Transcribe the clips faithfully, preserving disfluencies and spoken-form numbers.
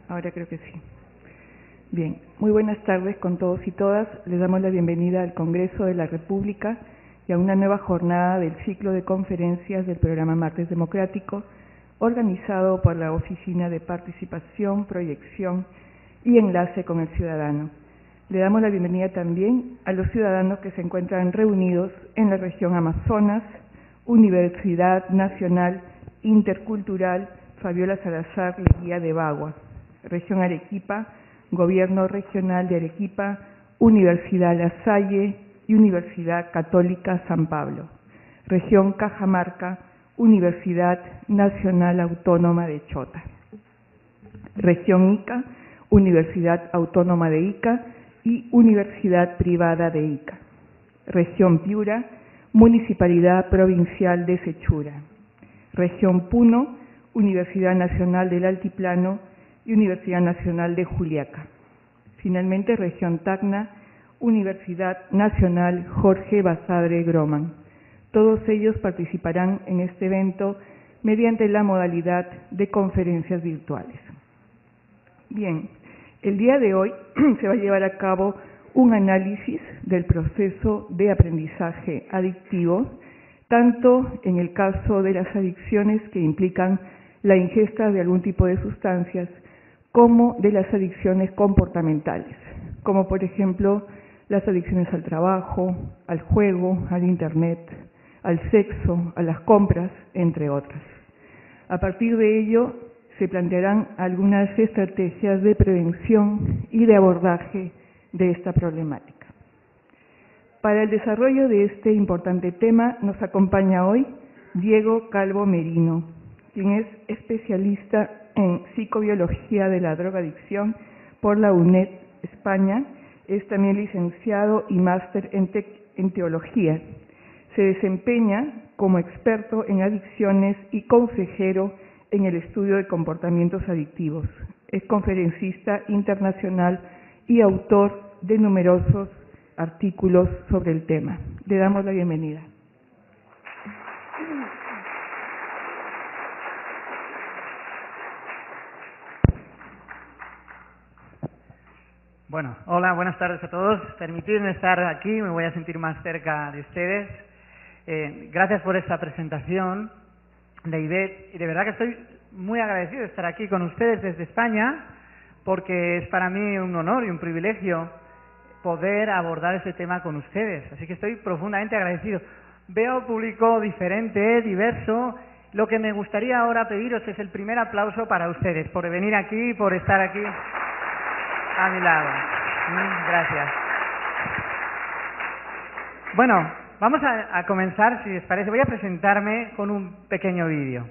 Ahora creo que sí. Bien, muy buenas tardes con todos y todas. Les damos la bienvenida al Congreso de la República y a una nueva jornada del ciclo de conferencias del programa Martes Democrático, organizado por la Oficina de Participación, Proyección y Enlace con el Ciudadano. Le damos la bienvenida también a los ciudadanos que se encuentran reunidos en la región Amazonas, Universidad Nacional Intercultural Fabiola Salazar Leguía de Bagua, región Arequipa, Gobierno Regional de Arequipa, Universidad La Salle y Universidad Católica San Pablo, región Cajamarca, Universidad Nacional Autónoma de Chota, región Ica, Universidad Autónoma de Ica y Universidad Privada de Ica, región Piura, Municipalidad Provincial de Sechura, región Puno, Universidad Nacional del Altiplano y Universidad Nacional de Juliaca. Finalmente, región Tacna, Universidad Nacional Jorge Basadre Groman. Todos ellos participarán en este evento mediante la modalidad de conferencias virtuales. Bien, el día de hoy se va a llevar a cabo un análisis del proceso de aprendizaje adictivo, tanto en el caso de las adicciones que implican la ingesta de algún tipo de sustancias, como de las adicciones comportamentales, como por ejemplo las adicciones al trabajo, al juego, al internet, al sexo, a las compras, entre otras. A partir de ello, se plantearán algunas estrategias de prevención y de abordaje de esta problemática. Para el desarrollo de este importante tema nos acompaña hoy Diego Calvo Merino, quien es especialista en psicobiología de la drogadicción por la UNED España. Es también licenciado y máster en, te en teología. Se desempeña como experto en adicciones y consejero en el estudio de comportamientos adictivos. Es conferencista internacional y autor de numerosos artículos sobre el tema. Le damos la bienvenida. Bueno, hola, buenas tardes a todos. Permitidme estar aquí, me voy a sentir más cerca de ustedes. Eh, gracias por esta presentación de Ivette, y de verdad que estoy muy agradecido de estar aquí con ustedes desde España, porque es para mí un honor y un privilegio poder abordar este tema con ustedes. Así que estoy profundamente agradecido. Veo público diferente, diverso. Lo que me gustaría ahora pediros es el primer aplauso para ustedes, por venir aquí, por estar aquí a mi lado. Gracias. Bueno, vamos a, a comenzar, si les parece. Voy a presentarme con un pequeño vídeo.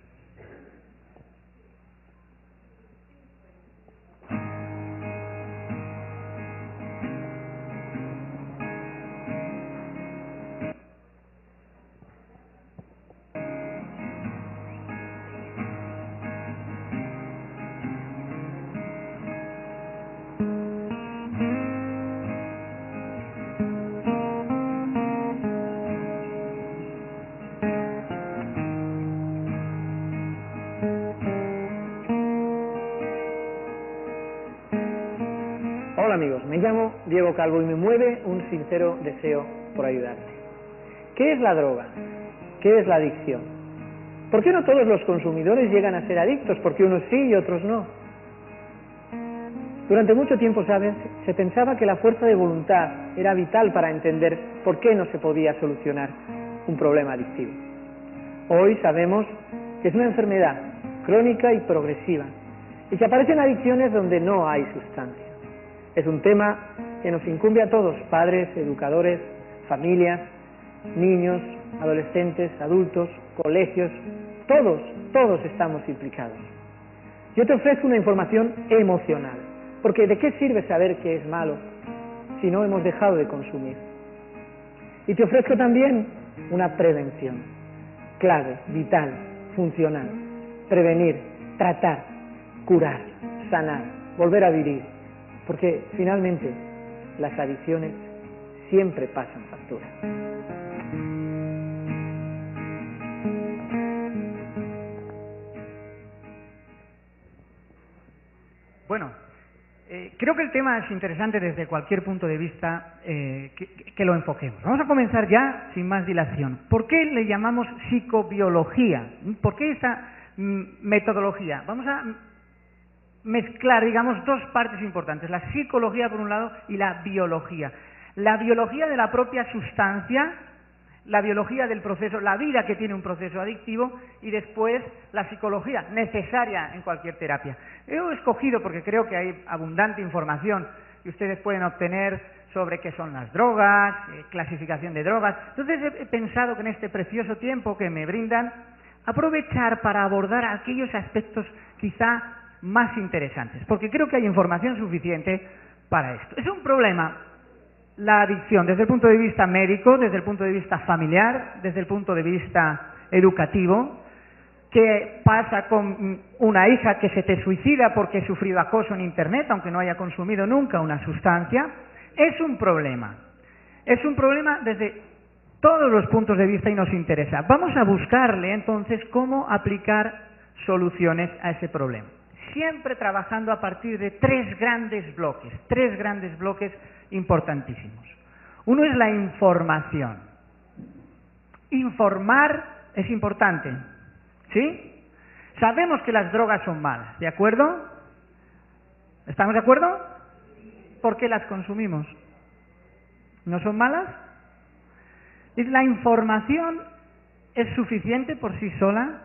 Hola amigos, me llamo Diego Calvo y me mueve un sincero deseo por ayudarte. ¿Qué es la droga? ¿Qué es la adicción? ¿Por qué no todos los consumidores llegan a ser adictos? ¿Por qué unos sí y otros no? Durante mucho tiempo, ¿sabes?, se pensaba que la fuerza de voluntad era vital para entender por qué no se podía solucionar un problema adictivo. Hoy sabemos que es una enfermedad crónica y progresiva y que aparecen adicciones donde no hay sustancia. Es un tema que nos incumbe a todos, padres, educadores, familias, niños, adolescentes, adultos, colegios, todos, todos estamos implicados. Yo te ofrezco una información emocional, porque ¿de qué sirve saber que es malo si no hemos dejado de consumir? Y te ofrezco también una prevención, clave, vital, funcional, prevenir, tratar, curar, sanar, volver a vivir. Porque finalmente las adicciones siempre pasan factura. creo que el tema es interesante desde cualquier punto de vista eh, que, que lo enfoquemos. Vamos a comenzar ya, sin más dilación. ¿Por qué le llamamos psicobiología? ¿Por qué esta mm, metodología? Vamos a mezclar, digamos, dos partes importantes, la psicología por un lado y la biología. La biología de la propia sustancia, la biología del proceso, la vida que tiene un proceso adictivo, y después la psicología necesaria en cualquier terapia. He escogido, porque creo que hay abundante información que ustedes pueden obtener sobre qué son las drogas, eh, clasificación de drogas. Entonces he, he pensado que en este precioso tiempo que me brindan, aprovechar para abordar aquellos aspectos quizá más interesantes, porque creo que hay información suficiente para esto. Es un problema la adicción desde el punto de vista médico, desde el punto de vista familiar, desde el punto de vista educativo. ¿Qué pasa con una hija que se te suicida porque ha sufrido acoso en Internet, aunque no haya consumido nunca una sustancia? Es un problema. Es un problema desde todos los puntos de vista y nos interesa. Vamos a buscarle entonces cómo aplicar soluciones a ese problema. Siempre trabajando a partir de tres grandes bloques, tres grandes bloques importantísimos. Uno es la información. Informar es importante, ¿sí? Sabemos que las drogas son malas, ¿de acuerdo? ¿Estamos de acuerdo? ¿Por qué las consumimos? ¿No son malas? ¿La información es suficiente por sí sola?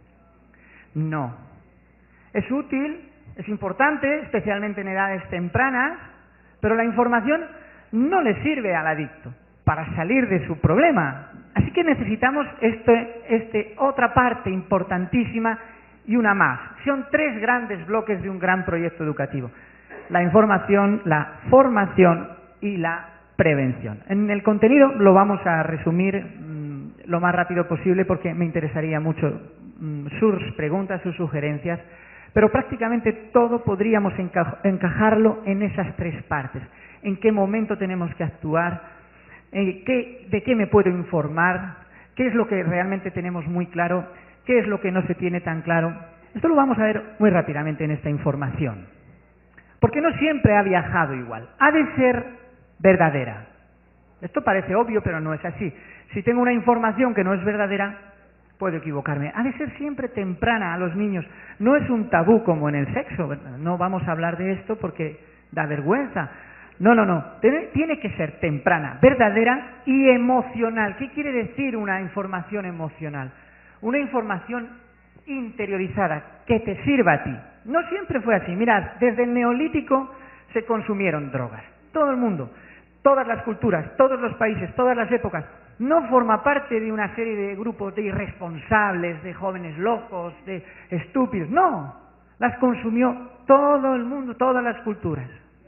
No. Es útil, es importante, especialmente en edades tempranas, pero la información no le sirve al adicto para salir de su problema. Así que necesitamos este, este, otra parte importantísima y una más. Son tres grandes bloques de un gran proyecto educativo: la información, la formación y la prevención. En el contenido lo vamos a resumir mmm, lo más rápido posible, porque me interesaría mucho mmm, sus preguntas, sus sugerencias, pero prácticamente todo podríamos enca- encajarlo en esas tres partes. ¿En qué momento tenemos que actuar? Eh, ¿qué, ¿De qué me puedo informar? ¿Qué es lo que realmente tenemos muy claro? ¿Qué es lo que no se tiene tan claro? Esto lo vamos a ver muy rápidamente en esta información. Porque no siempre ha viajado igual. Ha de ser verdadera. Esto parece obvio, pero no es así. Si tengo una información que no es verdadera, puedo equivocarme. Ha de ser siempre temprana a los niños. No es un tabú como en el sexo, ¿verdad? No vamos a hablar de esto porque da vergüenza. No, no, no. Tiene, tiene que ser temprana, verdadera y emocional. ¿Qué quiere decir una información emocional? Una información interiorizada, que te sirva a ti. No siempre fue así. Mirad, desde el Neolítico se consumieron drogas. Todo el mundo, todas las culturas, todos los países, todas las épocas. No forma parte de una serie de grupos de irresponsables, de jóvenes locos, de estúpidos. No, las consumió todo el mundo, todas las culturas.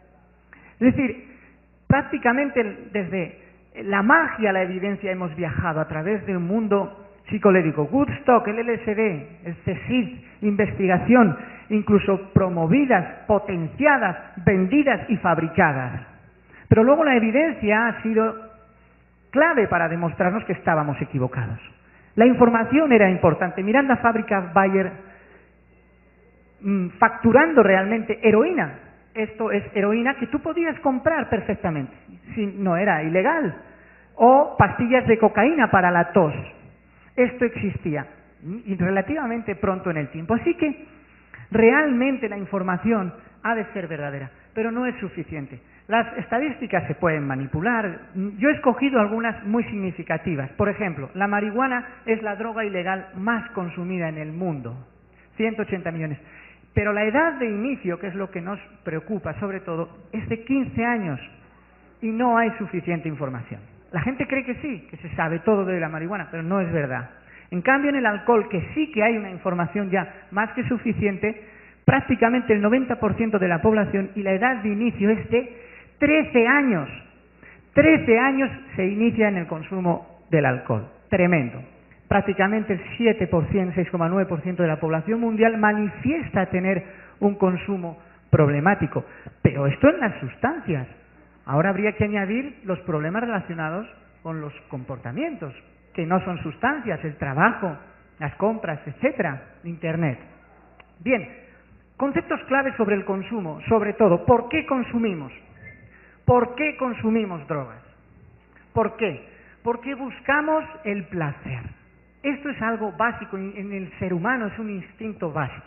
Es decir, prácticamente desde la magia, la evidencia, hemos viajado a través de un mundo psicológico. Woodstock, el L S D, el C S I D, investigación, incluso promovidas, potenciadas, vendidas y fabricadas. Pero luego la evidencia ha sido clave para demostrarnos que estábamos equivocados. La información era importante. Mirad la fábrica Bayer mmm, facturando realmente heroína. Esto es heroína que tú podías comprar perfectamente, si no era ilegal. O pastillas de cocaína para la tos. Esto existía y relativamente pronto en el tiempo. Así que realmente la información ha de ser verdadera, pero no es suficiente. Las estadísticas se pueden manipular. Yo he escogido algunas muy significativas. Por ejemplo, la marihuana es la droga ilegal más consumida en el mundo, ciento ochenta millones. Pero la edad de inicio, que es lo que nos preocupa sobre todo, es de quince años y no hay suficiente información. La gente cree que sí, que se sabe todo de la marihuana, pero no es verdad. En cambio, en el alcohol, que sí que hay una información ya más que suficiente, prácticamente el noventa por ciento de la población, y la edad de inicio es de trece años. trece años se inicia en el consumo del alcohol. Tremendo. Prácticamente el siete por ciento, seis coma nueve por ciento de la población mundial manifiesta tener un consumo problemático. Pero esto en las sustancias. Ahora habría que añadir los problemas relacionados con los comportamientos, que no son sustancias, el trabajo, las compras, etcétera, Internet. Bien, Conceptos claves sobre el consumo, sobre todo, ¿por qué consumimos? ¿Por qué consumimos drogas? ¿Por qué? Porque buscamos el placer. Esto es algo básico en el ser humano, es un instinto básico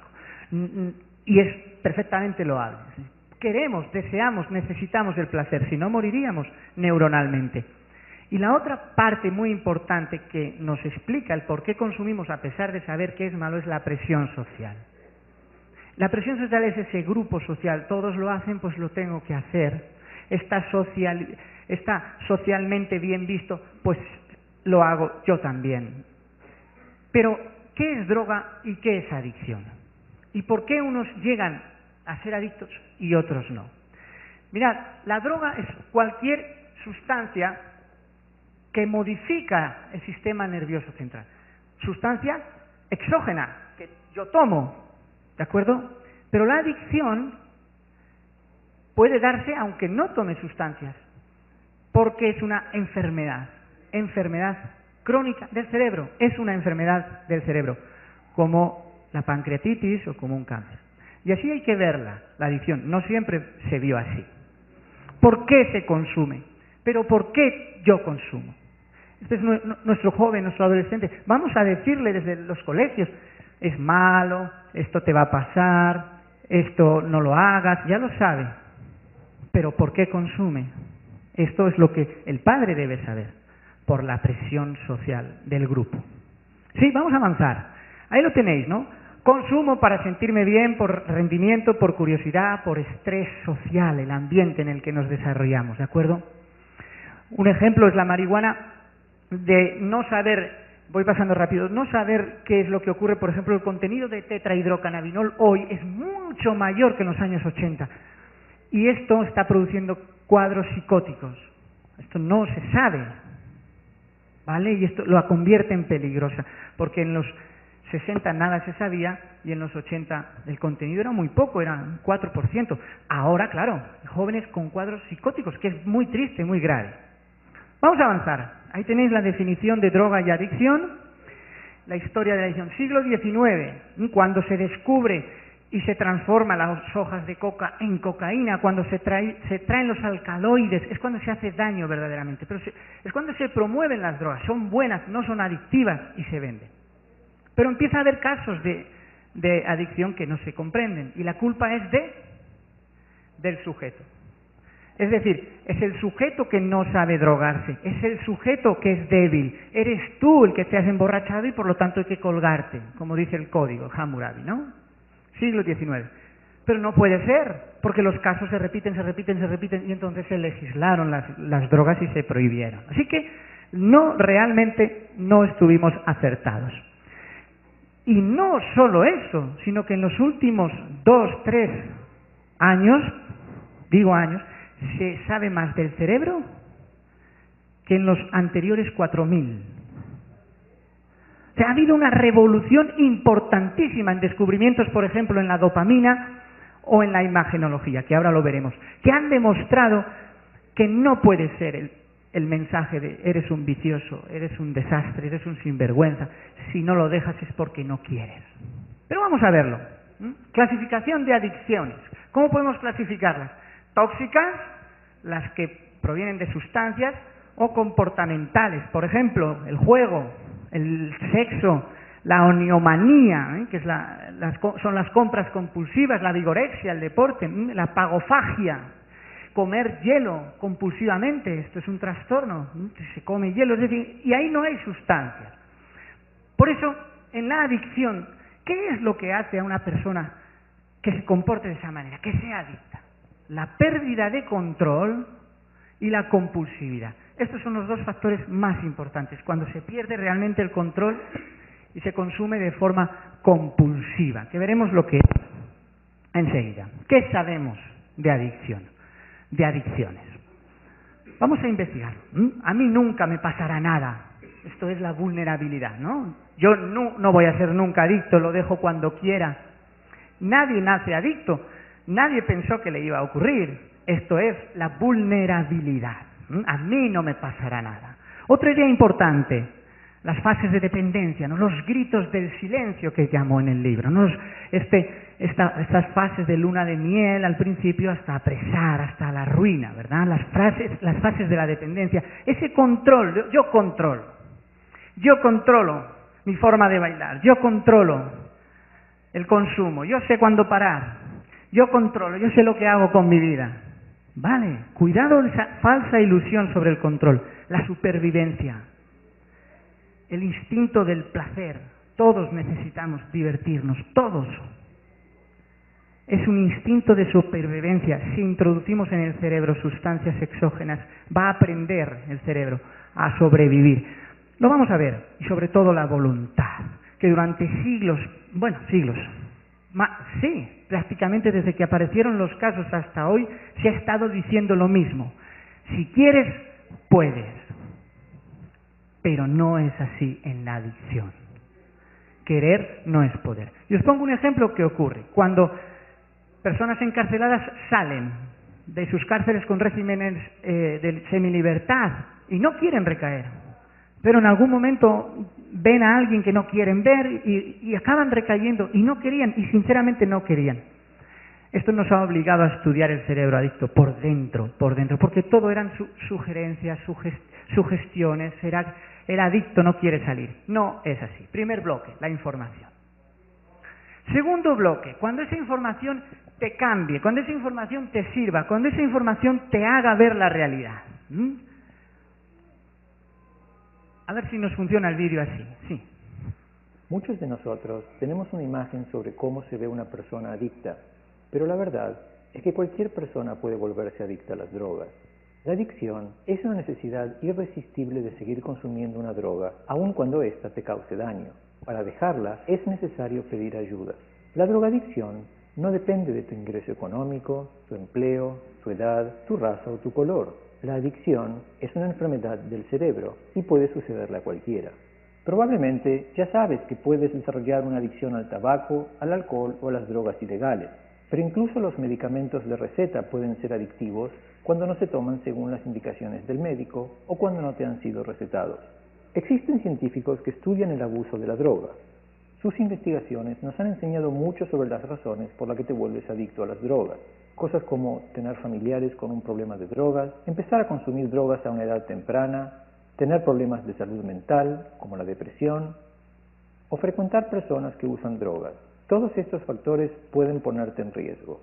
y es perfectamente loable. Queremos, deseamos, necesitamos el placer, si no moriríamos neuronalmente. Y la otra parte muy importante que nos explica el por qué consumimos a pesar de saber que es malo es la presión social. La presión social es ese grupo social, todos lo hacen, pues lo tengo que hacer. Está, social, está socialmente bien visto, pues lo hago yo también. Pero, ¿qué es droga y qué es adicción? ¿Y por qué unos llegan a ser adictos y otros no? Mirad, la droga es cualquier sustancia que modifica el sistema nervioso central. Sustancia exógena, que yo tomo, ¿de acuerdo? Pero la adicción puede darse aunque no tome sustancias, porque es una enfermedad, enfermedad crónica del cerebro, es una enfermedad del cerebro, como la pancreatitis o como un cáncer. Y así hay que verla, la adicción, no siempre se vio así. ¿Por qué se consume? Pero ¿por qué yo consumo? Este es nuestro joven, nuestro adolescente. Vamos a decirle desde los colegios, es malo, esto te va a pasar, esto no lo hagas, ya lo sabe. Pero ¿por qué consume? Esto es lo que el padre debe saber, por la presión social del grupo. Sí, vamos a avanzar. Ahí lo tenéis, ¿no? Consumo para sentirme bien, por rendimiento, por curiosidad, por estrés social, el ambiente en el que nos desarrollamos, ¿de acuerdo? Un ejemplo es la marihuana, de no saber, voy pasando rápido, no saber qué es lo que ocurre, por ejemplo, el contenido de tetrahidrocannabinol hoy es mucho mayor que en los años ochenta. Y esto está produciendo cuadros psicóticos. Esto no se sabe, ¿vale? Y esto lo convierte en peligrosa, porque en los sesenta nada se sabía y en los ochenta el contenido era muy poco, era un cuatro por ciento. Ahora, claro, jóvenes con cuadros psicóticos, que es muy triste, muy grave. Vamos a avanzar. Ahí tenéis la definición de droga y adicción, la historia de la adicción. Siglo diecinueve, cuando se descubre y se transforma las hojas de coca en cocaína, cuando se, trae, se traen los alcaloides, es cuando se hace daño verdaderamente. Pero se, es cuando se promueven las drogas, son buenas, no son adictivas y se venden. Pero empieza a haber casos de, de adicción que no se comprenden y la culpa es de del sujeto. Es decir, es el sujeto que no sabe drogarse, es el sujeto que es débil, eres tú el que te has emborrachado y por lo tanto hay que colgarte, como dice el código Hammurabi, ¿no? Siglo diecinueve. Pero no puede ser, porque los casos se repiten, se repiten, se repiten y entonces se legislaron las, las drogas y se prohibieron. Así que no, realmente no estuvimos acertados. Y no solo eso, sino que en los últimos dos, tres años, digo años, se sabe más del cerebro que en los anteriores cuatro mil. O sea, ha habido una revolución importantísima en descubrimientos, por ejemplo, en la dopamina o en la imagenología, que ahora lo veremos, que han demostrado que no puede ser el, el mensaje de eres un vicioso, eres un desastre, eres un sinvergüenza. Si no lo dejas es porque no quieres. Pero vamos a verlo. ¿Mm? Clasificación de adicciones. ¿Cómo podemos clasificarlas? Tóxicas, las que provienen de sustancias, o comportamentales. Por ejemplo, el juego, el sexo, la oniomanía, ¿eh? que es la, las, son las compras compulsivas, la vigorexia, el deporte, ¿eh? la pagofagia, comer hielo compulsivamente, esto es un trastorno, ¿eh? se come hielo, es decir, y ahí no hay sustancias. Por eso, en la adicción, ¿qué es lo que hace a una persona que se comporte de esa manera, que sea adicta? La pérdida de control y la compulsividad. Estos son los dos factores más importantes, cuando se pierde realmente el control y se consume de forma compulsiva, que veremos lo que es enseguida. ¿Qué sabemos de adicción? De adicciones. Vamos a investigar. ¿Mm? A mí nunca me pasará nada. Esto es la vulnerabilidad, ¿no? Yo no, no voy a ser nunca adicto, lo dejo cuando quiera. Nadie nace adicto. Nadie pensó que le iba a ocurrir. Esto es la vulnerabilidad. A mí no me pasará nada. Otra idea importante. las fases de dependencia, ¿no? Los gritos del silencio que llamó en el libro, ¿no? Este, esta, estas fases de luna de miel al principio hasta apresar, hasta la ruina, ¿verdad? Las, frases, las fases de la dependencia, ese control, yo, yo controlo, yo controlo mi forma de bailar, yo controlo el consumo, yo sé cuándo parar, yo controlo, yo sé lo que hago con mi vida. Vale, cuidado de esa falsa ilusión sobre el control, la supervivencia, el instinto del placer. Todos necesitamos divertirnos, todos. Es un instinto de supervivencia. Si introducimos en el cerebro sustancias exógenas, va a aprender el cerebro a sobrevivir. Lo vamos a ver, y sobre todo la voluntad, que durante siglos, bueno, siglos, ma, sí, prácticamente desde que aparecieron los casos hasta hoy, se ha estado diciendo lo mismo. Si quieres, puedes. Pero no es así en la adicción. Querer no es poder. Y os pongo un ejemplo que ocurre. Cuando personas encarceladas salen de sus cárceles con regímenes eh, de semilibertad y no quieren recaer, pero en algún momento ven a alguien que no quieren ver y, y acaban recayendo y no querían, y sinceramente no querían. Esto nos ha obligado a estudiar el cerebro adicto por dentro, por dentro, porque todo eran su, sugerencias, sugest, sugestiones, era, el adicto no quiere salir. No es así. Primer bloque, la información. Segundo bloque, cuando esa información te cambie, cuando esa información te sirva, cuando esa información te haga ver la realidad. ¿Mm? A ver si nos funciona el vídeo así. Sí. Muchos de nosotros tenemos una imagen sobre cómo se ve una persona adicta, pero la verdad es que cualquier persona puede volverse adicta a las drogas. La adicción es una necesidad irresistible de seguir consumiendo una droga, aun cuando ésta te cause daño. Para dejarla es necesario pedir ayuda. La drogadicción no depende de tu ingreso económico, tu empleo, tu edad, tu raza o tu color. La adicción es una enfermedad del cerebro y puede sucederle a cualquiera. Probablemente ya sabes que puedes desarrollar una adicción al tabaco, al alcohol o a las drogas ilegales, pero incluso los medicamentos de receta pueden ser adictivos cuando no se toman según las indicaciones del médico o cuando no te han sido recetados. Existen científicos que estudian el abuso de la droga. Sus investigaciones nos han enseñado mucho sobre las razones por las que te vuelves adicto a las drogas. Cosas como tener familiares con un problema de drogas, empezar a consumir drogas a una edad temprana, tener problemas de salud mental, como la depresión, o frecuentar personas que usan drogas. Todos estos factores pueden ponerte en riesgo.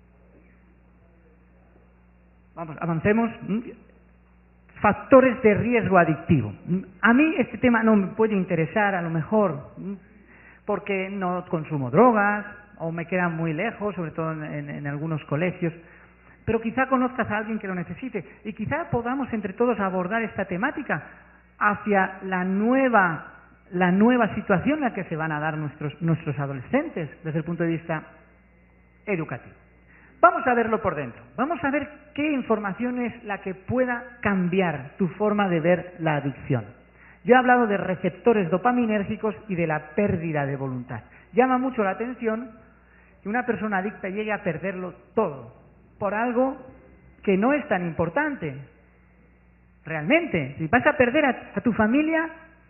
Vamos, avancemos. Factores de riesgo adictivo. A mí este tema no me puede interesar, a lo mejor, porque no consumo drogas, o me quedan muy lejos, sobre todo en, en, en algunos colegios, pero quizá conozcas a alguien que lo necesite, y quizá podamos entre todos abordar esta temática hacia la nueva, la nueva situación en la que se van a dar nuestros, nuestros adolescentes desde el punto de vista educativo. Vamos a verlo por dentro, vamos a ver qué información es la que pueda cambiar tu forma de ver la adicción. Yo he hablado de receptores dopaminérgicos y de la pérdida de voluntad. Llama mucho la atención que una persona adicta llegue a perderlo todo por algo que no es tan importante. Realmente, si vas a perder a, a tu familia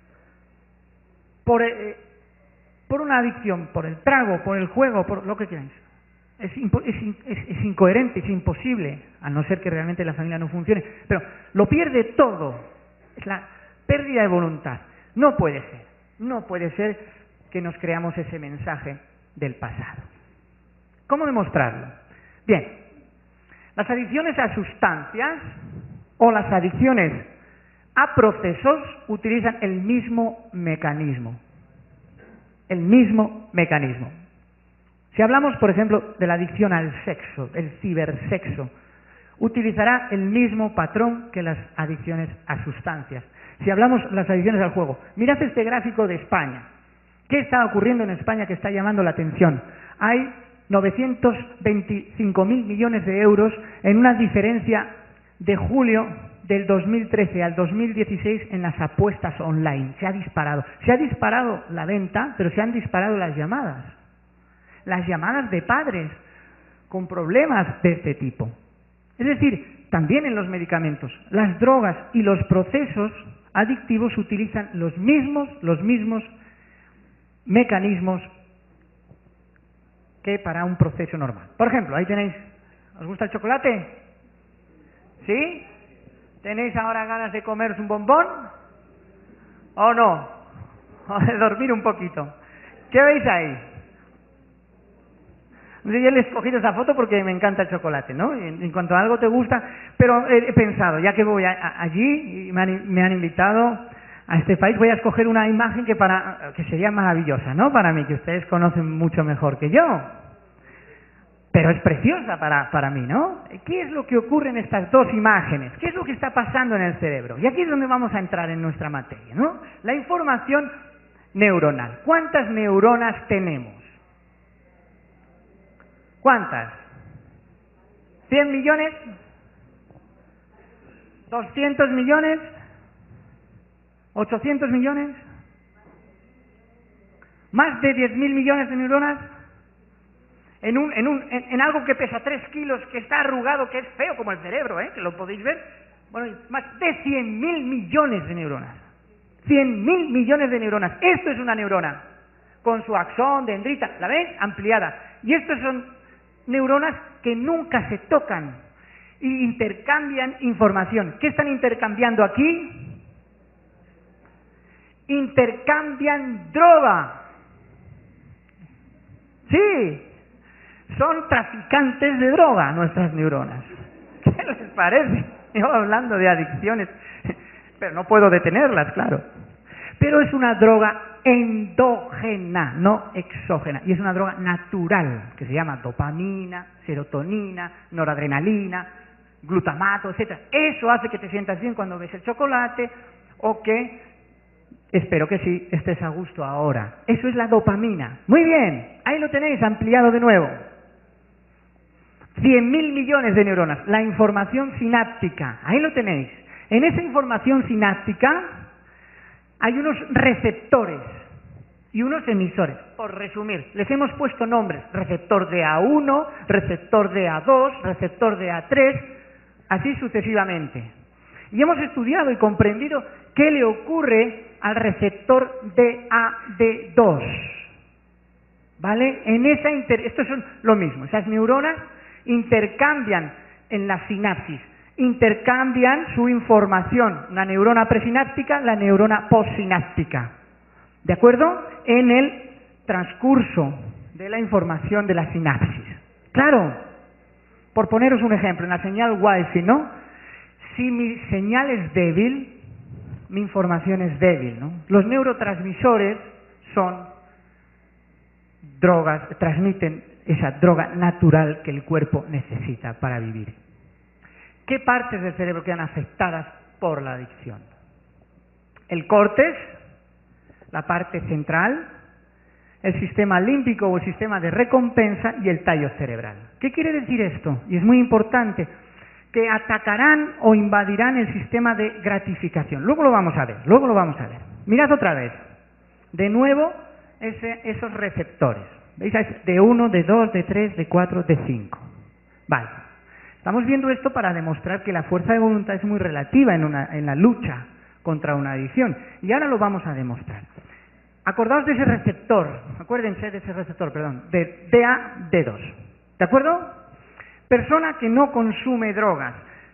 por, eh, por una adicción, por el trago, por el juego, por lo que queráis, es, impo es, es, es incoherente, es imposible, a no ser que realmente la familia no funcione, pero lo pierde todo. Es la pérdida de voluntad. No puede ser, no puede ser que nos creamos ese mensaje del pasado. ¿Cómo demostrarlo? Bien, las adicciones a sustancias o las adicciones a procesos utilizan el mismo mecanismo. El mismo mecanismo. Si hablamos, por ejemplo, de la adicción al sexo, el cibersexo, utilizará el mismo patrón que las adicciones a sustancias. Si hablamos de las adicciones al juego, mirad este gráfico de España. ¿Qué está ocurriendo en España que está llamando la atención? Hay novecientos veinticinco mil millones de euros en una diferencia de julio del dos mil trece al dos mil dieciséis en las apuestas online. Se ha disparado. Se ha disparado la venta, pero se han disparado las llamadas. Las llamadas de padres con problemas de este tipo. Es decir, también en los medicamentos, las drogas y los procesos adictivos utilizan los mismos, los mismos mecanismos que para un proceso normal. Por ejemplo, ahí tenéis, ¿os gusta el chocolate? ¿Sí? ¿Tenéis ahora ganas de comeros un bombón? ¿O no? ¿O de dormir un poquito? ¿Qué veis ahí? Yo le he escogido esa foto porque me encanta el chocolate, ¿no? En, en cuanto a algo te gusta, pero he, he pensado, ya que voy a, a, allí y me han, me han invitado a este país, voy a escoger una imagen que para que sería maravillosa, ¿no? Para mí, que ustedes conocen mucho mejor que yo. Pero es preciosa para, para mí, ¿no? ¿Qué es lo que ocurre en estas dos imágenes? ¿Qué es lo que está pasando en el cerebro? Y aquí es donde vamos a entrar en nuestra materia, ¿no? La información neuronal. ¿Cuántas neuronas tenemos? ¿Cuántas? ¿cien millones? ¿doscientos millones? ¿ochocientos millones? ¿Más de diez mil millones de neuronas? En, un, en, un, en, en algo que pesa tres kilos, que está arrugado, que es feo como el cerebro, ¿eh? Que lo podéis ver. Bueno, más de cien mil millones de neuronas. cien mil millones de neuronas. Esto es una neurona, con su axón, dendrita, ¿la veis? Ampliada. Y estos son neuronas que nunca se tocan y intercambian información. ¿Qué están intercambiando aquí? Intercambian droga. Sí, son traficantes de droga nuestras neuronas. ¿Qué les parece? Yo hablando de adicciones, pero no puedo detenerlas, claro. Pero es una droga endógena, no exógena, y es una droga natural, que se llama dopamina, serotonina, noradrenalina, glutamato, etcétera. Eso hace que te sientas bien cuando ves el chocolate, o que, espero que sí, estés a gusto ahora. Eso es la dopamina. Muy bien, ahí lo tenéis ampliado de nuevo. cien mil millones de neuronas, la información sináptica, ahí lo tenéis. En esa información sináptica hay unos receptores y unos emisores. Por resumir, les hemos puesto nombres: receptor de A uno, receptor de A dos, receptor de A tres, así sucesivamente. Y hemos estudiado y comprendido qué le ocurre al receptor de A D dos. ¿Vale? En esa inter... Esto es lo mismo, esas neuronas intercambian en la sinapsis, intercambian su información, la neurona presináptica, la neurona postsináptica, ¿de acuerdo? En el transcurso de la información de la sinapsis. Claro, por poneros un ejemplo, en la señal Wi-Fi, ¿no? Si mi señal es débil, mi información es débil, ¿no? Los neurotransmisores son drogas, transmiten esa droga natural que el cuerpo necesita para vivir. ¿Qué partes del cerebro quedan afectadas por la adicción? El córtex, la parte central, el sistema límbico o el sistema de recompensa y el tallo cerebral. ¿Qué quiere decir esto? Y es muy importante, que atacarán o invadirán el sistema de gratificación. Luego lo vamos a ver, luego lo vamos a ver. Mirad otra vez, de nuevo, ese, esos receptores. ¿Veis? De uno, de dos, de tres, de cuatro, de cinco. Vale. Estamos viendo esto para demostrar que la fuerza de voluntad es muy relativa en, una, en la lucha contra una adicción. Y ahora lo vamos a demostrar. Acordaos de ese receptor, acuérdense de ese receptor, perdón, de D A D dos. ¿De acuerdo? Persona que no consume drogas.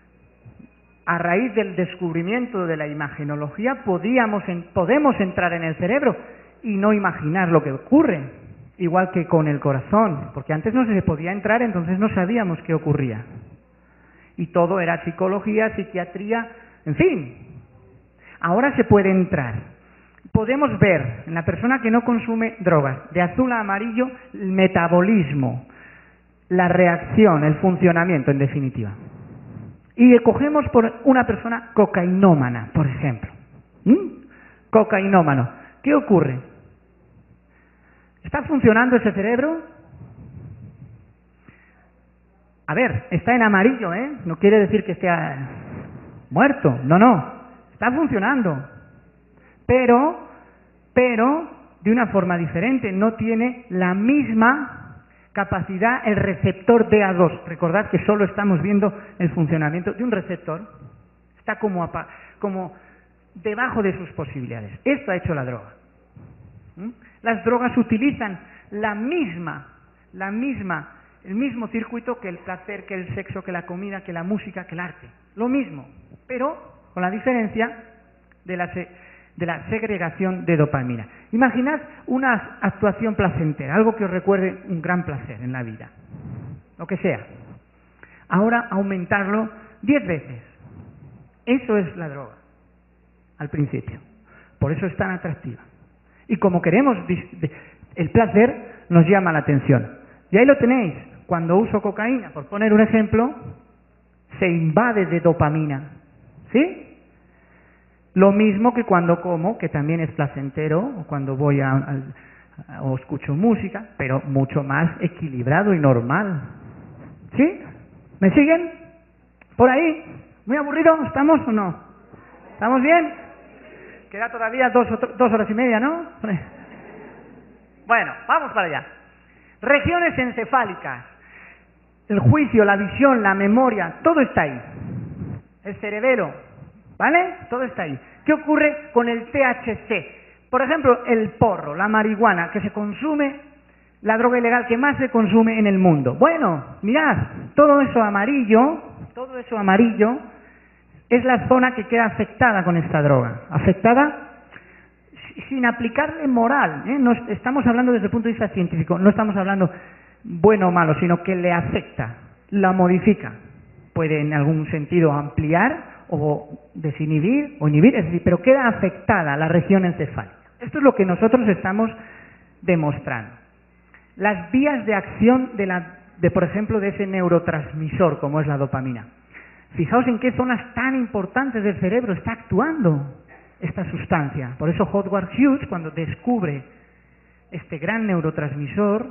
A raíz del descubrimiento de la imagenología podíamos en, podemos entrar en el cerebro y no imaginar lo que ocurre. Igual que con el corazón, porque antes no se podía entrar, entonces no sabíamos qué ocurría. Y todo era psicología, psiquiatría, en fin. Ahora se puede entrar. Podemos ver en la persona que no consume drogas, de azul a amarillo, el metabolismo, la reacción, el funcionamiento, en definitiva. Y cogemos por una persona cocainómana, por ejemplo. ¿Mm? Cocainómano. ¿Qué ocurre? ¿Está funcionando ese cerebro? A ver, está en amarillo, ¿eh? No quiere decir que esté muerto. No, no. Está funcionando. Pero, pero, de una forma diferente. No tiene la misma capacidad el receptor D A dos. Recordad que solo estamos viendo el funcionamiento de un receptor. Está como, como debajo de sus posibilidades. Esto ha hecho la droga. ¿Mm? Las drogas utilizan la misma, la misma, el mismo circuito que el placer, que el sexo, que la comida, que la música, que el arte. Lo mismo, pero con la diferencia de la, se, de la segregación de dopamina. Imaginad una actuación placentera, algo que os recuerde un gran placer en la vida, lo que sea. Ahora aumentarlo diez veces. Eso es la droga, al principio. Por eso es tan atractiva. Y como queremos, el placer nos llama la atención. Y ahí lo tenéis. Cuando uso cocaína, por poner un ejemplo, se invade de dopamina. ¿Sí? Lo mismo que cuando como, que también es placentero, o cuando voy a, a, a o escucho música, pero mucho más equilibrado y normal. ¿Sí? ¿Me siguen? ¿Por ahí? ¿Muy aburrido? ¿Estamos o no? ¿Estamos bien? Queda todavía dos, dos horas y media, ¿no? Bueno, vamos para allá. Regiones encefálicas. El juicio, la visión, la memoria, todo está ahí. El cerebelo, ¿vale? Todo está ahí. ¿Qué ocurre con el T H C? Por ejemplo, el porro, la marihuana, que se consume, la droga ilegal que más se consume en el mundo. Bueno, mirad, todo eso amarillo, todo eso amarillo es la zona que queda afectada con esta droga. Afectada sin aplicarle moral, ¿eh? No estamos hablando desde el punto de vista científico, no estamos hablando bueno o malo, sino que le afecta, la modifica. Puede en algún sentido ampliar o desinhibir o inhibir, es decir, pero queda afectada la región encefálica. Esto es lo que nosotros estamos demostrando. Las vías de acción de, la, de, por ejemplo, de ese neurotransmisor, como es la dopamina. Fijaos en qué zonas tan importantes del cerebro está actuando esta sustancia. Por eso Howard Hughes, cuando descubre este gran neurotransmisor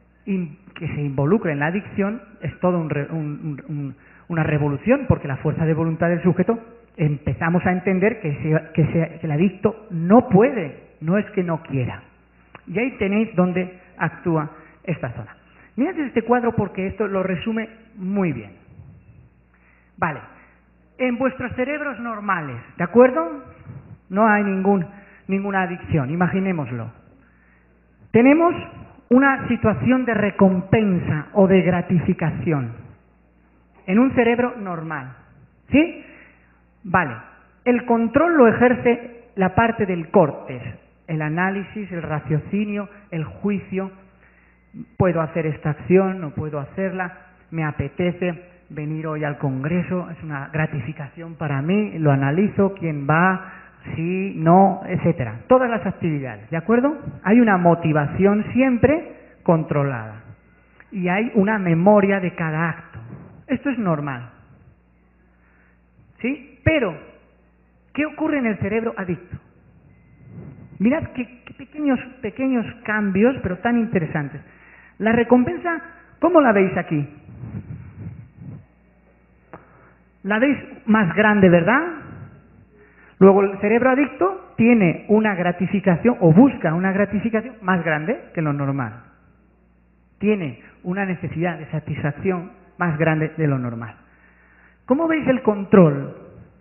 que se involucra en la adicción, es todo un, un, un, una revolución, porque la fuerza de voluntad del sujeto, empezamos a entender que, se, que, se, que el adicto no puede, no es que no quiera. Y ahí tenéis donde actúa esta zona. Mirad este cuadro porque esto lo resume muy bien. Vale, en vuestros cerebros normales, ¿de acuerdo? No hay ningún, ninguna adicción, imaginémoslo. Tenemos una situación de recompensa o de gratificación en un cerebro normal, ¿sí? Vale, el control lo ejerce la parte del córtex, el análisis, el raciocinio, el juicio. Puedo hacer esta acción, no puedo hacerla, me apetece venir hoy al Congreso, es una gratificación para mí, lo analizo, quién va, sí, no, etcétera. Todas las actividades, ¿de acuerdo? Hay una motivación siempre controlada y hay una memoria de cada acto. Esto es normal, ¿sí? Pero, ¿qué ocurre en el cerebro adicto? Mirad qué, qué pequeños, pequeños cambios, pero tan interesantes. La recompensa, ¿cómo la veis aquí? La veis más grande, ¿verdad? Luego el cerebro adicto tiene una gratificación o busca una gratificación más grande que lo normal. Tiene una necesidad de satisfacción más grande de lo normal. ¿Cómo veis el control?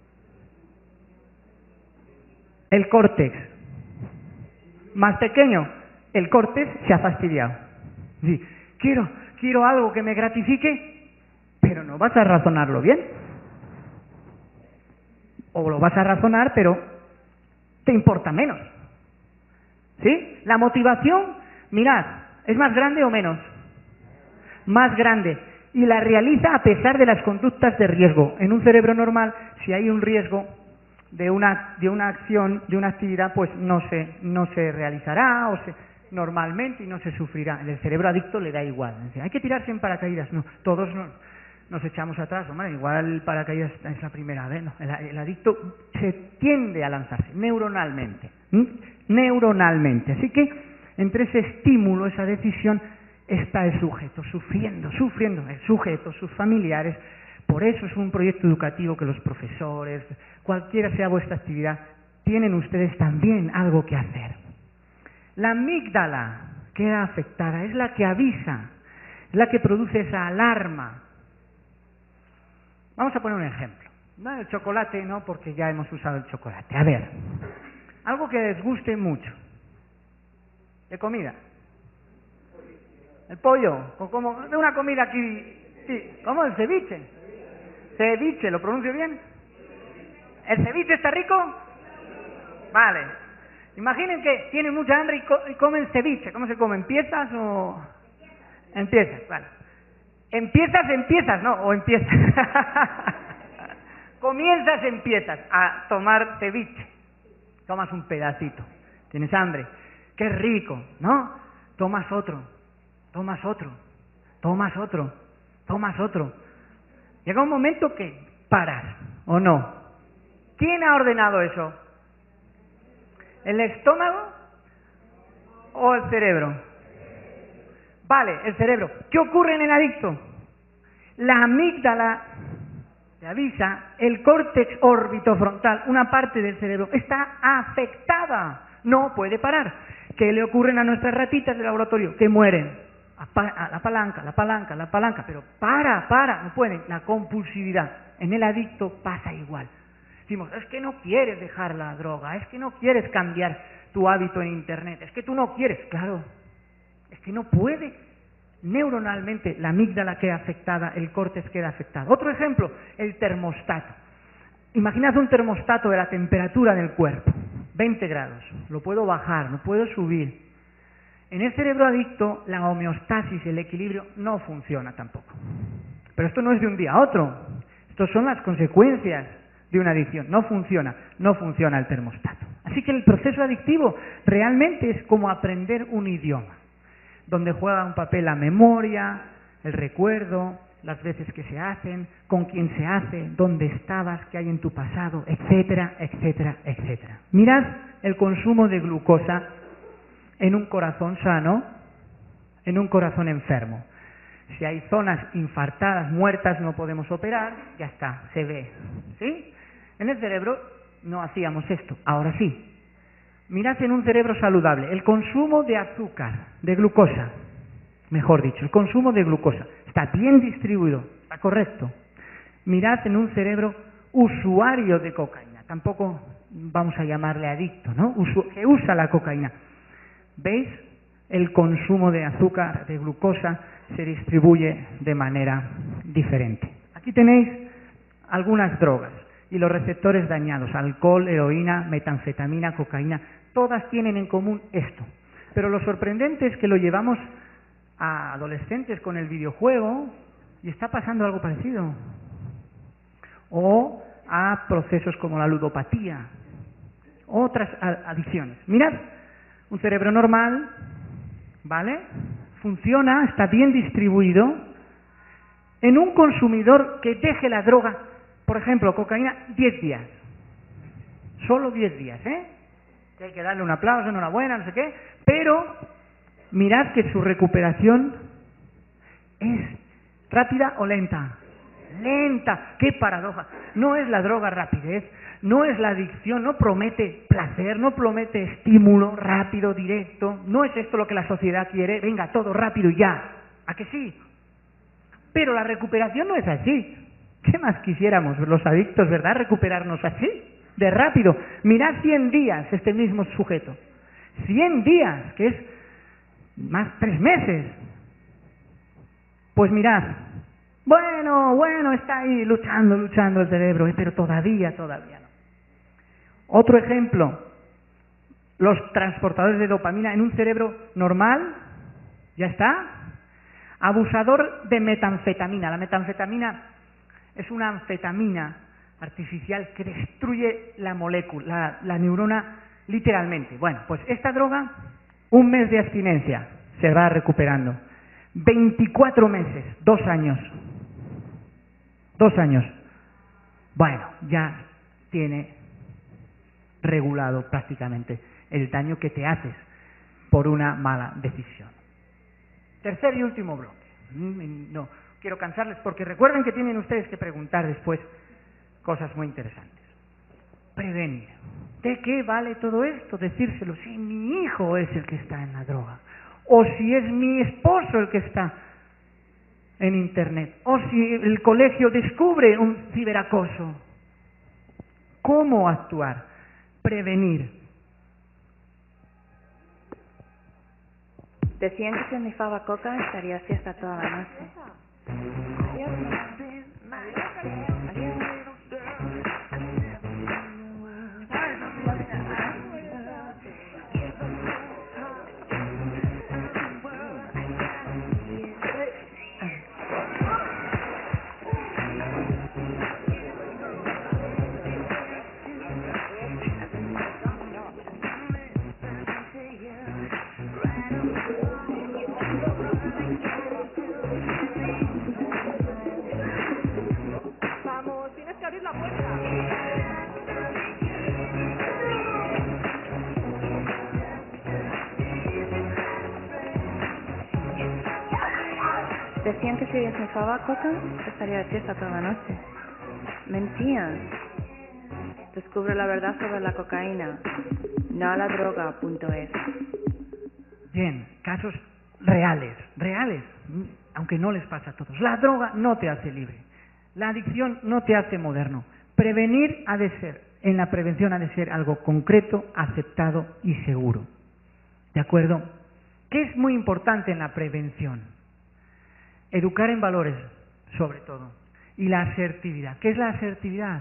El córtex. Más pequeño. El córtex se ha fastidiado. Sí, quiero, quiero algo que me gratifique, pero no vas a razonarlo bien. O lo vas a razonar, pero te importa menos. ¿Sí? La motivación, mirad, ¿es más grande o menos? Más grande. Y la realiza a pesar de las conductas de riesgo. En un cerebro normal, si hay un riesgo de una, de una acción, de una actividad, pues no se, no se realizará o se, normalmente y no se sufrirá. En el cerebro adicto le da igual. Hay que tirarse en paracaídas. No, todos no. Nos echamos atrás, hombre, igual el paracaídas es la primera vez, ¿no? El, el adicto se tiende a lanzarse neuronalmente, ¿m? neuronalmente. Así que entre ese estímulo, esa decisión, está el sujeto sufriendo, sufriendo, el sujeto, sus familiares. Por eso es un proyecto educativo que los profesores, cualquiera sea vuestra actividad, tienen ustedes también algo que hacer. La amígdala queda afectada, es la que avisa, es la que produce esa alarma. Vamos a poner un ejemplo. No, el chocolate no, porque ya hemos usado el chocolate. A ver, algo que les guste mucho. De comida. El pollo, o como de una comida aquí, sí, ¿cómo? El ceviche. Ceviche, ¿lo pronuncio bien? ¿El ceviche está rico? Vale. Imaginen que tienen mucha hambre y, co y comen ceviche. ¿Cómo se come? ¿En piezas o...? En piezas, vale. ¿En piezas, en piezas? No, o empiezas. Comienzas, empiezas a tomar ceviche. Tomas un pedacito. Tienes hambre. Qué rico, ¿no? Tomas otro. Tomas otro. Tomas otro. Tomas otro. Llega un momento que paras, ¿o no? ¿Quién ha ordenado eso? ¿El estómago o el cerebro? Vale, el cerebro. ¿Qué ocurre en el adicto? La amígdala te avisa, el córtex orbitofrontal, una parte del cerebro, está afectada. No puede parar. ¿Qué le ocurren a nuestras ratitas de laboratorio? Que mueren. A la palanca, la palanca, la palanca, pero para, para, no pueden. La compulsividad. En el adicto pasa igual. Decimos, es que no quieres dejar la droga, es que no quieres cambiar tu hábito en Internet, es que tú no quieres, claro, es que no puede. Neuronalmente la amígdala queda afectada, el córtex queda afectado. Otro ejemplo, el termostato. Imaginad un termostato de la temperatura del cuerpo, veinte grados, lo puedo bajar, lo puedo subir. En el cerebro adicto la homeostasis, el equilibrio, no funciona tampoco. Pero esto no es de un día a otro, estas son las consecuencias de una adicción. No funciona, no funciona el termostato. Así que el proceso adictivo realmente es como aprender un idioma, donde juega un papel la memoria, el recuerdo, las veces que se hacen, con quién se hace, dónde estabas, qué hay en tu pasado, etcétera, etcétera, etcétera. Mirad el consumo de glucosa en un corazón sano, en un corazón enfermo. Si hay zonas infartadas, muertas, no podemos operar, ya está, se ve. ¿Sí? En el cerebro no hacíamos esto, ahora sí. Mirad en un cerebro saludable, el consumo de azúcar, de glucosa, mejor dicho, el consumo de glucosa, está bien distribuido, está correcto. Mirad en un cerebro usuario de cocaína, tampoco vamos a llamarle adicto, ¿no? Usu- que usa la cocaína. ¿Veis? El consumo de azúcar, de glucosa, se distribuye de manera diferente. Aquí tenéis algunas drogas y los receptores dañados, alcohol, heroína, metanfetamina, cocaína, todas tienen en común esto. Pero lo sorprendente es que lo llevamos a adolescentes con el videojuego y está pasando algo parecido. O a procesos como la ludopatía, otras adicciones. Mirad, un cerebro normal, ¿vale? Funciona, está bien distribuido. En un consumidor que deje la droga, por ejemplo, cocaína, diez días. Solo diez días, ¿eh? Que hay que darle un aplauso, enhorabuena, no sé qué. Pero mirad que su recuperación es rápida o lenta. Lenta. ¡Qué paradoja! No es la droga rapidez, no es la adicción, no promete placer, no promete estímulo rápido, directo. No es esto lo que la sociedad quiere. Venga, todo rápido y ya. ¿A que sí? Pero la recuperación no es así. ¿Qué más quisiéramos los adictos, verdad? Recuperarnos así, de rápido. Mirad cien días este mismo sujeto. cien días, que es más tres meses. Pues mirad, bueno, bueno, está ahí luchando, luchando el cerebro, eh, pero todavía, todavía no. Otro ejemplo, los transportadores de dopamina en un cerebro normal, ¿ya está? Abusador de metanfetamina. La metanfetamina es una anfetamina artificial que destruye la molécula, la, la neurona literalmente. Bueno, pues esta droga, un mes de abstinencia, se va recuperando. veinticuatro meses, dos años. Dos años. Bueno, ya tiene regulado prácticamente el daño que te haces por una mala decisión. Tercer y último bloque. No quiero cansarles porque recuerden que tienen ustedes que preguntar después cosas muy interesantes. Prevenir. ¿De qué vale todo esto? Decírselo si mi hijo es el que está en la droga, o si es mi esposo el que está en Internet, o si el colegio descubre un ciberacoso. ¿Cómo actuar? Prevenir. Decían que si me faba coca estaría fiesta toda la noche. Decían que si desnifaba coca, estaría de fiesta toda la noche. Mentían. Descubre la verdad sobre la cocaína. No la droga punto es. Bien, casos reales, reales, aunque no les pasa a todos. La droga no te hace libre. La adicción no te hace moderno. Prevenir ha de ser, en la prevención ha de ser algo concreto, aceptado y seguro. ¿De acuerdo? ¿Qué es muy importante en la prevención? Educar en valores, sobre todo. Y la asertividad. ¿Qué es la asertividad?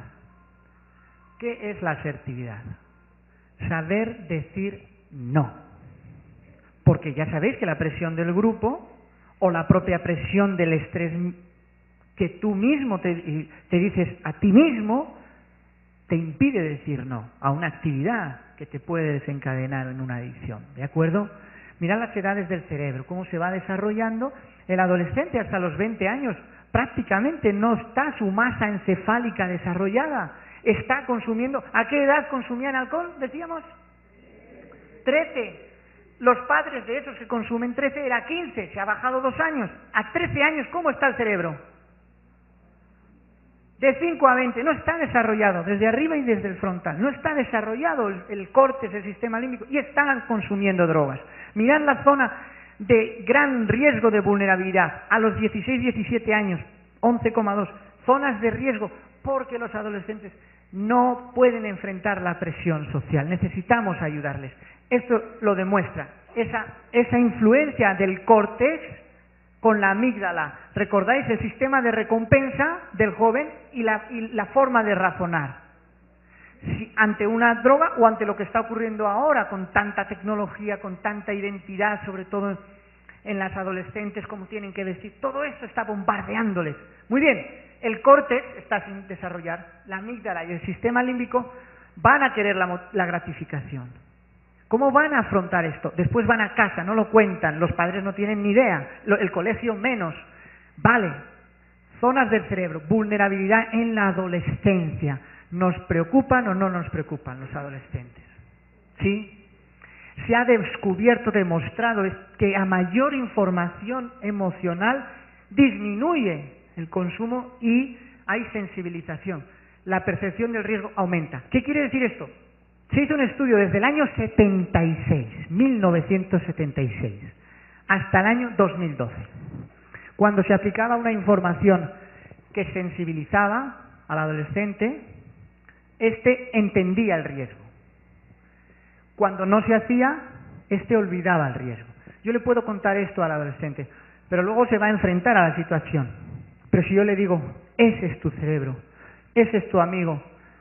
¿Qué es la asertividad? Saber decir no. Porque ya sabéis que la presión del grupo o la propia presión del estrés que tú mismo te, te dices a ti mismo te impide decir no a una actividad que te puede desencadenar en una adicción. ¿De acuerdo? Mirad las edades del cerebro, cómo se va desarrollando. El adolescente hasta los veinte años prácticamente no está su masa encefálica desarrollada. Está consumiendo. ¿A qué edad consumían alcohol? Decíamos trece. Los padres de esos que consumen trece era quince. Se ha bajado dos años. A trece años, ¿cómo está el cerebro? De cinco a veinte. No está desarrollado desde arriba y desde el frontal. No está desarrollado el, el córtex, el sistema límbico. Y están consumiendo drogas. Mirad la zona de gran riesgo de vulnerabilidad a los dieciséis, diecisiete años, once coma dos, zonas de riesgo, porque los adolescentes no pueden enfrentar la presión social. Necesitamos ayudarles. Esto lo demuestra, esa, esa influencia del córtex con la amígdala. ¿Recordáis el sistema de recompensa del joven y la, y la forma de razonar? Si ante una droga o ante lo que está ocurriendo ahora con tanta tecnología, con tanta identidad, sobre todo en las adolescentes, cómo tienen que vestir, todo esto está bombardeándoles. Muy bien, el córtex está sin desarrollar, la amígdala y el sistema límbico van a querer la, la gratificación. ¿Cómo van a afrontar esto? Después van a casa, no lo cuentan, los padres no tienen ni idea, lo, el colegio menos. Vale, zonas del cerebro, vulnerabilidad en la adolescencia. ¿Nos preocupan o no nos preocupan los adolescentes? ¿Sí? Se ha descubierto, demostrado que a mayor información emocional disminuye el consumo y hay sensibilización. La percepción del riesgo aumenta. ¿Qué quiere decir esto? Se hizo un estudio desde el año setenta y seis, mil novecientos setenta y seis, hasta el año dos mil doce, cuando se aplicaba una información que sensibilizaba al adolescente. Este entendía el riesgo. Cuando no se hacía, este olvidaba el riesgo. Yo le puedo contar esto al adolescente, pero luego se va a enfrentar a la situación. Pero si yo le digo, ese es tu cerebro, ese es tu amigo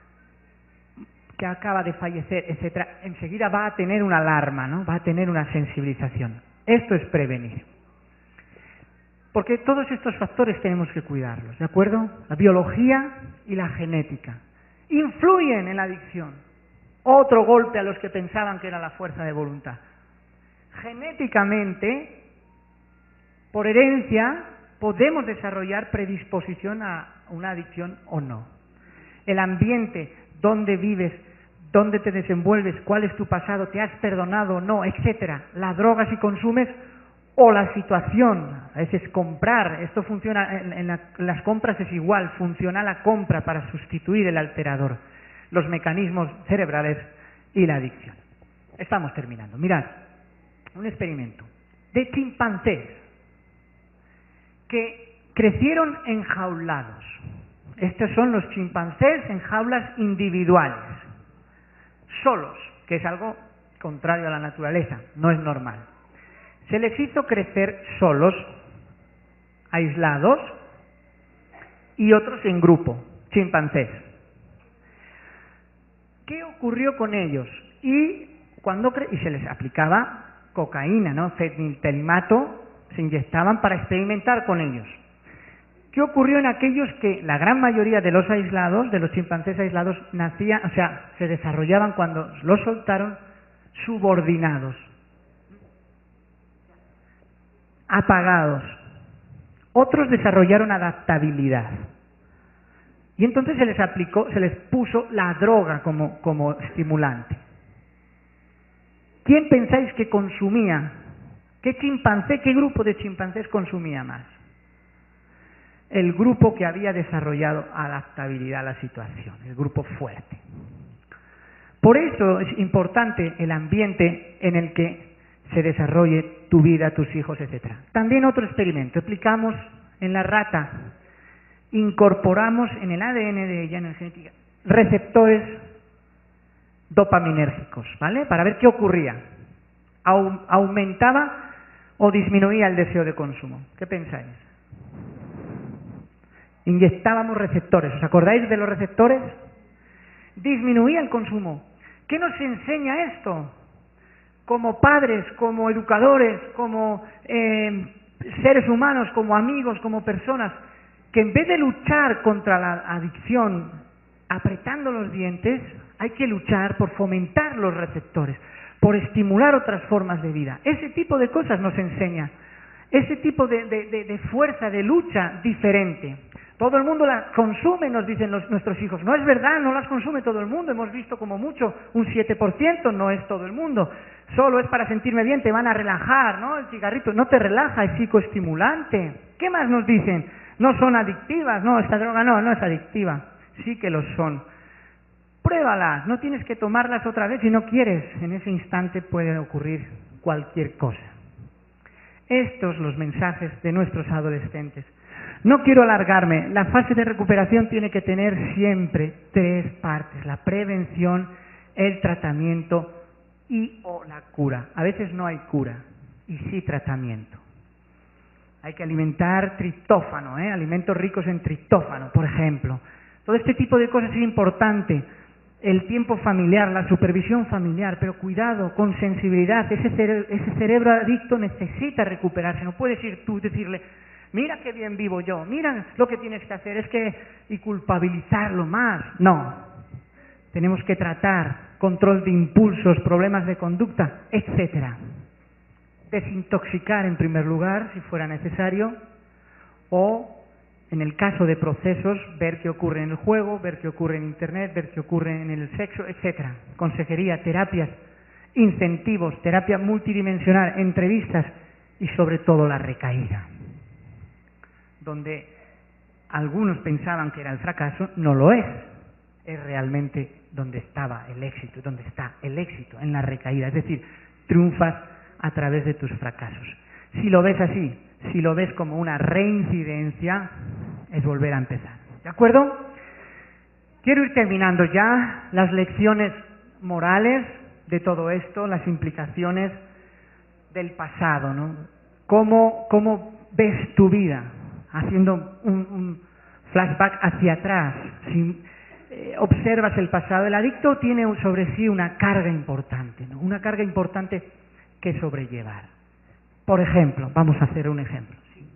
que acaba de fallecer, etcétera, enseguida va a tener una alarma, ¿no? Va a tener una sensibilización. Esto es prevenir. Porque todos estos factores tenemos que cuidarlos, ¿de acuerdo? La biología y la genética influyen en la adicción. Otro golpe a los que pensaban que era la fuerza de voluntad. Genéticamente, por herencia, podemos desarrollar predisposición a una adicción o no. El ambiente, dónde vives, dónde te desenvuelves, cuál es tu pasado, te has perdonado o no, etcétera. La droga si consumes o la situación, a veces comprar, esto funciona, en, en, la, en las compras es igual, funciona la compra para sustituir el alterador, los mecanismos cerebrales y la adicción. Estamos terminando. Mirad, un experimento de chimpancés que crecieron enjaulados. Estos son los chimpancés en jaulas individuales, solos, que es algo contrario a la naturaleza, no es normal. Se les hizo crecer solos, aislados, y otros en grupo, chimpancés. ¿Qué ocurrió con ellos? Y cuando cre- y se les aplicaba cocaína, ¿no? Feniltanimato, se inyectaban para experimentar con ellos. ¿Qué ocurrió en aquellos que la gran mayoría de los aislados, de los chimpancés aislados, nacían, o sea, se desarrollaban cuando los soltaron subordinados, apagados? Otros desarrollaron adaptabilidad. Y entonces se les aplicó, se les puso la droga como, como estimulante. ¿Quién pensáis que consumía? ¿Qué chimpancé, qué grupo de chimpancés consumía más? El grupo que había desarrollado adaptabilidad a la situación, el grupo fuerte. Por eso es importante el ambiente en el que se desarrolle tu vida, tus hijos, etcétera. También otro experimento, aplicamos en la rata, incorporamos en el A D N de ella, en la genética, receptores dopaminérgicos, ¿vale? Para ver qué ocurría. Au- ¿Aumentaba o disminuía el deseo de consumo? ¿Qué pensáis? Inyectábamos receptores, ¿os acordáis de los receptores? Disminuía el consumo. ¿Qué nos enseña esto? Como padres, como educadores, como eh, seres humanos, como amigos, como personas, que en vez de luchar contra la adicción apretando los dientes, hay que luchar por fomentar los receptores, por estimular otras formas de vida. Ese tipo de cosas nos enseña, ese tipo de, de, de, de fuerza, de lucha diferente. Todo el mundo las consume, nos dicen los, nuestros hijos. No es verdad, no las consume todo el mundo. Hemos visto como mucho un siete por ciento, no es todo el mundo. Solo es para sentirme bien, te van a relajar, ¿no? El cigarrito no te relaja, es psicoestimulante. ¿Qué más nos dicen? No son adictivas, no, esta droga no, no es adictiva. Sí que lo son. Pruébalas, no tienes que tomarlas otra vez si no quieres. En ese instante puede ocurrir cualquier cosa. Estos los mensajes de nuestros adolescentes. No quiero alargarme, la fase de recuperación tiene que tener siempre tres partes: la prevención, el tratamiento y o la cura. A veces no hay cura y sí tratamiento. Hay que alimentar triptófano, ¿eh? Alimentos ricos en triptófano, por ejemplo. Todo este tipo de cosas es importante. El tiempo familiar, la supervisión familiar, pero cuidado, con sensibilidad. Ese cerebro, ese cerebro adicto necesita recuperarse. No puedes ir tú y decirle: mira qué bien vivo yo, mira lo que tienes que hacer, es que... y culpabilizarlo más. No. Tenemos que tratar control de impulsos, problemas de conducta, etcétera. Desintoxicar en primer lugar, si fuera necesario, o en el caso de procesos, ver qué ocurre en el juego, ver qué ocurre en Internet, ver qué ocurre en el sexo, etcétera. Consejería, terapias, incentivos, terapia multidimensional, entrevistas y sobre todo la recaída. Donde algunos pensaban que era el fracaso, no lo es. Es realmente donde estaba el éxito, donde está el éxito, en la recaída. Es decir, triunfas a través de tus fracasos. Si lo ves así, si lo ves como una reincidencia, es volver a empezar. ¿De acuerdo? Quiero ir terminando ya las lecciones morales de todo esto, las implicaciones del pasado, ¿no? ¿Cómo, cómo ves tu vida? Haciendo un, un flashback hacia atrás. Si eh, observas el pasado, el adicto tiene sobre sí una carga importante, ¿no? Una carga importante que sobrellevar. Por ejemplo, vamos a hacer un ejemplo.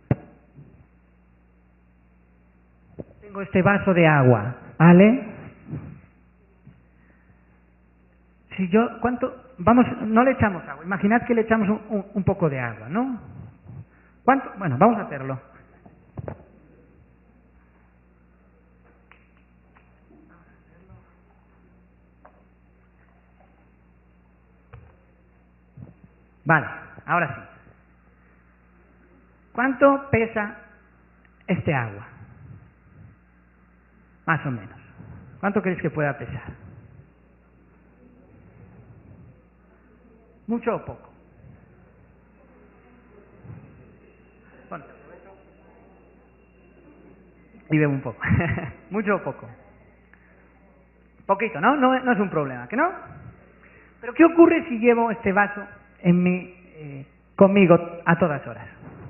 Tengo este vaso de agua, ¿vale? Si yo, ¿cuánto? Vamos, no le echamos agua. Imaginad que le echamos un, un, un poco de agua, ¿no? ¿Cuánto? Bueno, vamos a hacerlo. Vale, ahora sí. ¿Cuánto pesa este agua? Más o menos. ¿Cuánto crees que pueda pesar? ¿Mucho o poco? Bueno, y bebo un poco. Mucho o poco. Poquito, ¿no? ¿no? No es un problema, ¿que no? Pero ¿qué ocurre si llevo este vaso en mi, eh, conmigo a todas horas?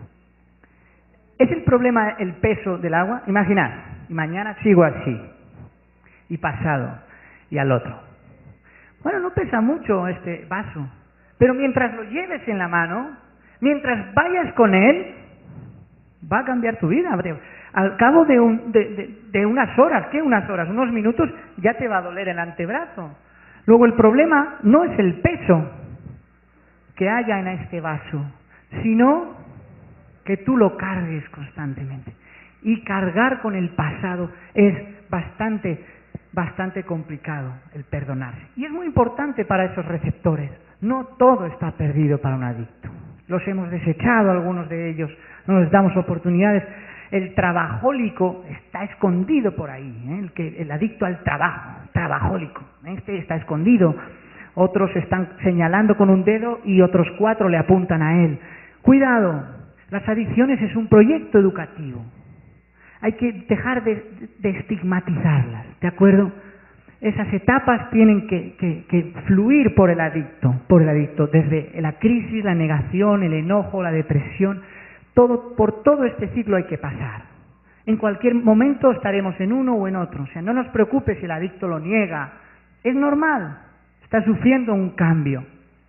¿Es el problema el peso del agua? Imaginad, y mañana sigo así, y pasado, y al otro. Bueno, no pesa mucho este vaso, pero mientras lo lleves en la mano, mientras vayas con él, va a cambiar tu vida. Al cabo de, un, de, de, de unas horas, ¿qué unas horas? Unos minutos, ya te va a doler el antebrazo. Luego el problema no es el peso que haya en este vaso, sino que tú lo cargues constantemente. Y cargar con el pasado es bastante, bastante complicado, el perdonarse. Y es muy importante para esos receptores. No todo está perdido para un adicto. Los hemos desechado, algunos de ellos, no les damos oportunidades. El trabajólico está escondido por ahí, ¿eh? el, que, el adicto al trabajo, trabajólico, este está escondido. Otros están señalando con un dedo y otros cuatro le apuntan a él. Cuidado, las adicciones es un proyecto educativo. Hay que dejar de, de estigmatizarlas, ¿de acuerdo? Esas etapas tienen que, que, que fluir por el adicto, por el adicto, desde la crisis, la negación, el enojo, la depresión. Todo, por todo este ciclo hay que pasar. En cualquier momento estaremos en uno o en otro. O sea, no nos preocupe si el adicto lo niega. Es normal. Está sufriendo un cambio.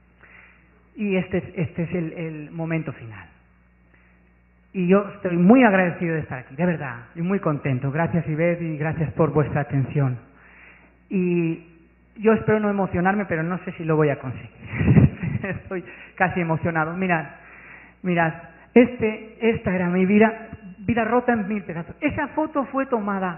Y este es, este es el, el momento final. Y yo estoy muy agradecido de estar aquí, de verdad. Y muy contento. Gracias, Ivette, y gracias por vuestra atención. Y yo espero no emocionarme, pero no sé si lo voy a conseguir. Estoy casi emocionado. Mirad, mirad. Este, esta era mi vida, vida rota en mil pedazos. Esa foto fue tomada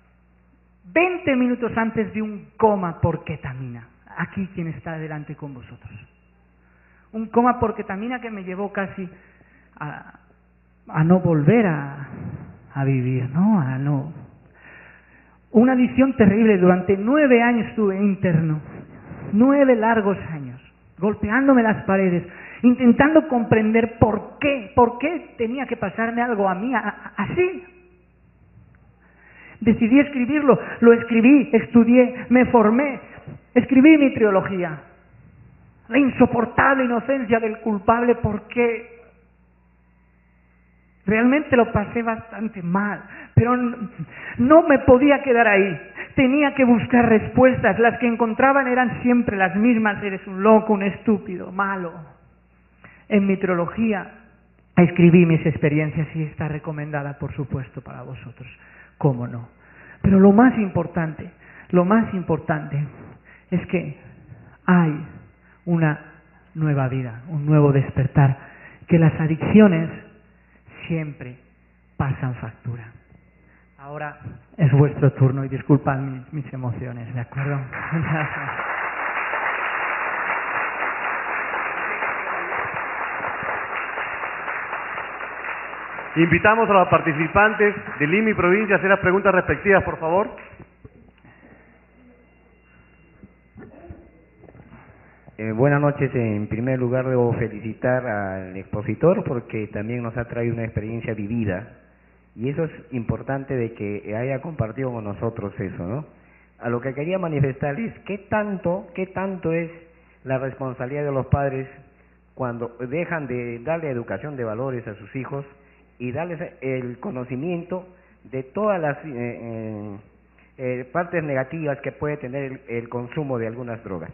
veinte minutos antes de un coma por ketamina. Aquí quien está delante con vosotros. Un coma por ketamina que me llevó casi a, a no volver a, a vivir, ¿no? A no. Una adicción terrible. Durante nueve años estuve interno. Nueve largos años. Golpeándome las paredes. Intentando comprender por qué, por qué tenía que pasarme algo a mí a, a, así. Decidí escribirlo, lo escribí, estudié, me formé, escribí mi trilogía. La insoportable inocencia del culpable, porque realmente lo pasé bastante mal, pero no, no me podía quedar ahí. Tenía que buscar respuestas, las que encontraban eran siempre las mismas: eres un loco, un estúpido, malo. En mi trilogía escribí mis experiencias y está recomendada, por supuesto, para vosotros. ¿Cómo no? Pero lo más importante, lo más importante es que hay una nueva vida, un nuevo despertar, que las adicciones siempre pasan factura. Ahora es vuestro turno y disculpad mis, mis emociones, ¿de acuerdo? Gracias. Invitamos a los participantes de Lima y provincia a hacer las preguntas respectivas, por favor. Eh, buenas noches. En primer lugar, debo felicitar al expositor porque también nos ha traído una experiencia vivida. Y eso es importante de que haya compartido con nosotros eso, ¿no? A lo que quería manifestar es qué tanto, qué tanto es la responsabilidad de los padres cuando dejan de darle educación de valores a sus hijos y darles el conocimiento de todas las eh, eh, eh, partes negativas que puede tener el, el consumo de algunas drogas.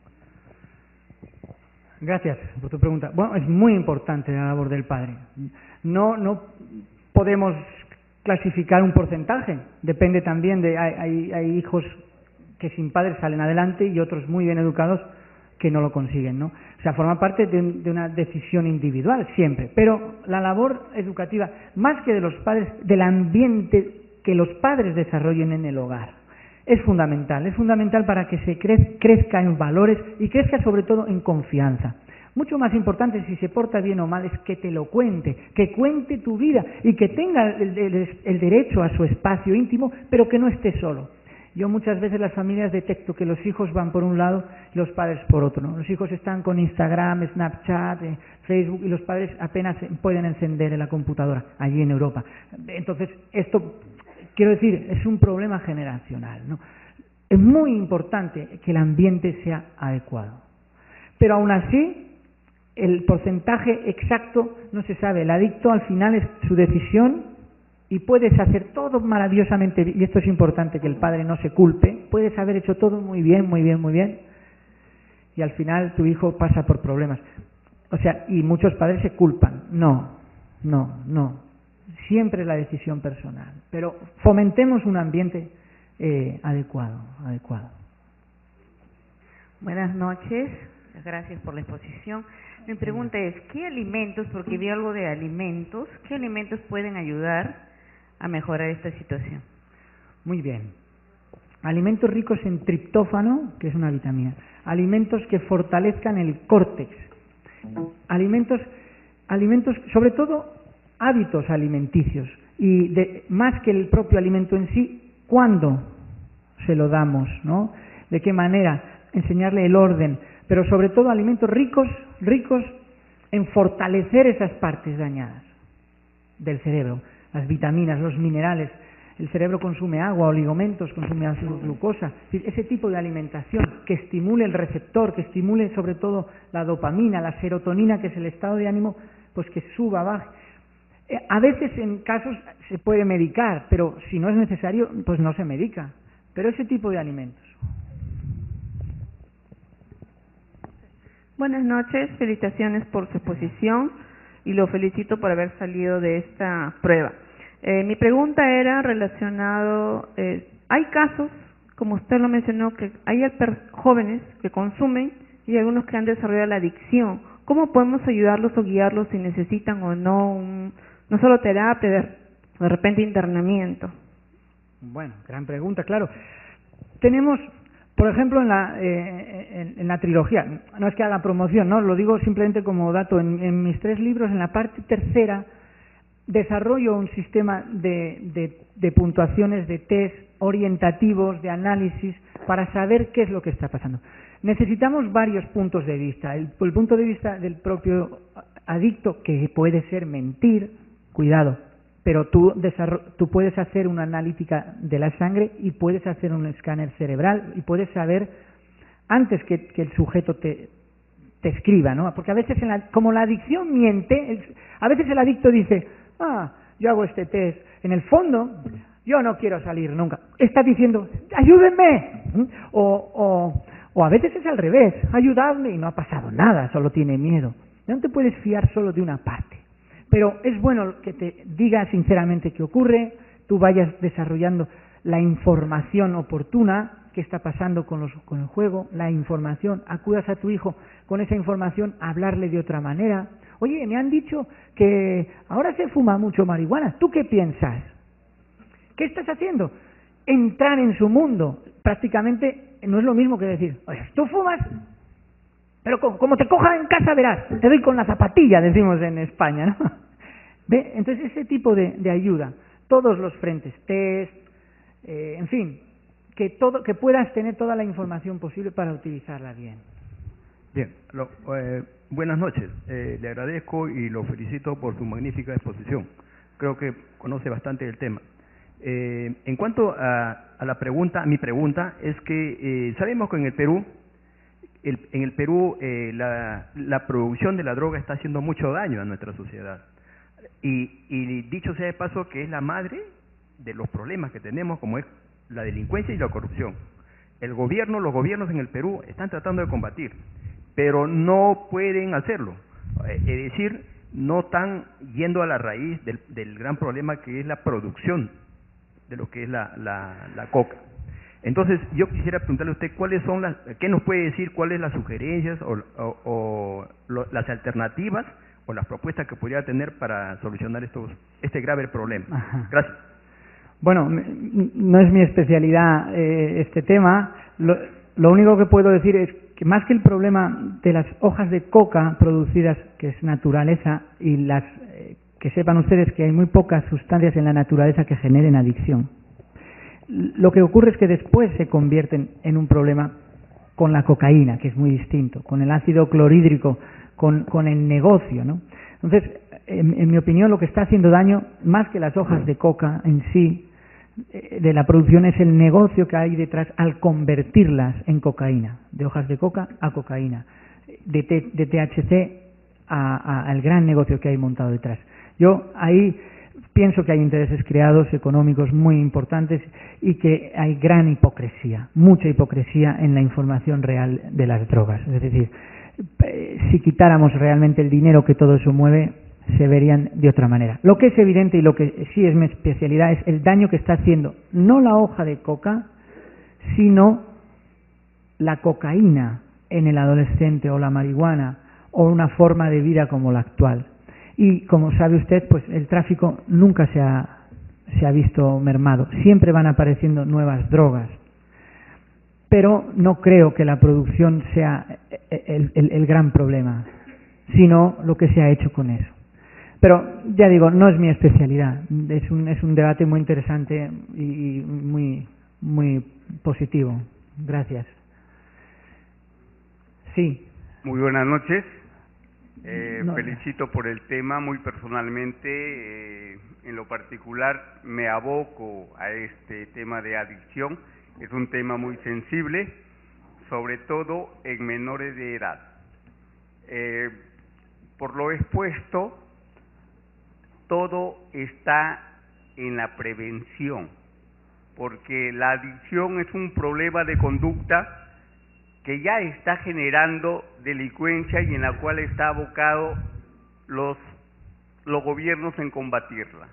Gracias por tu pregunta. Bueno, es muy importante la labor del padre. No, no podemos clasificar un porcentaje. Depende también de hay, hay, hay hijos que sin padres salen adelante y otros muy bien educados que no lo consiguen, ¿no? O sea, forma parte de, de una decisión individual siempre, pero la labor educativa, más que de los padres, del ambiente que los padres desarrollen en el hogar, es fundamental, es fundamental para que se cre crezca en valores y crezca sobre todo en confianza. Mucho más importante, si se porta bien o mal, es que te lo cuente, que cuente tu vida y que tenga el, el, el derecho a su espacio íntimo, pero que no esté solo. Yo muchas veces las familias detecto que los hijos van por un lado y los padres por otro, ¿no? Los hijos están con Instagram, Snapchat, eh, Facebook y los padres apenas pueden encender en la computadora allí en Europa. Entonces, esto quiero decir, es un problema generacional, ¿no? Es muy importante que el ambiente sea adecuado. Pero aún así, el porcentaje exacto no se sabe. El adicto al final es su decisión y puedes hacer todo maravillosamente bien, y esto es importante, que el padre no se culpe, puedes haber hecho todo muy bien, muy bien, muy bien, y al final tu hijo pasa por problemas. O sea, y muchos padres se culpan. No, no, no. Siempre es la decisión personal. Pero fomentemos un ambiente eh, adecuado, adecuado. Buenas noches, gracias por la exposición. Mi pregunta es, ¿qué alimentos, porque vi algo de alimentos, qué alimentos pueden ayudar a mejorar esta situación? Muy bien. Alimentos ricos en triptófano, que es una vitamina. Alimentos que fortalezcan el córtex. Alimentos, alimentos, sobre todo hábitos alimenticios. Y de, más que el propio alimento en sí, ¿cuándo se lo damos, ¿no? ¿De qué manera? Enseñarle el orden. Pero sobre todo alimentos ricos, ricos en fortalecer esas partes dañadas del cerebro. Las vitaminas, los minerales. El cerebro consume agua, oligomentos, consume glucosa. Ese tipo de alimentación que estimule el receptor, que estimule sobre todo la dopamina, la serotonina, que es el estado de ánimo, pues que suba, baje. A veces en casos se puede medicar, pero si no es necesario, pues no se medica. Pero ese tipo de alimentos. Buenas noches, felicitaciones por su exposición y lo felicito por haber salido de esta prueba. Eh, mi pregunta era relacionado, eh, hay casos, como usted lo mencionó, que hay jóvenes que consumen y algunos que han desarrollado la adicción. ¿Cómo podemos ayudarlos o guiarlos si necesitan o no, un, no solo terapia, de, de repente internamiento? Bueno, gran pregunta, claro. Tenemos, por ejemplo, en la, eh, en, en la trilogía, no es que haga promoción, no, lo digo simplemente como dato, en, en mis tres libros, en la parte tercera, desarrollo un sistema de, de, de puntuaciones, de test orientativos, de análisis, para saber qué es lo que está pasando. Necesitamos varios puntos de vista. El, el punto de vista del propio adicto, que puede ser mentir, cuidado, pero tú, tú puedes hacer una analítica de la sangre y puedes hacer un escáner cerebral y puedes saber antes que, que el sujeto te, te escriba, ¿no? Porque a veces, en la, como la adicción miente, el, a veces el adicto dice, ah, yo hago este test, en el fondo yo no quiero salir nunca. Está diciendo, ayúdenme. O, o, o a veces es al revés, ayudadme y no ha pasado nada, solo tiene miedo. No te puedes fiar solo de una parte. Pero es bueno que te diga sinceramente qué ocurre, tú vayas desarrollando la información oportuna, qué está pasando con, los, con el juego, la información, acudas a tu hijo con esa información a hablarle de otra manera. Oye, me han dicho que ahora se fuma mucho marihuana, ¿tú qué piensas? ¿Qué estás haciendo? Entrar en su mundo. Prácticamente no es lo mismo que decir, oye, ¿tú fumas? Pero como, como te coja en casa verás, te doy con la zapatilla, decimos en España, ¿no? ¿Ve? Entonces ese tipo de, de ayuda, todos los frentes, test, eh, en fin, que, todo, que puedas tener toda la información posible para utilizarla bien. Bien, lo, eh, buenas noches. Eh, le agradezco y lo felicito por su magnífica exposición. Creo que conoce bastante el tema. Eh, en cuanto a, a la pregunta, a mi pregunta, es que eh, sabemos que en el Perú, el, en el Perú eh, la, la producción de la droga está haciendo mucho daño a nuestra sociedad. Y, y dicho sea de paso que es la madre de los problemas que tenemos, como es la delincuencia y la corrupción. El gobierno, los gobiernos en el Perú están tratando de combatir, pero no pueden hacerlo. Es decir, no están yendo a la raíz del, del gran problema que es la producción de lo que es la, la, la coca. Entonces, yo quisiera preguntarle a usted cuáles son las, qué nos puede decir, cuáles las sugerencias o, o, o lo, las alternativas o las propuestas que podría tener para solucionar estos, este grave problema. Ajá. Gracias. Bueno, no es mi especialidad eh, este tema. Lo, lo único que puedo decir es que más que el problema de las hojas de coca producidas, que es naturaleza, y las eh, que sepan ustedes que hay muy pocas sustancias en la naturaleza que generen adicción. Lo que ocurre es que después se convierten en un problema con la cocaína, que es muy distinto, con el ácido clorhídrico, con, con el negocio, ¿no? Entonces, en, en mi opinión, lo que está haciendo daño, más que las hojas de coca en sí, de la producción es el negocio que hay detrás al convertirlas en cocaína, de hojas de coca a cocaína, de, T, de T H C a, a, al gran negocio que hay montado detrás. Yo ahí pienso que hay intereses creados económicos muy importantes y que hay gran hipocresía, mucha hipocresía en la información real de las drogas. Es decir, si quitáramos realmente el dinero que todo eso mueve, se verían de otra manera. Lo que es evidente y lo que sí es mi especialidad es el daño que está haciendo no la hoja de coca, sino la cocaína en el adolescente, o la marihuana, o una forma de vida como la actual. Y como sabe usted, pues el tráfico nunca se ha, se ha visto mermado. Siempre van apareciendo nuevas drogas. Pero no creo que la producción sea el, el, el gran problema, sino lo que se ha hecho con eso. Pero ya digo, no es mi especialidad. Es un, es un debate muy interesante y, y muy, muy positivo. Gracias. Sí. Muy buenas noches. Eh, no, felicito por el tema. Muy personalmente, eh, en lo particular, me aboco a este tema de adicción. Es un tema muy sensible, sobre todo en menores de edad. Eh, por lo expuesto, todo está en la prevención, porque la adicción es un problema de conducta que ya está generando delincuencia y en la cual está abocado los, los gobiernos en combatirla.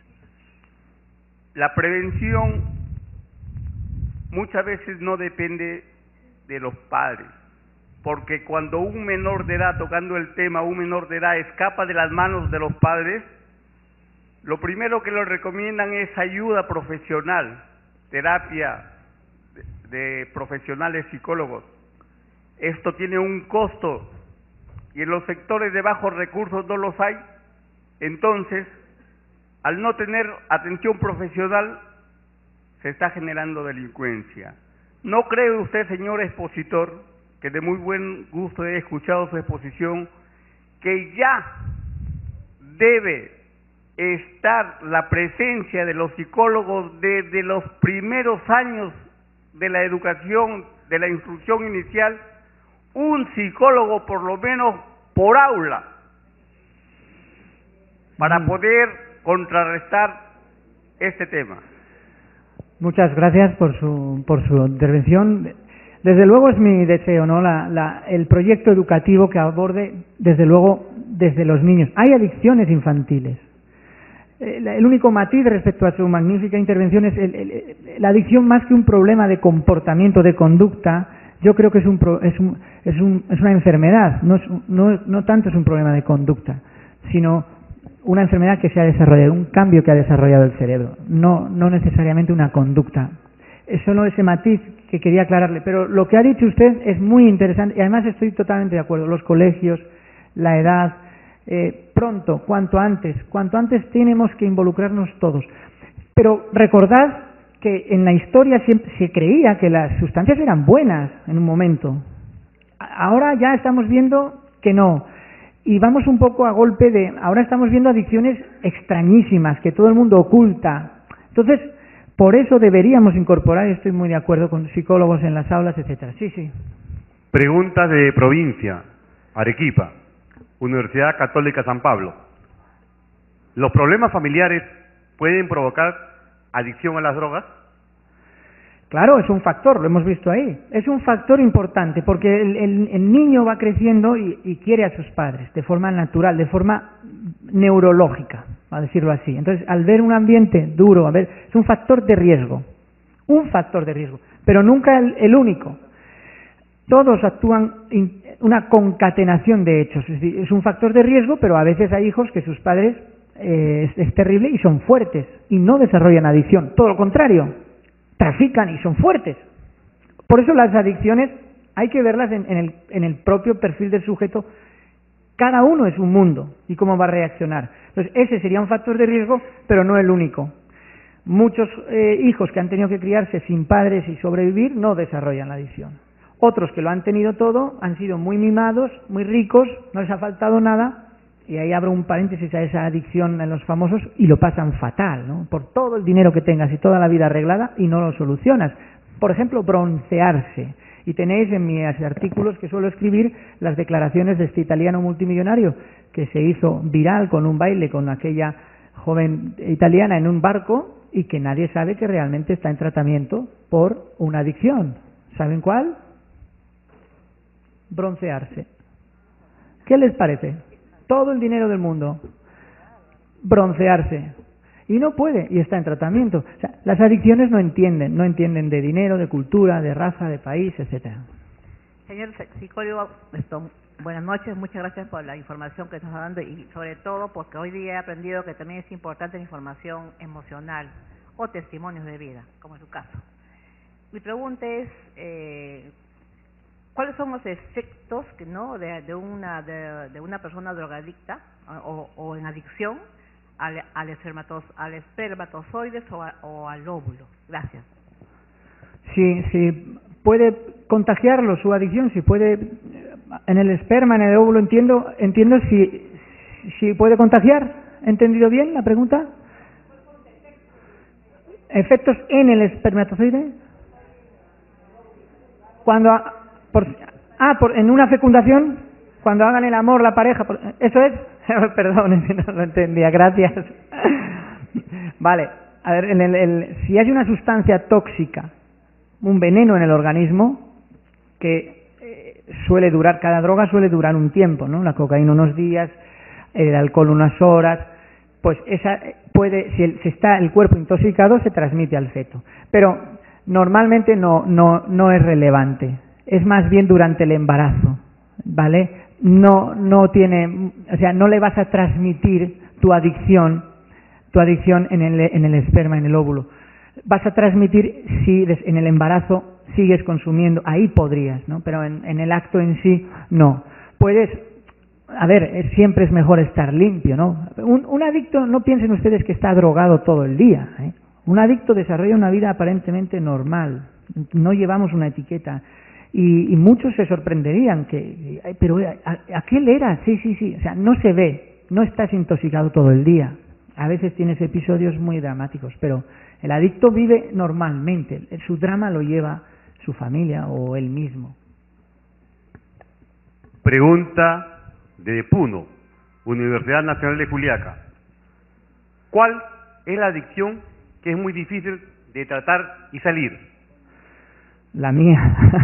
La prevención muchas veces no depende de los padres, porque cuando un menor de edad, tocando el tema, un menor de edad escapa de las manos de los padres, lo primero que le recomiendan es ayuda profesional, terapia de, de profesionales psicólogos. Esto tiene un costo y en los sectores de bajos recursos no los hay. Entonces, al no tener atención profesional, se está generando delincuencia. ¿No cree usted, señor expositor, que de muy buen gusto he escuchado su exposición, que ya debe estar la presencia de los psicólogos desde los primeros años de la educación, de la instrucción inicial, un psicólogo por lo menos por aula, para poder contrarrestar este tema? Muchas gracias por su, por su intervención. Desde luego es mi deseo, ¿no? La, la, el proyecto educativo que aborde, desde luego, desde los niños. Hay adicciones infantiles. El, el único matiz respecto a su magnífica intervención es el, el, el, la adicción, más que un problema de comportamiento, de conducta. Yo creo que es un, es un, es un, es una enfermedad. No, es, no, no tanto es un problema de conducta, sino una enfermedad que se ha desarrollado, un cambio que ha desarrollado el cerebro, no, no necesariamente una conducta. Es solo ese matiz que quería aclararle, pero lo que ha dicho usted es muy interesante y además estoy totalmente de acuerdo. Los colegios, la edad, eh, pronto, cuanto antes, cuanto antes tenemos que involucrarnos todos. Pero recordad que en la historia siempre se creía que las sustancias eran buenas en un momento. Ahora ya estamos viendo que no. Y vamos un poco a golpe de... Ahora estamos viendo adicciones extrañísimas que todo el mundo oculta. Entonces, por eso deberíamos incorporar, y estoy muy de acuerdo con psicólogos en las aulas, etcétera. Sí, sí. Pregunta de provincia, Arequipa, Universidad Católica San Pablo. ¿Los problemas familiares pueden provocar adicción a las drogas? Claro, es un factor, lo hemos visto ahí. Es un factor importante porque el, el, el niño va creciendo y, y quiere a sus padres de forma natural, de forma neurológica, a decirlo así. Entonces, al ver un ambiente duro, a ver, es un factor de riesgo, un factor de riesgo, pero nunca el, el único. Todos actúan in, una concatenación de hechos, es decir, es un factor de riesgo, pero a veces hay hijos que sus padres eh, es, es terrible y son fuertes y no desarrollan adicción, todo lo contrario. Trafican y son fuertes. Por eso las adicciones hay que verlas en, en, el, en el propio perfil del sujeto. Cada uno es un mundo y cómo va a reaccionar. Entonces ese sería un factor de riesgo, pero no el único. Muchos eh, hijos que han tenido que criarse sin padres y sobrevivir no desarrollan la adicción. Otros que lo han tenido todo han sido muy mimados, muy ricos, no les ha faltado nada y ahí abro un paréntesis a esa adicción en los famosos, y lo pasan fatal, ¿no? Por todo el dinero que tengas y toda la vida arreglada y no lo solucionas. Por ejemplo, broncearse. Y tenéis en mis artículos que suelo escribir las declaraciones de este italiano multimillonario que se hizo viral con un baile con aquella joven italiana en un barco y que nadie sabe que realmente está en tratamiento por una adicción. ¿Saben cuál? Broncearse. ¿Qué les parece? Todo el dinero del mundo. Broncearse. Y no puede, y está en tratamiento. O sea, las adicciones no entienden, no entienden de dinero, de cultura, de raza, de país, etcétera. Señor psicólogo, esto, buenas noches, muchas gracias por la información que nos está dando y sobre todo porque hoy día he aprendido que también es importante la información emocional o testimonios de vida, como en su caso. Mi pregunta es, eh, ¿cuáles son los efectos que no de, de una de, de una persona drogadicta o, o en adicción al, al, espermatos, al espermatozoides o, a, o al óvulo? Gracias. Sí, sí, puede contagiarlo su adicción, si puede en el esperma, en el óvulo, entiendo, entiendo si, si puede contagiar. ¿He entendido bien la pregunta? ¿Efectos en el espermatozoide? Cuando por, ah, por, en una fecundación, cuando hagan el amor la pareja, por, ¿eso es? Perdón, no lo entendía, gracias. Vale, a ver, en el, el, si hay una sustancia tóxica, un veneno en el organismo, que eh, suele durar, cada droga suele durar un tiempo, ¿no? La cocaína unos días, el alcohol unas horas, pues esa puede, si, el, si está el cuerpo intoxicado, se transmite al feto. Pero normalmente no, no, no es relevante, es más bien durante el embarazo, ¿vale? No, no tiene, o sea, no le vas a transmitir tu adicción, tu adicción en el, en el esperma, en el óvulo. Vas a transmitir si en el embarazo sigues consumiendo, ahí podrías, ¿no? Pero en, en el acto en sí, no. Puedes, a ver, siempre es mejor estar limpio, ¿no? Un, un adicto, no piensen ustedes que está drogado todo el día, ¿eh? Un adicto desarrolla una vida aparentemente normal, no llevamos una etiqueta. Y, y muchos se sorprenderían que, ay, pero ¿a, aquel era? Sí, sí, sí, o sea, no se ve, no estás intoxicado todo el día. A veces tienes episodios muy dramáticos, pero el adicto vive normalmente, su drama lo lleva su familia o él mismo. Pregunta de Puno, Universidad Nacional de Juliaca. ¿Cuál es la adicción que es muy difícil de tratar y salir? La mía.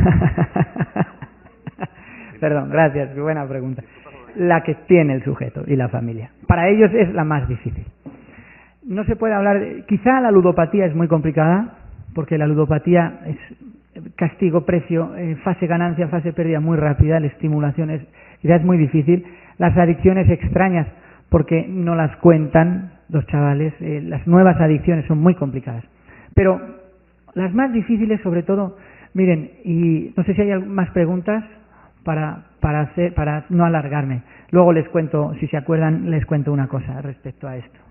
Perdón, gracias, qué buena pregunta. La que tiene el sujeto y la familia. Para ellos es la más difícil. No se puede hablar, de, quizá la ludopatía es muy complicada, porque la ludopatía es castigo, precio, eh, fase ganancia, fase pérdida muy rápida, la estimulación es, quizá es muy difícil. Las adicciones extrañas, porque no las cuentan los chavales, eh, las nuevas adicciones son muy complicadas. Pero las más difíciles, sobre todo, miren, y no sé si hay más preguntas para, para, hacer, para no alargarme. Luego les cuento, si se acuerdan, les cuento una cosa respecto a esto.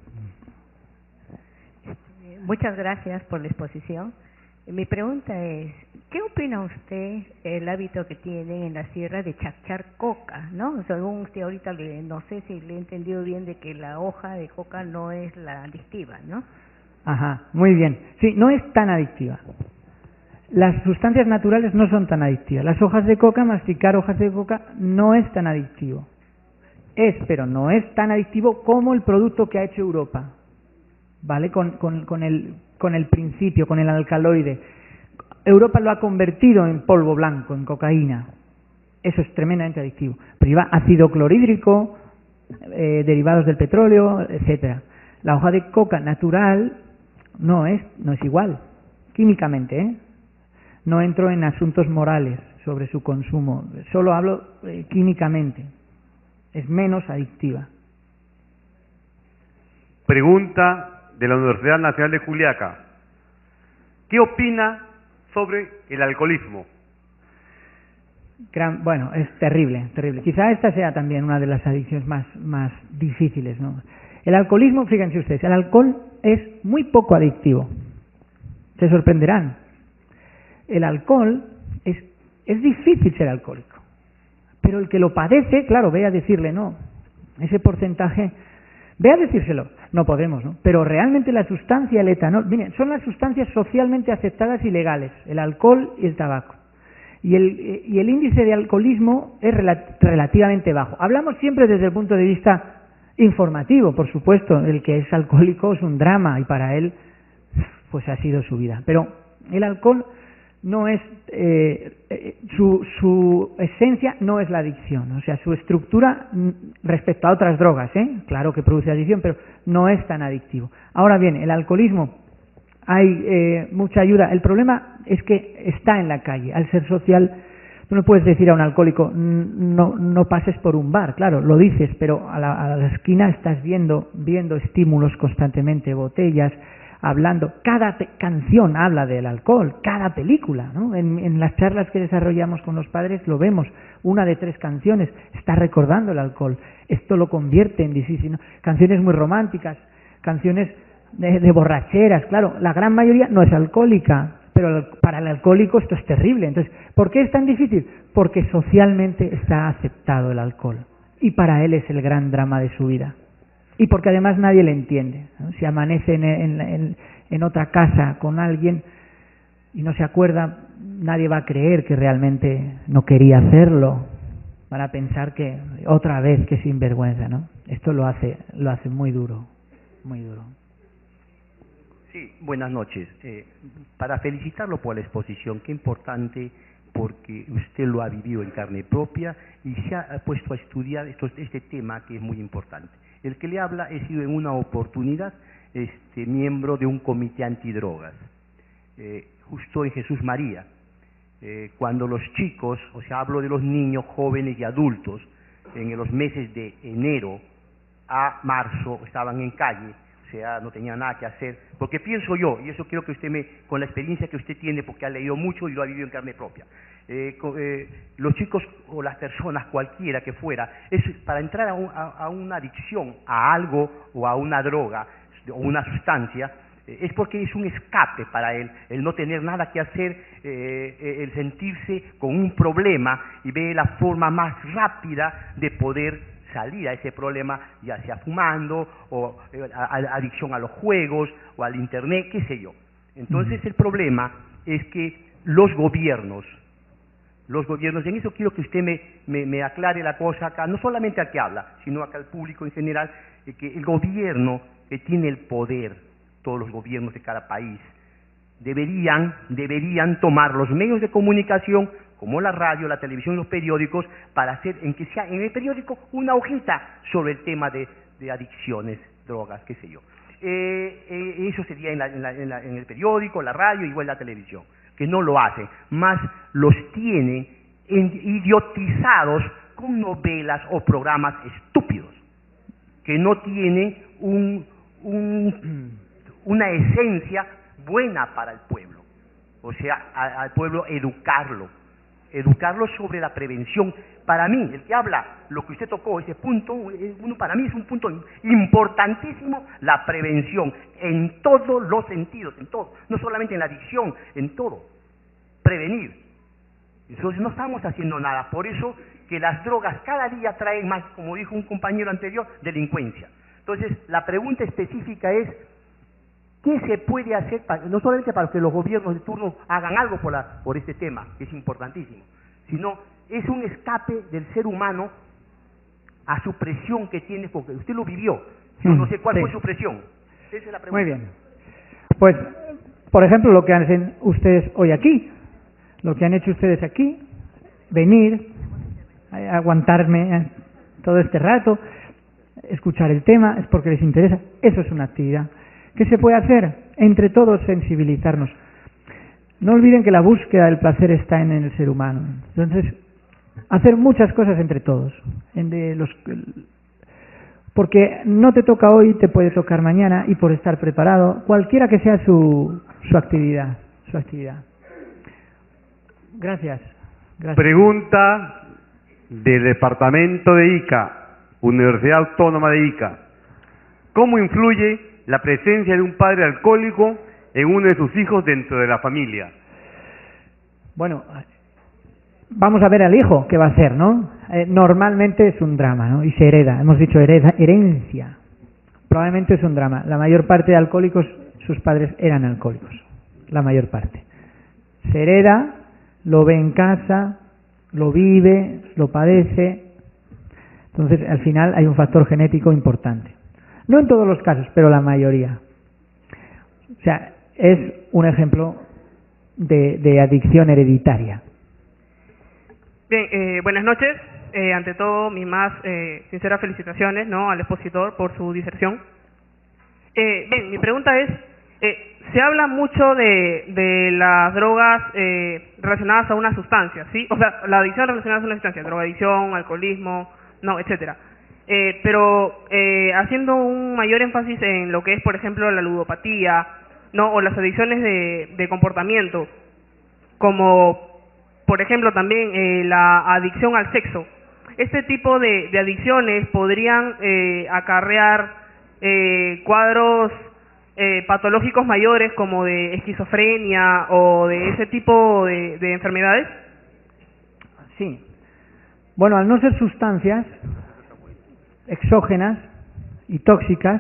Muchas gracias por la exposición. Mi pregunta es, ¿qué opina usted el hábito que tienen en la sierra de chachar coca, ¿no? Según usted ahorita, le, no sé si le he entendido bien de que la hoja de coca no es la adictiva, ¿no? Ajá, muy bien. Sí, no es tan adictiva. Las sustancias naturales no son tan adictivas. Las hojas de coca, masticar hojas de coca, no es tan adictivo. Es, pero no es tan adictivo como el producto que ha hecho Europa, ¿vale? Con, con, con, el, con el principio, con el alcaloide. Europa lo ha convertido en polvo blanco, en cocaína. Eso es tremendamente adictivo. Pero lleva ácido clorhídrico, eh, derivados del petróleo, etcétera. La hoja de coca natural no es, no es igual, químicamente, ¿eh? No entro en asuntos morales sobre su consumo, solo hablo eh, químicamente. Es menos adictiva. Pregunta de la Universidad Nacional de Juliaca. ¿Qué opina sobre el alcoholismo? Gran, bueno, es terrible, terrible. Quizá esta sea también una de las adicciones más, más difíciles, ¿no? El alcoholismo, fíjense ustedes, el alcohol es muy poco adictivo. Se sorprenderán. El alcohol es, es difícil ser alcohólico. Pero el que lo padece, claro, ve a decirle no. ese porcentaje, ve a decírselo, no podemos, ¿no? Pero realmente la sustancia, el etanol, miren, son las sustancias socialmente aceptadas y legales, el alcohol y el tabaco. Y el, y el índice de alcoholismo es rela- relativamente bajo. Hablamos siempre desde el punto de vista informativo, por supuesto, el que es alcohólico es un drama y para él pues ha sido su vida. Pero el alcohol no es, eh, eh, su, su esencia no es la adicción, o sea, su estructura respecto a otras drogas, ¿eh? Claro que produce adicción, pero no es tan adictivo. Ahora bien, el alcoholismo, hay eh, mucha ayuda. El problema es que está en la calle. Al ser social, tú no puedes decir a un alcohólico, no, no pases por un bar, claro, lo dices, pero a la, a la esquina estás viendo, viendo estímulos constantemente, botellas, hablando, cada te- canción habla del alcohol, cada película, ¿no? En, en las charlas que desarrollamos con los padres lo vemos, una de tres canciones está recordando el alcohol, esto lo convierte en difícil, ¿no? Canciones muy románticas, canciones de, de borracheras, claro, la gran mayoría no es alcohólica, pero el, para el alcohólico esto es terrible. Entonces, ¿por qué es tan difícil? Porque socialmente está aceptado el alcohol y para él es el gran drama de su vida. Y porque además nadie le entiende, ¿no? Si amanece en, en, en, en otra casa con alguien y no se acuerda, nadie va a creer que realmente no quería hacerlo. Van a pensar que otra vez que sinvergüenza, ¿no? Esto lo hace, lo hace muy duro, muy duro. Sí, buenas noches. Eh, para felicitarlo por la exposición, qué importante, porque usted lo ha vivido en carne propia y se ha puesto a estudiar esto, este tema que es muy importante. El que le habla he sido en una oportunidad este, miembro de un comité antidrogas, eh, justo en Jesús María, eh, cuando los chicos, o sea, hablo de los niños, jóvenes y adultos, en los meses de enero a marzo estaban en calle, o sea, no tenían nada que hacer, porque pienso yo, y eso quiero que usted me, con la experiencia que usted tiene, porque ha leído mucho y lo ha vivido en carne propia, eh, eh, los chicos o las personas, cualquiera que fuera, es para entrar a, un, a, a una adicción, a algo o a una droga o una sustancia, eh, es porque es un escape para él, el no tener nada que hacer, eh, el sentirse con un problema y ve la forma más rápida de poder salir a ese problema, ya sea fumando o eh, a, a, adicción a los juegos o al internet, qué sé yo. Entonces el problema es que los gobiernos, los gobiernos, en eso quiero que usted me, me, me aclare la cosa acá, no solamente al que habla, sino acá al público en general, eh, que el gobierno que tiene el poder, todos los gobiernos de cada país, deberían, deberían tomar los medios de comunicación como la radio, la televisión, los periódicos, para hacer, en que sea en el periódico, una hojita sobre el tema de, de adicciones, drogas, qué sé yo. Eh, eh, eso sería en, la, en, la, en, la, en el periódico, la radio, igual la televisión, que no lo hacen, más los tienen idiotizados con novelas o programas estúpidos, que no tienen un, un, una esencia buena para el pueblo, o sea, a, al pueblo educarlo, educarlo sobre la prevención. Para mí, el que habla, lo que usted tocó, ese punto, uno, para mí es un punto importantísimo, la prevención, en todos los sentidos, en todo, no solamente en la adicción, en todo, prevenir. Entonces no estamos haciendo nada, por eso que las drogas cada día traen más, como dijo un compañero anterior, delincuencia. Entonces, la pregunta específica es, ¿qué se puede hacer, para, no solamente para que los gobiernos de turno hagan algo por, la, por este tema, que es importantísimo, sino es un escape del ser humano a su presión que tiene, porque usted lo vivió, yo no sé cuál sí. fue su presión. Esa es la pregunta. Muy bien. Pues, por ejemplo, lo que hacen ustedes hoy aquí, lo que han hecho ustedes aquí, venir, aguantarme todo este rato, escuchar el tema, es porque les interesa, eso es una actividad. ¿Qué se puede hacer? Entre todos sensibilizarnos. No olviden que la búsqueda del placer está en el ser humano. Entonces, hacer muchas cosas entre todos. Entre los, porque no te toca hoy, te puede tocar mañana, y por estar preparado, cualquiera que sea su, su actividad. Su actividad. Gracias. Gracias. Pregunta del Departamento de Ica, Universidad Autónoma de Ica. ¿Cómo influye la presencia de un padre alcohólico en uno de sus hijos dentro de la familia? Bueno, vamos a ver al hijo qué va a hacer, ¿no? Eh, normalmente es un drama, ¿no? Y se hereda, hemos dicho hereda, herencia. Probablemente es un drama. La mayor parte de alcohólicos, sus padres eran alcohólicos, la mayor parte. Se hereda, lo ve en casa, lo vive, lo padece. Entonces, al final hay un factor genético importante. No en todos los casos, pero la mayoría. O sea, es un ejemplo de, de adicción hereditaria. Bien, eh, buenas noches. Eh, ante todo, mis más eh, sinceras felicitaciones, ¿no?, al expositor por su diserción. Eh, bien, mi pregunta es, eh, se habla mucho de, de las drogas eh, relacionadas a una sustancia, ¿sí? O sea, la adicción relacionada a una sustancia, drogadicción, alcoholismo, no, etcétera. Eh, pero eh, haciendo un mayor énfasis en lo que es, por ejemplo, la ludopatía, ¿no?, o las adicciones de, de comportamiento, como, por ejemplo, también eh, la adicción al sexo. Este tipo de, de adicciones podrían eh, acarrear eh, cuadros eh, patológicos mayores como de esquizofrenia o de ese tipo de, de enfermedades. Sí. Bueno, al no ser sustancias exógenas y tóxicas,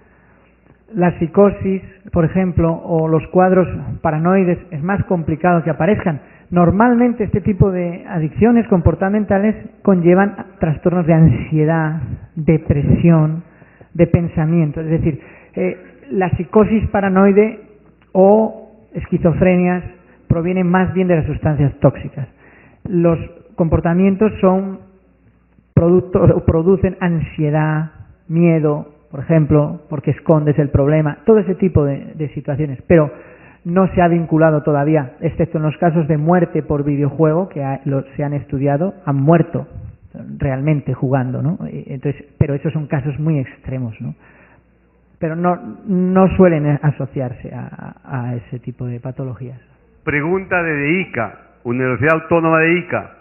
la psicosis, por ejemplo, o los cuadros paranoides es más complicado que aparezcan. Normalmente este tipo de adicciones comportamentales conllevan trastornos de ansiedad, depresión, de pensamiento. Es decir, eh, la psicosis paranoide o esquizofrenias provienen más bien de las sustancias tóxicas. Los comportamientos son productos, producen ansiedad, miedo, por ejemplo, porque escondes el problema, todo ese tipo de, de situaciones. Pero no se ha vinculado todavía, excepto en los casos de muerte por videojuego que ha, lo, se han estudiado, han muerto realmente jugando, ¿no? Entonces, pero esos son casos muy extremos, ¿no? Pero no, no suelen asociarse a, a ese tipo de patologías. Pregunta de ICA, Universidad Autónoma de Ica.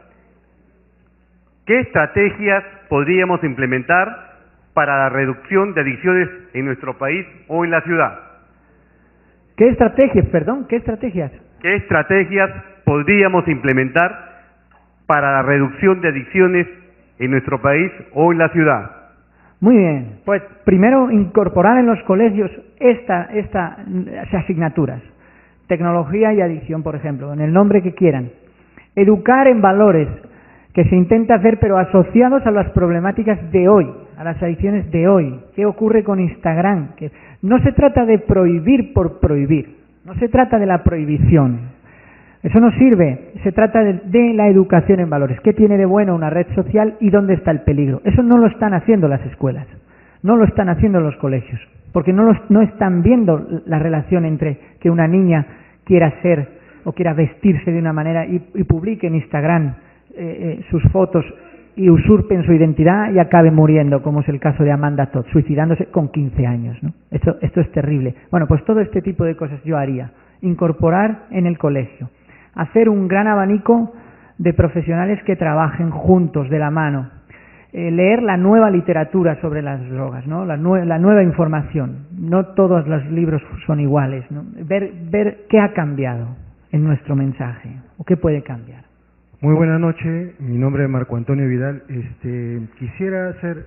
¿Qué estrategias podríamos implementar para la reducción de adicciones en nuestro país o en la ciudad? ¿Qué estrategias, perdón? ¿Qué estrategias? ¿Qué estrategias podríamos implementar para la reducción de adicciones en nuestro país o en la ciudad? Muy bien. Pues primero incorporar en los colegios esta, esta, estas asignaturas. Tecnología y adicción, por ejemplo, en el nombre que quieran. Educar en valores, que se intenta hacer pero asociados a las problemáticas de hoy, a las adicciones de hoy. ¿Qué ocurre con Instagram? Que no se trata de prohibir por prohibir, no se trata de la prohibición. Eso no sirve, se trata de, de la educación en valores. ¿Qué tiene de bueno una red social y dónde está el peligro? Eso no lo están haciendo las escuelas, no lo están haciendo los colegios, porque no, los, no están viendo la relación entre que una niña quiera ser o quiera vestirse de una manera y, y publique en Instagram eh, eh, sus fotos y usurpen su identidad y acabe muriendo, como es el caso de Amanda Todd, suicidándose con quince años, ¿no? Esto, esto es terrible. Bueno, pues todo este tipo de cosas yo haría. Incorporar en el colegio. Hacer un gran abanico de profesionales que trabajen juntos, de la mano. Eh, leer la nueva literatura sobre las drogas, ¿no? La, nue la nueva información. No todos los libros son iguales, ¿no? Ver, ver qué ha cambiado en nuestro mensaje o qué puede cambiar. Muy buenas noches, mi nombre es Marco Antonio Vidal. Este, quisiera hacer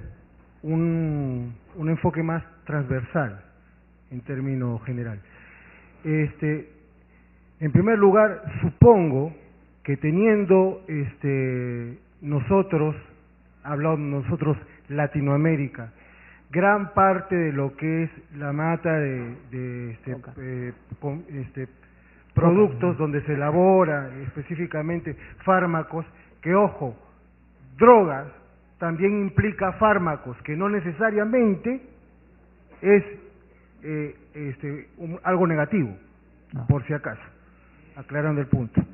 un, un enfoque más transversal en términos general. Este, en primer lugar, supongo que teniendo este, nosotros, hablamos nosotros Latinoamérica, gran parte de lo que es la mata de, de este, eh, con, este, productos donde se elabora específicamente fármacos, que ojo, drogas también implica fármacos, que no necesariamente es eh, este, un, algo negativo, no. Por si acaso, aclarando el punto.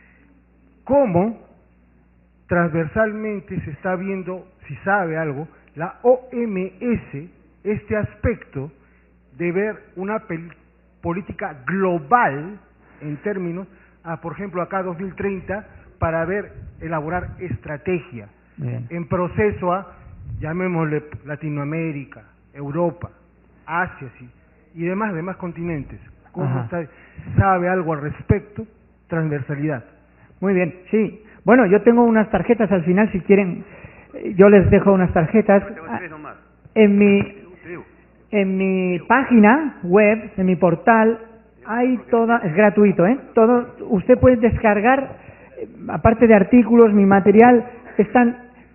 ¿Cómo transversalmente se está viendo, si sabe algo, la O M S, este aspecto de ver una política global en términos, a, por ejemplo, acá dos mil treinta, para ver, elaborar estrategia Bien. En proceso a, llamémosle Latinoamérica, Europa, Asia, sí, y demás, demás continentes? ¿Cómo está, sabe algo al respecto? Transversalidad. Muy bien, sí. Bueno, yo tengo unas tarjetas al final, si quieren, yo les dejo unas tarjetas. En mi, en mi página web, en mi portal, hay toda, es gratuito, ¿eh? Todo, usted puede descargar, aparte de artículos, mi material, están,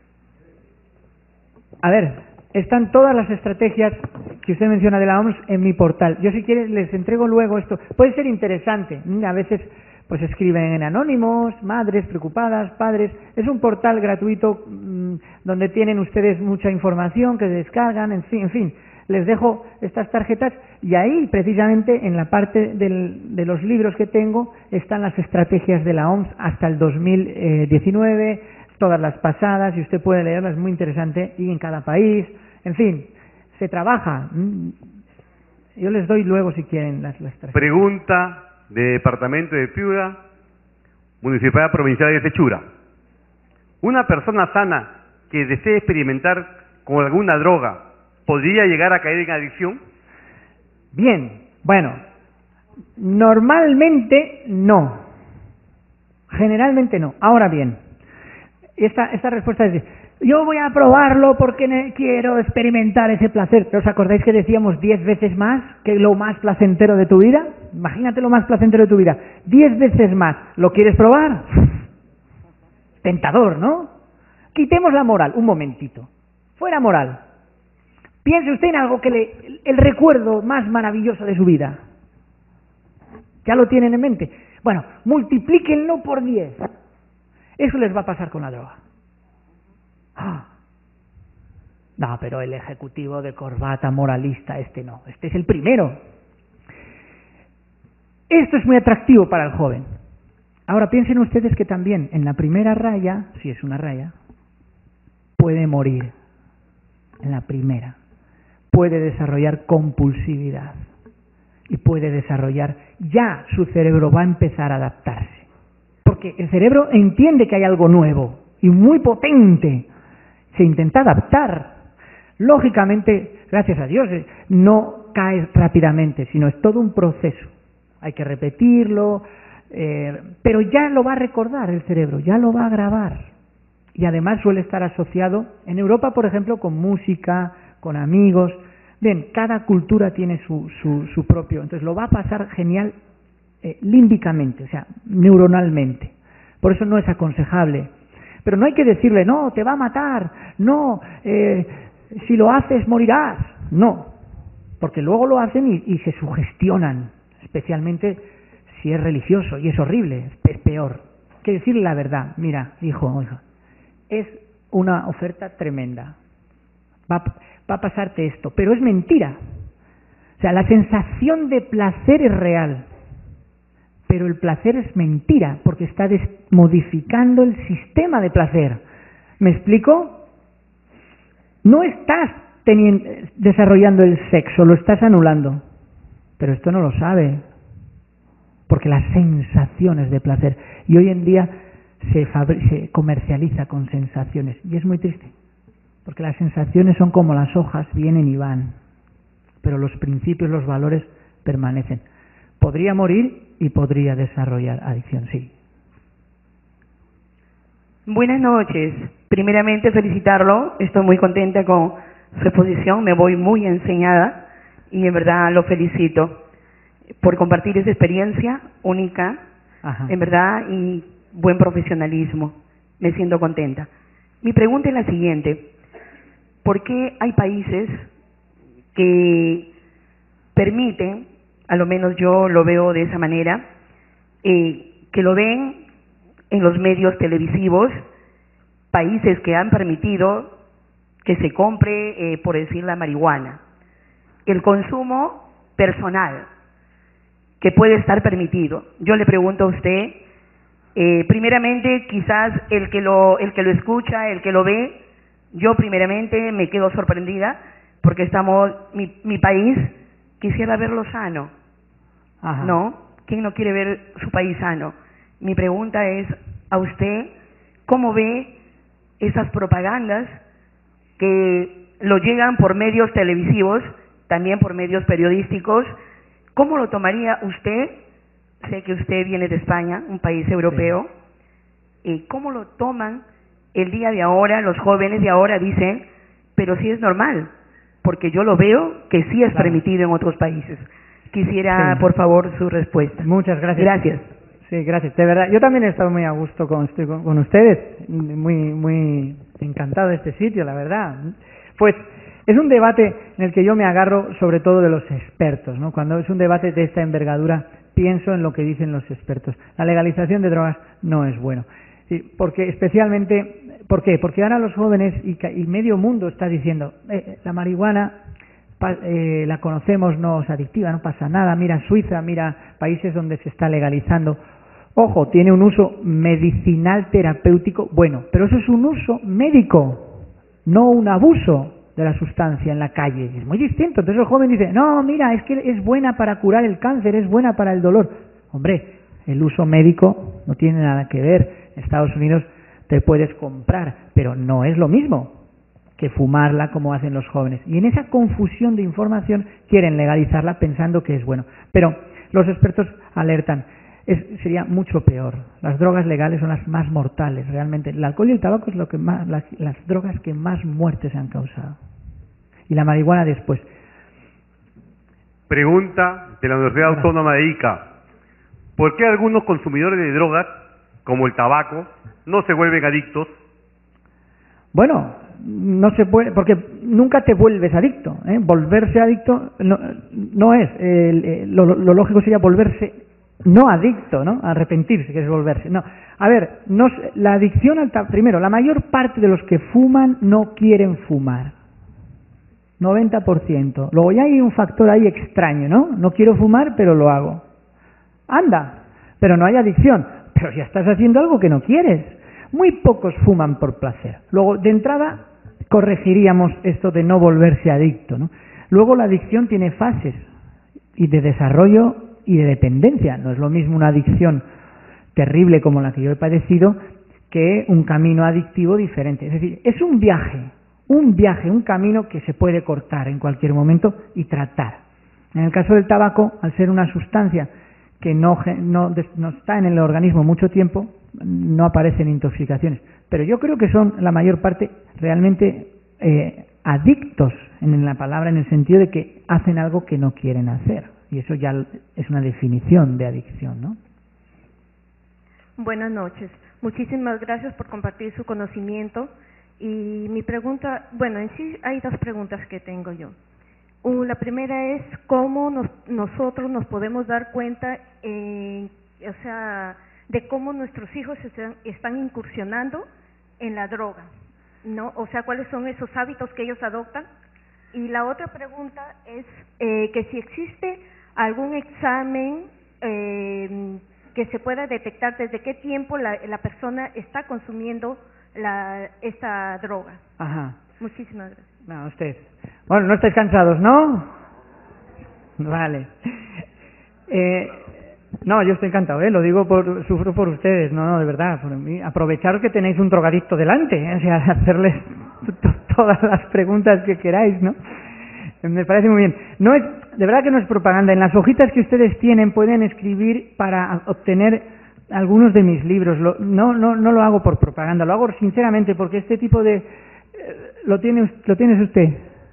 a ver, están todas las estrategias que usted menciona de la O M S en mi portal. Yo si quiere les entrego luego esto. Puede ser interesante. A veces pues escriben en anónimos, madres preocupadas, padres. Es un portal gratuito mmm, donde tienen ustedes mucha información que descargan, en fin, en fin. Les dejo estas tarjetas y ahí precisamente en la parte del, de los libros que tengo están las estrategias de la O M S hasta el dos mil diecinueve, todas las pasadas, y usted puede leerlas, es muy interesante, y en cada país, en fin, se trabaja. Yo les doy luego si quieren las, las tarjetas. Pregunta de Departamento de Piura, Municipalidad Provincial de Sechura. Una persona sana que desee experimentar con alguna droga, ¿podría llegar a caer en adicción? Bien, bueno, normalmente no. Generalmente no. Ahora bien, esta, esta respuesta es, yo voy a probarlo porque quiero experimentar ese placer. ¿Os acordáis que decíamos diez veces más que lo más placentero de tu vida? Imagínate lo más placentero de tu vida. Diez veces más. ¿Lo quieres probar? Tentador, ¿no? Quitemos la moral, un momentito. Fuera moral. Piense usted en algo que le... el recuerdo más maravilloso de su vida. ¿Ya lo tienen en mente? Bueno, multiplíquenlo por diez. Eso les va a pasar con la droga. Ah. No, pero el ejecutivo de corbata moralista, este no. Este es el primero. Esto es muy atractivo para el joven. Ahora piensen ustedes que también en la primera raya, si es una raya, puede morir. En la primera. Puede desarrollar compulsividad. Y puede desarrollar, ya su cerebro va a empezar a adaptarse. Porque el cerebro entiende que hay algo nuevo y muy potente. Se intenta adaptar. Lógicamente, gracias a Dios, no cae rápidamente, sino es todo un proceso. Hay que repetirlo, eh, pero ya lo va a recordar el cerebro, ya lo va a grabar. Y además suele estar asociado, en Europa, por ejemplo, con música, con amigos. Bien, cada cultura tiene su, su, su propio, entonces lo va a pasar genial eh, límbicamente, o sea, neuronalmente. Por eso no es aconsejable. Pero no hay que decirle, no, te va a matar, no, eh, si lo haces morirás. No, porque luego lo hacen y, y se sugestionan, especialmente si es religioso, y es horrible, es peor. Hay que decirle la verdad, mira, hijo o hija, es una oferta tremenda, va, va a pasarte esto, pero es mentira. O sea, la sensación de placer es real, pero el placer es mentira, porque está modificando el sistema de placer. ¿Me explico? No estás teniendo, desarrollando el sexo, lo estás anulando. Pero esto no lo sabe, porque las sensaciones de placer, y hoy en día se, se comercializa con sensaciones, y es muy triste, porque las sensaciones son como las hojas, vienen y van, pero los principios, los valores permanecen. Podría morir y podría desarrollar adicción, sí. Buenas noches. Primeramente felicitarlo, estoy muy contenta con su exposición, me voy muy enseñada y en verdad lo felicito por compartir esa experiencia única, Ajá. en verdad, y buen profesionalismo. Me siento contenta. Mi pregunta es la siguiente: ¿por qué hay países que permiten, a lo menos yo lo veo de esa manera, eh, que lo ven en los medios televisivos, países que han permitido que se compre, eh, por decir, la marihuana, el consumo personal, que puede estar permitido? Yo le pregunto a usted, eh, primeramente, quizás el que lo, el que lo escucha, el que lo ve, yo primeramente me quedo sorprendida, porque estamos, mi, mi país, quisiera verlo sano, Ajá. ¿no? ¿Quién no quiere ver su país sano? Mi pregunta es a usted, ¿cómo ve esas propagandas que lo llegan por medios televisivos, también por medios periodísticos? ¿Cómo lo tomaría usted? Sé que usted viene de España, un país europeo. eh, ¿cómo lo toman el día de ahora? Los jóvenes de ahora dicen, pero sí es normal, porque yo lo veo que sí es Claro. permitido en otros países. Quisiera, Sí. por favor, su respuesta. Muchas gracias. Gracias. Sí, gracias. De verdad, yo también he estado muy a gusto con, estoy con, con ustedes, muy, muy encantado de este sitio, la verdad. Pues es un debate en el que yo me agarro sobre todo de los expertos, ¿no? Cuando es un debate de esta envergadura, pienso en lo que dicen los expertos. La legalización de drogas no es bueno. Sí, porque especialmente, ¿por qué? Porque ahora los jóvenes y, ca- y medio mundo está diciendo, eh, la marihuana pa- eh, la conocemos, no es adictiva, no pasa nada, mira Suiza, mira países donde se está legalizando. Ojo, tiene un uso medicinal terapéutico, bueno, pero eso es un uso médico, no un abuso de la sustancia en la calle. Es muy distinto. Entonces el joven dice, no, mira, es que es buena para curar el cáncer, es buena para el dolor. Hombre, el uso médico no tiene nada que ver. En Estados Unidos te puedes comprar, pero no es lo mismo que fumarla como hacen los jóvenes. Y en esa confusión de información quieren legalizarla pensando que es bueno. Pero los expertos alertan, es, sería mucho peor. Las drogas legales son las más mortales, realmente. El alcohol y el tabaco es lo que más, las, las drogas que más muertes han causado. Y la marihuana después. Pregunta de la Universidad Autónoma de Ica. ¿Por qué algunos consumidores de drogas, como el tabaco, no se vuelven adictos? Bueno, no se puede, porque nunca te vuelves adicto, ¿eh? Volverse adicto no, no es, el, el, lo, lo lógico sería volverse no adicto, ¿no? Arrepentirse, que es volverse. No, a ver, no, la adicción al tabaco, primero, la mayor parte de los que fuman no quieren fumar, noventa por ciento. Luego ya hay un factor ahí extraño, ¿no? No quiero fumar, pero lo hago. Anda, pero no hay adicción, pero ya estás haciendo algo que no quieres. Muy pocos fuman por placer. Luego, de entrada, corregiríamos esto de no volverse adicto, ¿no? Luego, la adicción tiene fases, y de desarrollo y de dependencia. No es lo mismo una adicción terrible como la que yo he padecido que un camino adictivo diferente. Es decir, es un viaje, un viaje, un camino que se puede cortar en cualquier momento y tratar. En el caso del tabaco, al ser una sustancia que no, no, no está en el organismo mucho tiempo, no aparecen intoxicaciones. Pero yo creo que son la mayor parte realmente eh, adictos en la palabra, en el sentido de que hacen algo que no quieren hacer. Y eso ya es una definición de adicción, ¿no? Buenas noches. Muchísimas gracias por compartir su conocimiento. Y mi pregunta, bueno, en sí hay dos preguntas que tengo yo. Uh, la primera es cómo nos, nosotros nos podemos dar cuenta, eh, o sea, de cómo nuestros hijos están, están incursionando en la droga, ¿no? O sea, cuáles son esos hábitos que ellos adoptan. Y la otra pregunta es eh, que si existe algún examen eh, que se pueda detectar desde qué tiempo la, la persona está consumiendo la, esta droga. Ajá. Muchísimas gracias. No, usted. Bueno, no estáis cansados, ¿no? Vale. Eh, no, yo estoy encantado, ¿eh? Lo digo por, sufro por ustedes, no, no, de verdad, por mí. Aprovecharos que tenéis un drogadicto delante, ¿eh? O sea, hacerles todas las preguntas que queráis, ¿no? Me parece muy bien. No es, de verdad que no es propaganda. En las hojitas que ustedes tienen pueden escribir para obtener algunos de mis libros. Lo, no, no, no lo hago por propaganda, lo hago sinceramente porque este tipo de... Eh, lo tiene, lo tienes usted.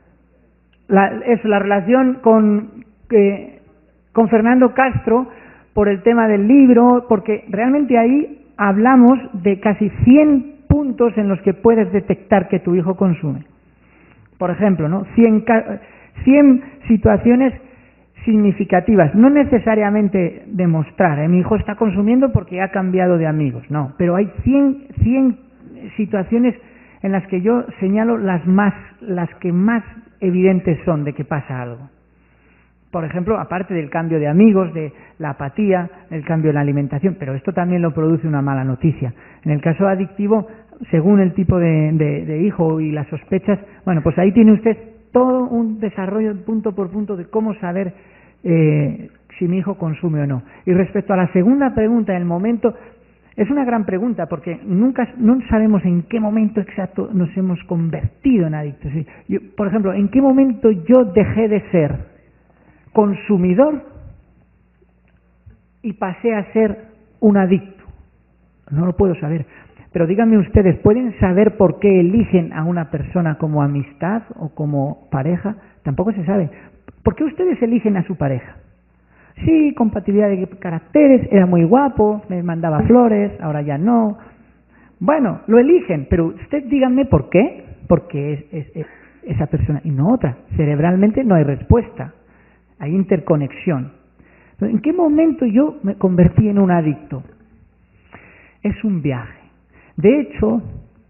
La, es la relación con, eh, con Fernando Castro por el tema del libro, porque realmente ahí hablamos de casi cien puntos en los que puedes detectar que tu hijo consume. Por ejemplo, ¿no? cien, cien situaciones significativas, no necesariamente demostrar, ¿eh? Mi hijo está consumiendo porque ha cambiado de amigos, no, pero hay cien, cien situaciones en las que yo señalo las más, las que más evidentes son de que pasa algo. Por ejemplo, aparte del cambio de amigos, de la apatía, el cambio en la alimentación, pero esto también lo produce una mala noticia. En el caso adictivo, según el tipo de, de, de hijo y las sospechas, bueno, pues ahí tiene usted todo un desarrollo punto por punto de cómo saber eh, si mi hijo consume o no. Y respecto a la segunda pregunta, el momento, es una gran pregunta porque nunca no sabemos en qué momento exacto nos hemos convertido en adictos. Yo, por ejemplo, ¿en qué momento yo dejé de ser consumidor y pasé a ser un adicto? No lo puedo saber, Pero díganme ustedes, ¿pueden saber por qué eligen a una persona como amistad o como pareja? Tampoco se sabe. ¿Por qué ustedes eligen a su pareja? Sí, compatibilidad de caracteres, era muy guapo, me mandaba flores, ahora ya no. Bueno, lo eligen, pero usted díganme por qué. Porque es, es, es esa persona y no otra. Cerebralmente no hay respuesta, hay interconexión. ¿En qué momento yo me convertí en un adicto? Es un viaje. De hecho,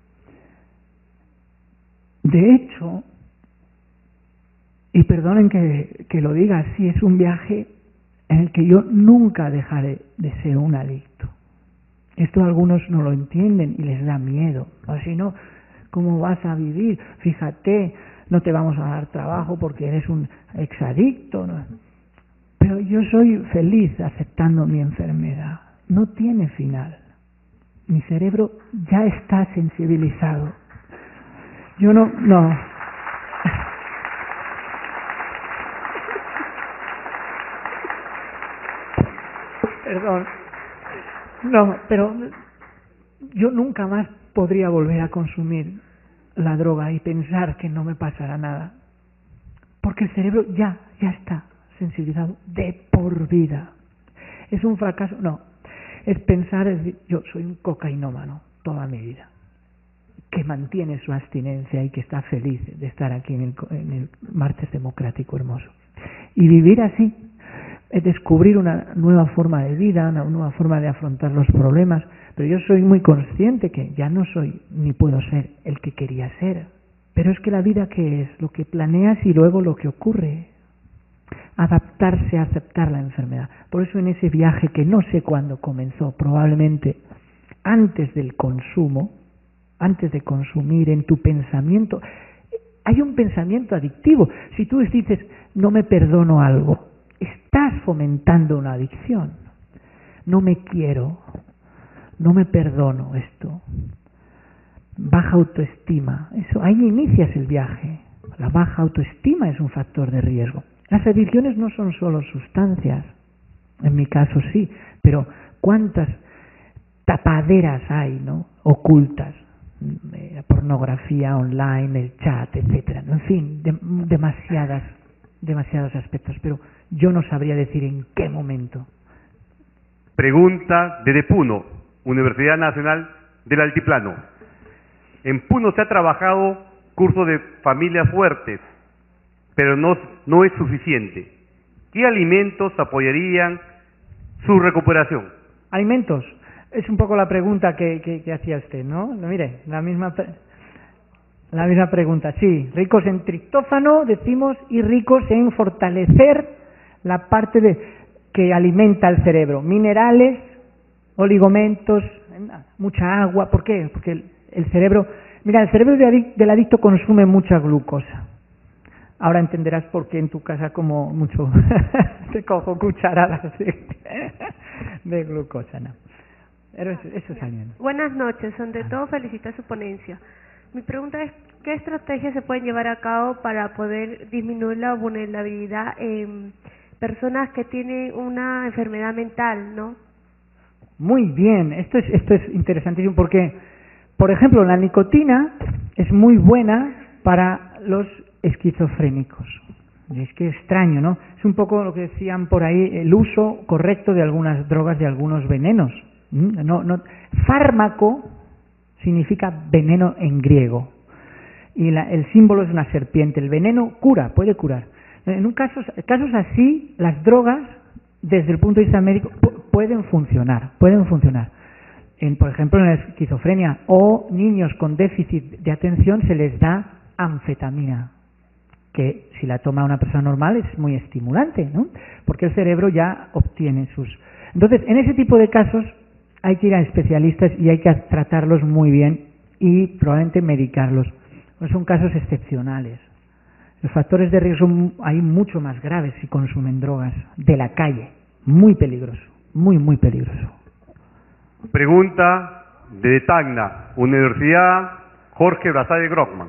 de hecho, y perdonen que, que lo diga así, es un viaje en el que yo nunca dejaré de ser un adicto. Esto algunos no lo entienden y les da miedo. O si no, ¿cómo vas a vivir? Fíjate, no te vamos a dar trabajo porque eres un exadicto, ¿no? Pero yo soy feliz aceptando mi enfermedad. No tiene final. Mi cerebro ya está sensibilizado. Yo no, no. Perdón. No, pero yo nunca más podría volver a consumir la droga y pensar que no me pasará nada. Porque el cerebro ya, ya está sensibilizado de por vida. ¿Es un fracaso? No. Es pensar, es decir, yo soy un cocainómano toda mi vida, que mantiene su abstinencia y que está feliz de estar aquí en el, en el martes democrático hermoso. Y vivir así, es descubrir una nueva forma de vida, una nueva forma de afrontar los problemas, pero yo soy muy consciente que ya no soy ni puedo ser el que quería ser. Pero es que la vida, ¿qué es? Lo que planeas y luego lo que ocurre. Adaptarse a aceptar la enfermedad. Por eso en ese viaje que no sé cuándo comenzó, probablemente antes del consumo, antes de consumir, en tu pensamiento, hay un pensamiento adictivo. Si tú dices, no me perdono algo, estás fomentando una adicción. No me quiero, no me perdono esto. Baja autoestima, eso, ahí inicias el viaje. La baja autoestima es un factor de riesgo. Las adicciones no son solo sustancias, en mi caso sí, pero cuántas tapaderas hay, ¿no? Ocultas, la pornografía online, el chat, etcétera. En fin, de, demasiadas, demasiados aspectos, pero yo no sabría decir en qué momento. Pregunta desde Puno, Universidad Nacional del Altiplano. En Puno se ha trabajado curso de familias fuertes, pero no, no es suficiente. ¿Qué alimentos apoyarían su recuperación? ¿Alimentos? Es un poco la pregunta que, que, que hacía usted, ¿no? Mire, la misma, la misma pregunta. Sí, ricos en triptófano, decimos, y ricos en fortalecer la parte de, que alimenta el cerebro. Minerales, oligomentos, mucha agua. ¿Por qué? Porque el, el cerebro... Mira, el cerebro del adicto consume mucha glucosa. Ahora entenderás por qué en tu casa como mucho te cojo cucharadas de, de glucosa, ¿no? Pero eso, eso es algo. Buenas noches, ante todo felicitar su ponencia. Mi pregunta es, ¿qué estrategias se pueden llevar a cabo para poder disminuir la vulnerabilidad en personas que tienen una enfermedad mental, ¿no? Muy bien, esto es, esto es interesantísimo porque, por ejemplo, la nicotina es muy buena para los esquizofrénicos. Y es que extraño, ¿no? Es un poco lo que decían por ahí, el uso correcto de algunas drogas, de algunos venenos. No, no, fármaco significa veneno en griego. Y la, el símbolo es una serpiente. El veneno cura, puede curar. En un caso, casos así, las drogas, desde el punto de vista médico, pueden funcionar, pueden funcionar. En, por ejemplo, en la esquizofrenia o niños con déficit de atención se les da anfetamina, que si la toma una persona normal es muy estimulante, ¿no? Porque el cerebro ya obtiene sus... Entonces, en ese tipo de casos hay que ir a especialistas y hay que tratarlos muy bien y probablemente medicarlos. Pues son casos excepcionales. Los factores de riesgo hay mucho más graves si consumen drogas de la calle. Muy peligroso, muy, muy peligroso. Pregunta de Tacna, Universidad Jorge Brazade Grockman.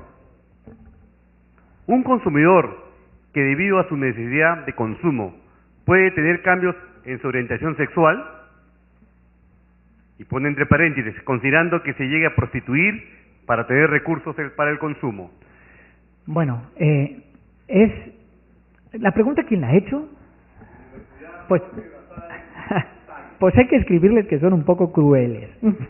Un consumidor que debido a su necesidad de consumo puede tener cambios en su orientación sexual. Y pone entre paréntesis, considerando que se llegue a prostituir para tener recursos para el consumo. Bueno, eh, es... ¿La pregunta quién la ha hecho? Pues... Pues hay que escribirles que son un poco crueles.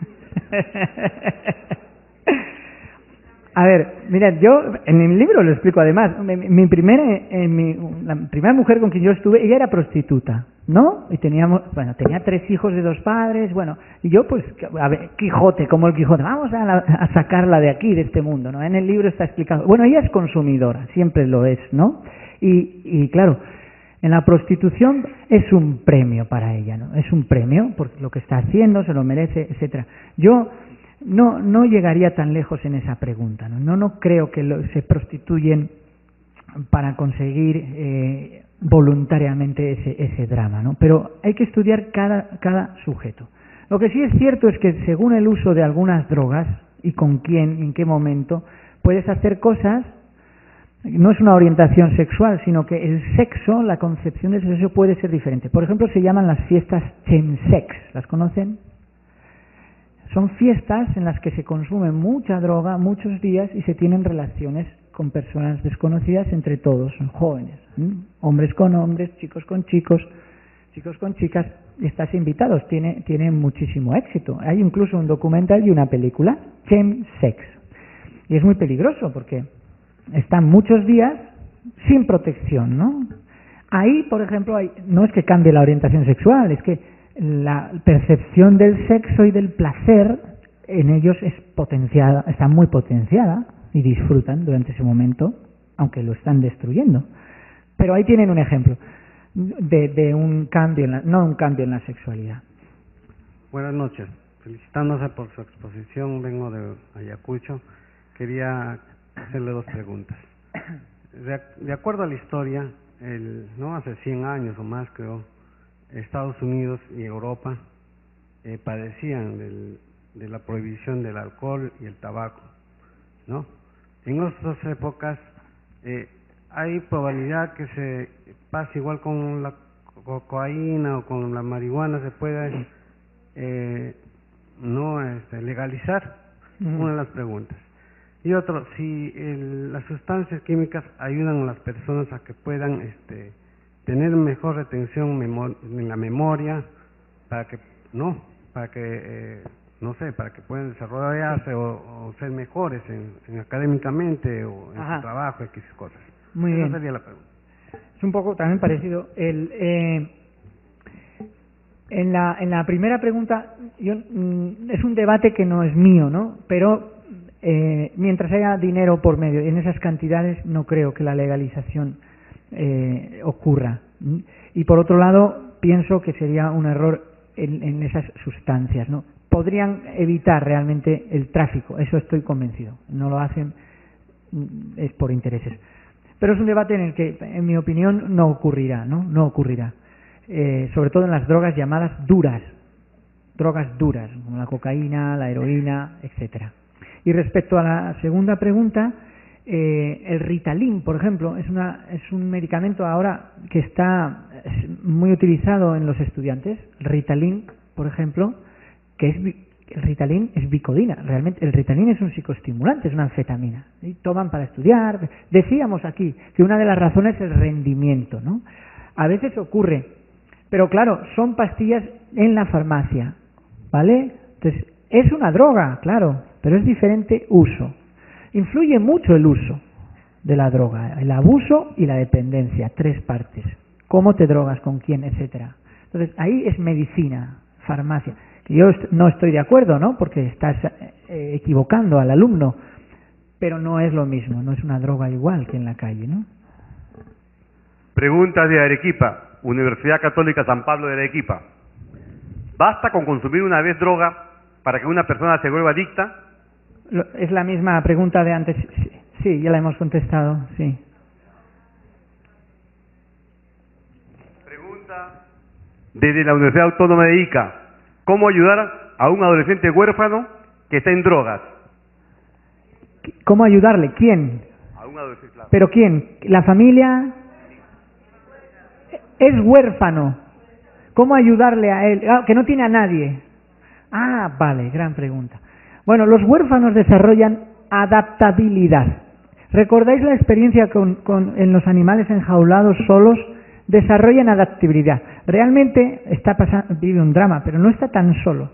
A ver, mirad, yo en mi libro lo explico además. Mi, mi primera, eh, mi, la primera mujer con quien yo estuve, ella era prostituta, ¿no? Y teníamos, bueno, tenía tres hijos de dos padres, bueno, y yo pues, a ver, Quijote, como el Quijote, vamos a, la, a sacarla de aquí, de este mundo, ¿no? En el libro está explicado. Bueno, ella es consumidora, siempre lo es, ¿no? Y, y claro, en la prostitución es un premio para ella, ¿no? Es un premio por lo que está haciendo, se lo merece, etcétera. Yo no no llegaría tan lejos en esa pregunta, ¿no? No, no creo que lo, se prostituyen para conseguir eh, voluntariamente ese, ese drama, ¿no? Pero hay que estudiar cada, cada sujeto. Lo que sí es cierto es que según el uso de algunas drogas y con quién, en qué momento, puedes hacer cosas. No es una orientación sexual, sino que el sexo, la concepción del sexo puede ser diferente. Por ejemplo, se llaman las fiestas chemsex. ¿Las conocen? Son fiestas en las que se consume mucha droga muchos días y se tienen relaciones con personas desconocidas entre todos, son jóvenes, ¿eh? Hombres con hombres, chicos con chicos, chicos con chicas, y estás invitados, tiene, tiene muchísimo éxito. Hay incluso un documental y una película, Chemsex. Y es muy peligroso porque están muchos días sin protección, ¿no? Ahí, por ejemplo, hay, no es que cambie la orientación sexual, es que la percepción del sexo y del placer en ellos es potenciada, está muy potenciada y disfrutan durante ese momento, aunque lo están destruyendo. Pero ahí tienen un ejemplo de, de un cambio, en la, no un cambio en la sexualidad. Buenas noches, felicitándose por su exposición, vengo de Ayacucho, quería hacerle dos preguntas. De, de acuerdo a la historia, el, no hace cien años o más creo, Estados Unidos y Europa eh, padecían del, de la prohibición del alcohol y el tabaco, ¿no? En otras épocas eh, hay probabilidad que se pase igual con la cocaína o con la marihuana, se pueda eh, no este, legalizar. Mm. Una de las preguntas. Y otro, si el, las sustancias químicas ayudan a las personas a que puedan este, tener mejor retención en la memoria, para que, no, para que, eh, no sé, para que puedan desarrollarse o, o ser mejores en, en académicamente o en Ajá. su trabajo, X cosas. Muy Esa bien. sería la pregunta. Es un poco también parecido. El, eh, en, la, en la primera pregunta, yo, mm, es un debate que no es mío, ¿no? Pero Eh, mientras haya dinero por medio, en esas cantidades no creo que la legalización eh, ocurra. Y por otro lado, pienso que sería un error en, en esas sustancias, ¿no? Podrían evitar realmente el tráfico, eso estoy convencido. No lo hacen, es por intereses. Pero es un debate en el que, en mi opinión, no ocurrirá, ¿no? No ocurrirá. Eh, sobre todo en las drogas llamadas duras, drogas duras, como la cocaína, la heroína, etcétera. Y respecto a la segunda pregunta, eh, el Ritalin, por ejemplo, es, una, es un medicamento ahora que está muy utilizado en los estudiantes. El Ritalin, por ejemplo, que es el Ritalin es Vicodina. Realmente el Ritalin es un psicoestimulante, es una anfetamina. ¿Sí? Toman para estudiar. Decíamos aquí que una de las razones es el rendimiento, ¿no? A veces ocurre, pero claro, son pastillas en la farmacia, ¿vale? Entonces, es una droga, claro, pero es diferente uso. Influye mucho el uso de la droga, el abuso y la dependencia, tres partes. Cómo te drogas, con quién, etcétera. Entonces, ahí es medicina, farmacia. Que yo no estoy de acuerdo, ¿no? Porque estás eh, equivocando al alumno, pero no es lo mismo, no es una droga igual que en la calle, ¿no? Pregunta de Arequipa, Universidad Católica San Pablo de Arequipa. ¿Basta con consumir una vez droga para que una persona se vuelva adicta? Es la misma pregunta de antes. Sí, ya la hemos contestado, sí. Pregunta desde la Universidad Autónoma de Ica. ¿Cómo ayudar a un adolescente huérfano que está en drogas? ¿Cómo ayudarle? ¿Quién? A un adolescente, claro. ¿Pero quién? ¿La familia? Es huérfano. ¿Cómo ayudarle a él? Ah, que no tiene a nadie. Ah, vale, gran pregunta. Bueno, los huérfanos desarrollan adaptabilidad. ¿Recordáis la experiencia con, con, en los animales enjaulados solos? Desarrollan adaptabilidad. Realmente está pasando, vive un drama, pero no está tan solo.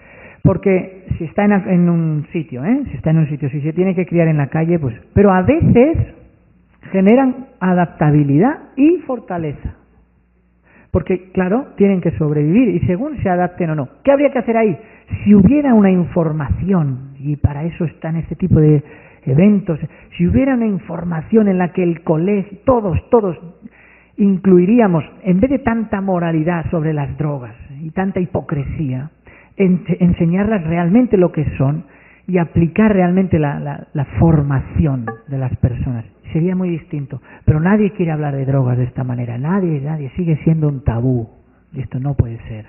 Porque si está en, en un sitio, ¿eh? si está en un sitio, si se tiene que criar en la calle, pues... Pero a veces generan adaptabilidad y fortaleza. Porque, claro, tienen que sobrevivir y según se adapten o no. ¿Qué habría que hacer ahí? Si hubiera una información, y para eso están este tipo de eventos, si hubiera una información en la que el colegio, todos, todos, incluiríamos, en vez de tanta moralidad sobre las drogas y tanta hipocresía, en, enseñarlas realmente lo que son y aplicar realmente la, la, la formación de las personas. Sería muy distinto, pero nadie quiere hablar de drogas de esta manera, nadie, nadie, sigue siendo un tabú, y esto no puede ser.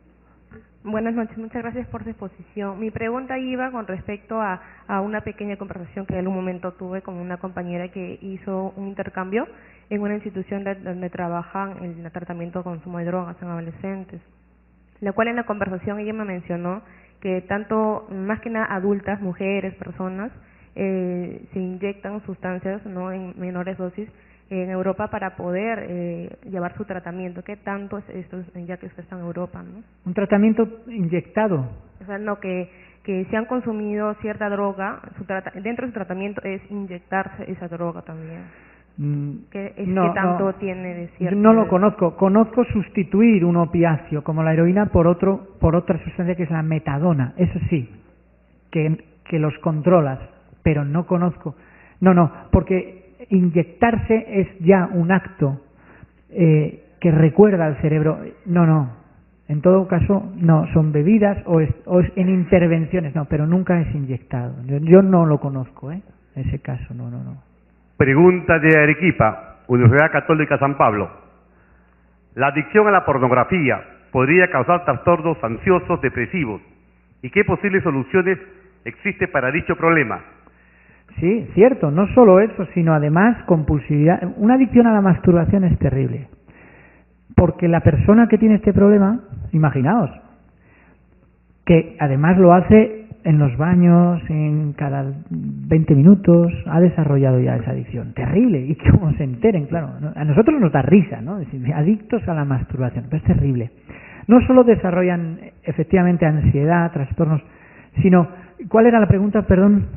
Buenas noches, muchas gracias por su exposición. Mi pregunta iba con respecto a, a una pequeña conversación que en algún momento tuve con una compañera que hizo un intercambio en una institución de, donde trabajan en el tratamiento de consumo de drogas en adolescentes, la cual en la conversación ella me mencionó que tanto, más que nada adultas, mujeres, personas, eh, se inyectan sustancias no en menores dosis en Europa para poder eh, llevar su tratamiento. ¿Qué tanto es esto, ya que usted está en Europa, ¿no? Un tratamiento inyectado. O sea, no, que, que si han consumido cierta droga, su trata, dentro de su tratamiento es inyectarse esa droga también. Mm, ¿Qué, es, no, ¿qué tanto no, tiene de cierto? Yo no lo conozco. Conozco sustituir un opiáceo como la heroína por otro, por otra sustancia que es la metadona. Eso sí, que, que los controlas, pero no conozco. No, no, porque inyectarse es ya un acto eh, que recuerda al cerebro. No, no. En todo caso, no. Son bebidas o, es, o es en intervenciones, no, pero nunca es inyectado. Yo, yo no lo conozco, ¿eh? Ese caso, no, no, no. Pregunta de Arequipa, Universidad Católica San Pablo. ¿La adicción a la pornografía podría causar trastornos ansiosos, depresivos? ¿Y qué posibles soluciones existe para dicho problema? Sí, cierto, no solo eso, sino además compulsividad. Una adicción a la masturbación es terrible, porque la persona que tiene este problema, imaginaos, que además lo hace en los baños, en cada veinte minutos, ha desarrollado ya esa adicción. Terrible, y que como se enteren, claro, a nosotros nos da risa, ¿no? Es decir, adictos a la masturbación, pero es terrible. No solo desarrollan efectivamente ansiedad, trastornos, sino, ¿cuál era la pregunta, perdón?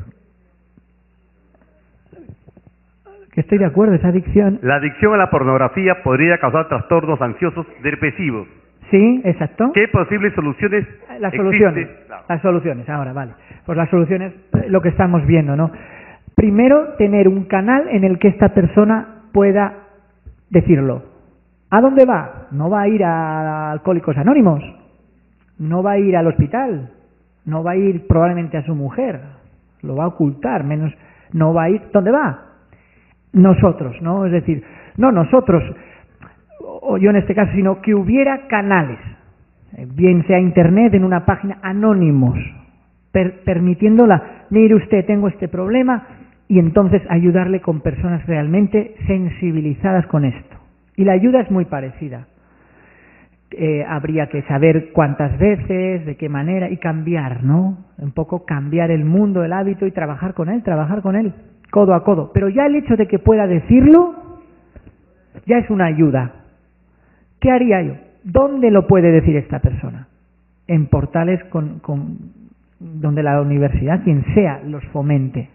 Que estoy de acuerdo, esa adicción... La adicción a la pornografía podría causar trastornos ansiosos depresivos. Sí, exacto. ¿Qué posibles soluciones Las soluciones, existe? Claro. las soluciones, ahora, vale. Pues las soluciones, lo que estamos viendo, ¿no? Primero, tener un canal en el que esta persona pueda decirlo. ¿A dónde va? No va a ir a Alcohólicos Anónimos, no va a ir al hospital, no va a ir probablemente a su mujer, lo va a ocultar, menos, no va a ir... ¿Dónde va? Nosotros, ¿no? Es decir, no nosotros, o yo en este caso, sino que hubiera canales, bien sea internet, en una página, anónimos, per, permitiéndola, mire usted, tengo este problema, y entonces ayudarle con personas realmente sensibilizadas con esto. Y la ayuda es muy parecida. Eh, habría que saber cuántas veces, de qué manera, y cambiar, ¿no? Un poco cambiar el mundo, el hábito, y trabajar con él, trabajar con él. Codo a codo, pero ya el hecho de que pueda decirlo ya es una ayuda. ¿Qué haría yo? ¿Dónde lo puede decir esta persona? En portales con, con donde la universidad, quien sea, los fomente.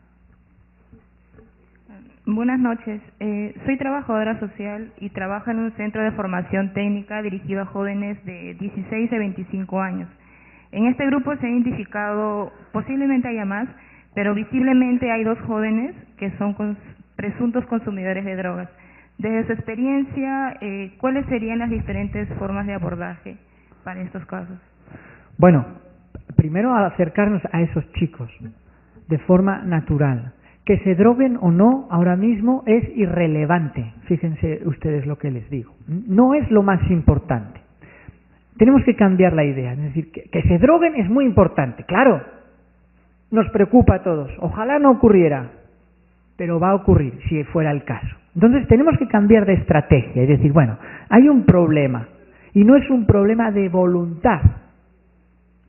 Buenas noches, eh, soy trabajadora social y trabajo en un centro de formación técnica dirigido a jóvenes de dieciséis a veinticinco años. En este grupo se ha identificado, posiblemente haya más, pero visiblemente hay dos jóvenes que son cons presuntos consumidores de drogas. Desde su experiencia, eh, ¿cuáles serían las diferentes formas de abordaje para estos casos? Bueno, primero acercarnos a esos chicos de forma natural. Que se droguen o no ahora mismo es irrelevante. Fíjense ustedes lo que les digo. No es lo más importante. Tenemos que cambiar la idea. Es decir, que, que se droguen es muy importante, claro. Nos preocupa a todos. Ojalá no ocurriera, pero va a ocurrir si fuera el caso. Entonces tenemos que cambiar de estrategia y decir, bueno, hay un problema y no es un problema de voluntad.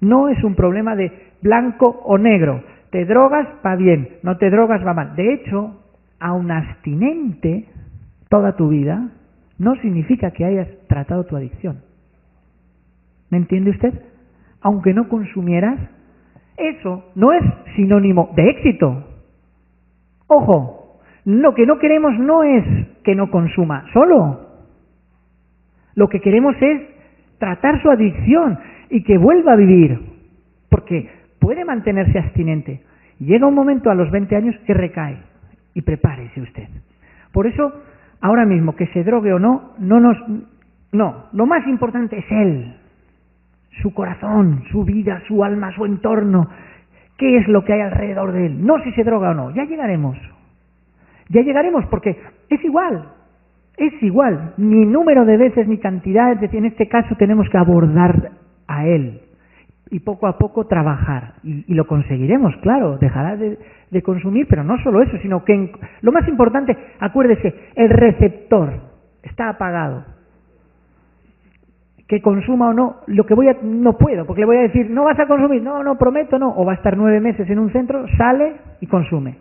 No es un problema de blanco o negro. Te drogas, va bien. No te drogas, va mal. De hecho, aun abstinente toda tu vida, no significa que hayas tratado tu adicción. ¿Me entiende usted? Aunque no consumieras, eso no es sinónimo de éxito. Ojo, lo que no queremos no es que no consuma solo. Lo que queremos es tratar su adicción y que vuelva a vivir, porque puede mantenerse abstinente. Llega un momento a los veinte años que recae, y prepárese usted. Por eso, ahora mismo, que se drogue o no, no nos... No, lo más importante es él, su corazón, su vida, su alma, su entorno. ¿Qué es lo que hay alrededor de él? No si se droga o no, ya llegaremos. Ya llegaremos porque es igual, es igual. Ni número de veces ni cantidades, en este caso tenemos que abordar a él y poco a poco trabajar. Y, y lo conseguiremos, claro, dejará de, de consumir, pero no solo eso, sino que en, lo más importante, acuérdese, el receptor está apagado. Que consuma o no, lo que voy a, no puedo, porque le voy a decir, no vas a consumir, no, no, prometo, no, o va a estar nueve meses en un centro, sale y consume.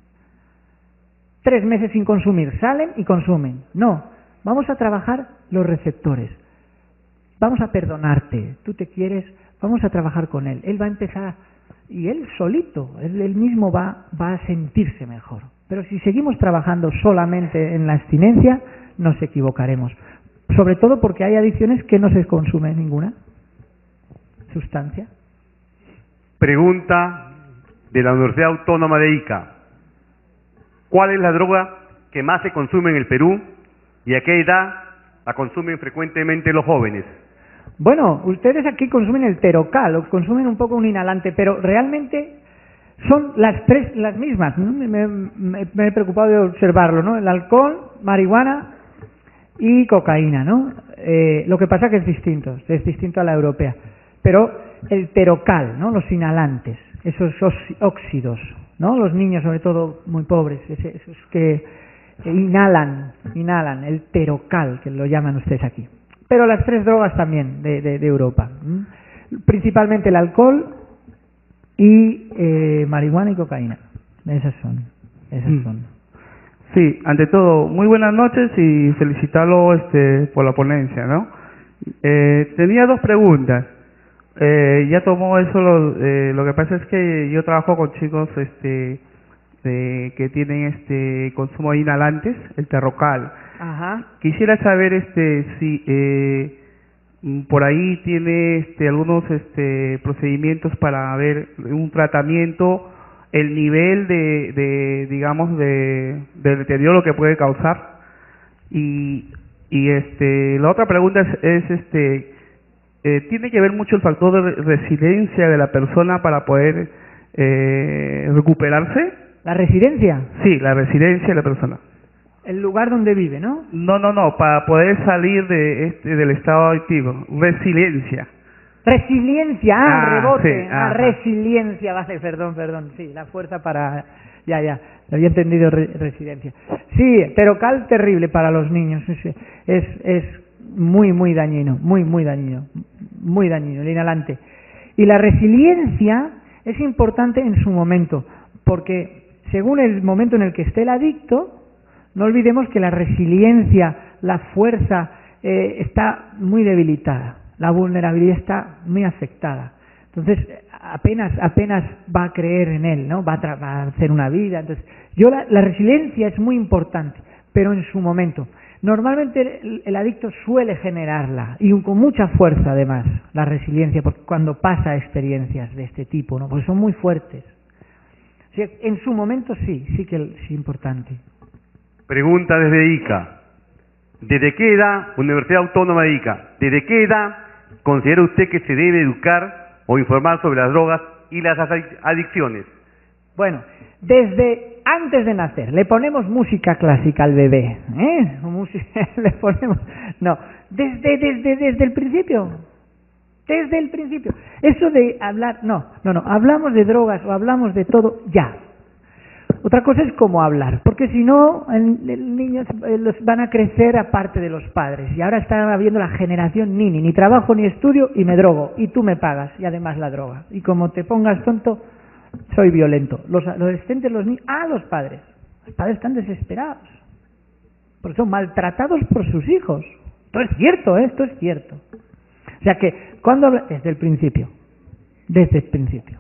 Tres meses sin consumir, salen y consumen. No, vamos a trabajar los receptores. Vamos a perdonarte, tú te quieres, vamos a trabajar con él. Él va a empezar, y él solito, él, él mismo va, va a sentirse mejor. Pero si seguimos trabajando solamente en la abstinencia, nos equivocaremos. Sobre todo porque hay adicciones que no se consume ninguna sustancia. Pregunta de la Universidad Autónoma de Ica. ¿Cuál es la droga que más se consume en el Perú y a qué edad la consumen frecuentemente los jóvenes? Bueno, ustedes aquí consumen el Terocal, o consumen un poco un inhalante, pero realmente son las tres las mismas. ¿no? Me, me, me he preocupado de observarlo, ¿no? El alcohol, marihuana y cocaína, ¿no? Eh, lo que pasa es que es distinto, es distinto a la europea. Pero el Terocal, ¿no? Los inhalantes, esos óxidos, ¿no? Los niños, sobre todo muy pobres, esos que inhalan, inhalan, el Terocal, que lo llaman ustedes aquí. Pero las tres drogas también de, de, de Europa, ¿m? Principalmente el alcohol y eh, marihuana y cocaína. Esas son, esas mm. son. Sí, ante todo, muy buenas noches y felicitarlo este, por la ponencia, ¿no? Eh, tenía dos preguntas. Eh, ya tomó eso, lo, eh, lo que pasa es que yo trabajo con chicos este, de, que tienen este consumo de inhalantes, el Terocal. Ajá. Quisiera saber este si eh, por ahí tiene este, algunos este, procedimientos para ver un tratamiento, el nivel de, de digamos de, de deterioro que puede causar. Y, y este la otra pregunta es, es este eh, tiene que ver mucho el factor de resiliencia de la persona para poder eh, recuperarse. ¿La residencia? Sí, la residencia de la persona. El lugar donde vive, ¿no? No, no, no, para poder salir de este del estado adictivo. Resiliencia. Resiliencia, ah, ah rebote, sí, ah, resiliencia, vale, perdón, perdón, sí, la fuerza para, ya, ya, había entendido re, resiliencia. Sí, Terocal terrible para los niños, es, es, es muy, muy dañino, muy, muy dañino, muy dañino, el inhalante. Y la resiliencia es importante en su momento, porque según el momento en el que esté el adicto, no olvidemos que la resiliencia, la fuerza, eh, está muy debilitada. La vulnerabilidad está muy afectada. Entonces, apenas apenas va a creer en él, ¿no? Va a, va a hacer una vida. Entonces, yo la, la resiliencia es muy importante, pero en su momento. Normalmente el, el adicto suele generarla, y con mucha fuerza además, la resiliencia, porque cuando pasa experiencias de este tipo, ¿no? Porque son muy fuertes. O sea, en su momento sí, sí que es importante. Pregunta desde Ica. ¿Desde qué edad, Universidad Autónoma de Ica, desde qué edad considera usted que se debe educar o informar sobre las drogas y las adicciones? Bueno, desde antes de nacer, le ponemos música clásica al bebé, ¿eh? Música, le ponemos, no, desde, desde, desde el principio, desde el principio. Eso de hablar, no, no, no, hablamos de drogas o hablamos de todo ya. Otra cosa es cómo hablar, porque si no, el, el niños eh, los van a crecer aparte de los padres. Y ahora está habiendo la generación nini, ni trabajo ni estudio y me drogo, y tú me pagas, y además la droga. Y como te pongas tonto, soy violento. Los adolescentes, los niños, ah, los padres. Los padres están desesperados, porque son maltratados por sus hijos. Esto es cierto, ¿eh? Esto es cierto. O sea que, cuando habla, desde el principio, desde el principio.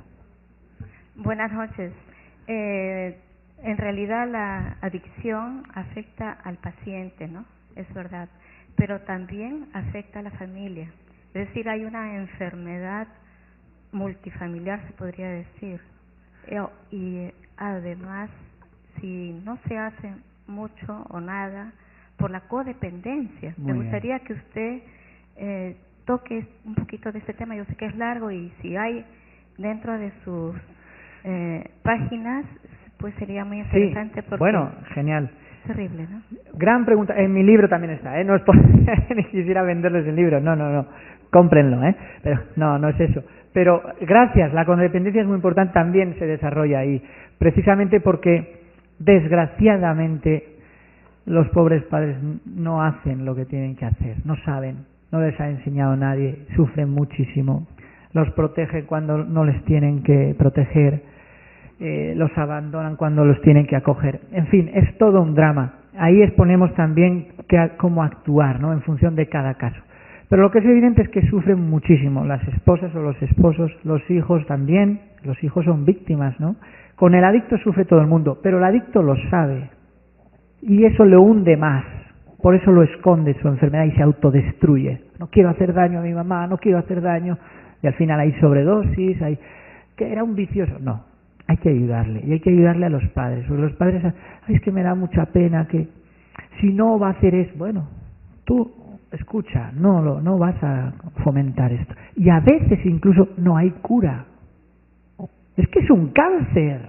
Buenas noches. Eh, en realidad la adicción afecta al paciente, ¿no? Es verdad, pero también afecta a la familia. Es decir, hay una enfermedad multifamiliar, se podría decir. Eh, y además, si no se hace mucho o nada por la codependencia, Muy me bien. gustaría que usted eh, toque un poquito de este tema. Yo sé que es largo y si hay dentro de sus eh, páginas, pues sería muy interesante. Sí, porque bueno, genial. es terrible, ¿no? Gran pregunta. En mi libro también está, ¿eh? No es por ni quisiera venderles el libro, no, no, no. Cómprenlo, ¿eh? Pero no, no es eso. Pero gracias, la codependencia es muy importante, también se desarrolla ahí, precisamente porque desgraciadamente los pobres padres no hacen lo que tienen que hacer, no saben, no les ha enseñado nadie, sufren muchísimo, los protegen cuando no les tienen que proteger, eh, los abandonan cuando los tienen que acoger, en fin, es todo un drama. Ahí exponemos también que, cómo actuar, ¿no? En función de cada caso. Pero lo que es evidente es que sufren muchísimo las esposas o los esposos, los hijos también, los hijos son víctimas, ¿no? Con el adicto sufre todo el mundo, pero el adicto lo sabe y eso le hunde más, por eso lo esconde su enfermedad y se autodestruye. No quiero hacer daño a mi mamá, no quiero hacer daño, y al final hay sobredosis, hay que era un vicioso, no, hay que ayudarle, y hay que ayudarle a los padres, porque los padres, ay, es que me da mucha pena que si no va a hacer eso, bueno, tú escucha, no, lo, no vas a fomentar esto. Y a veces incluso no hay cura. Es que es un cáncer.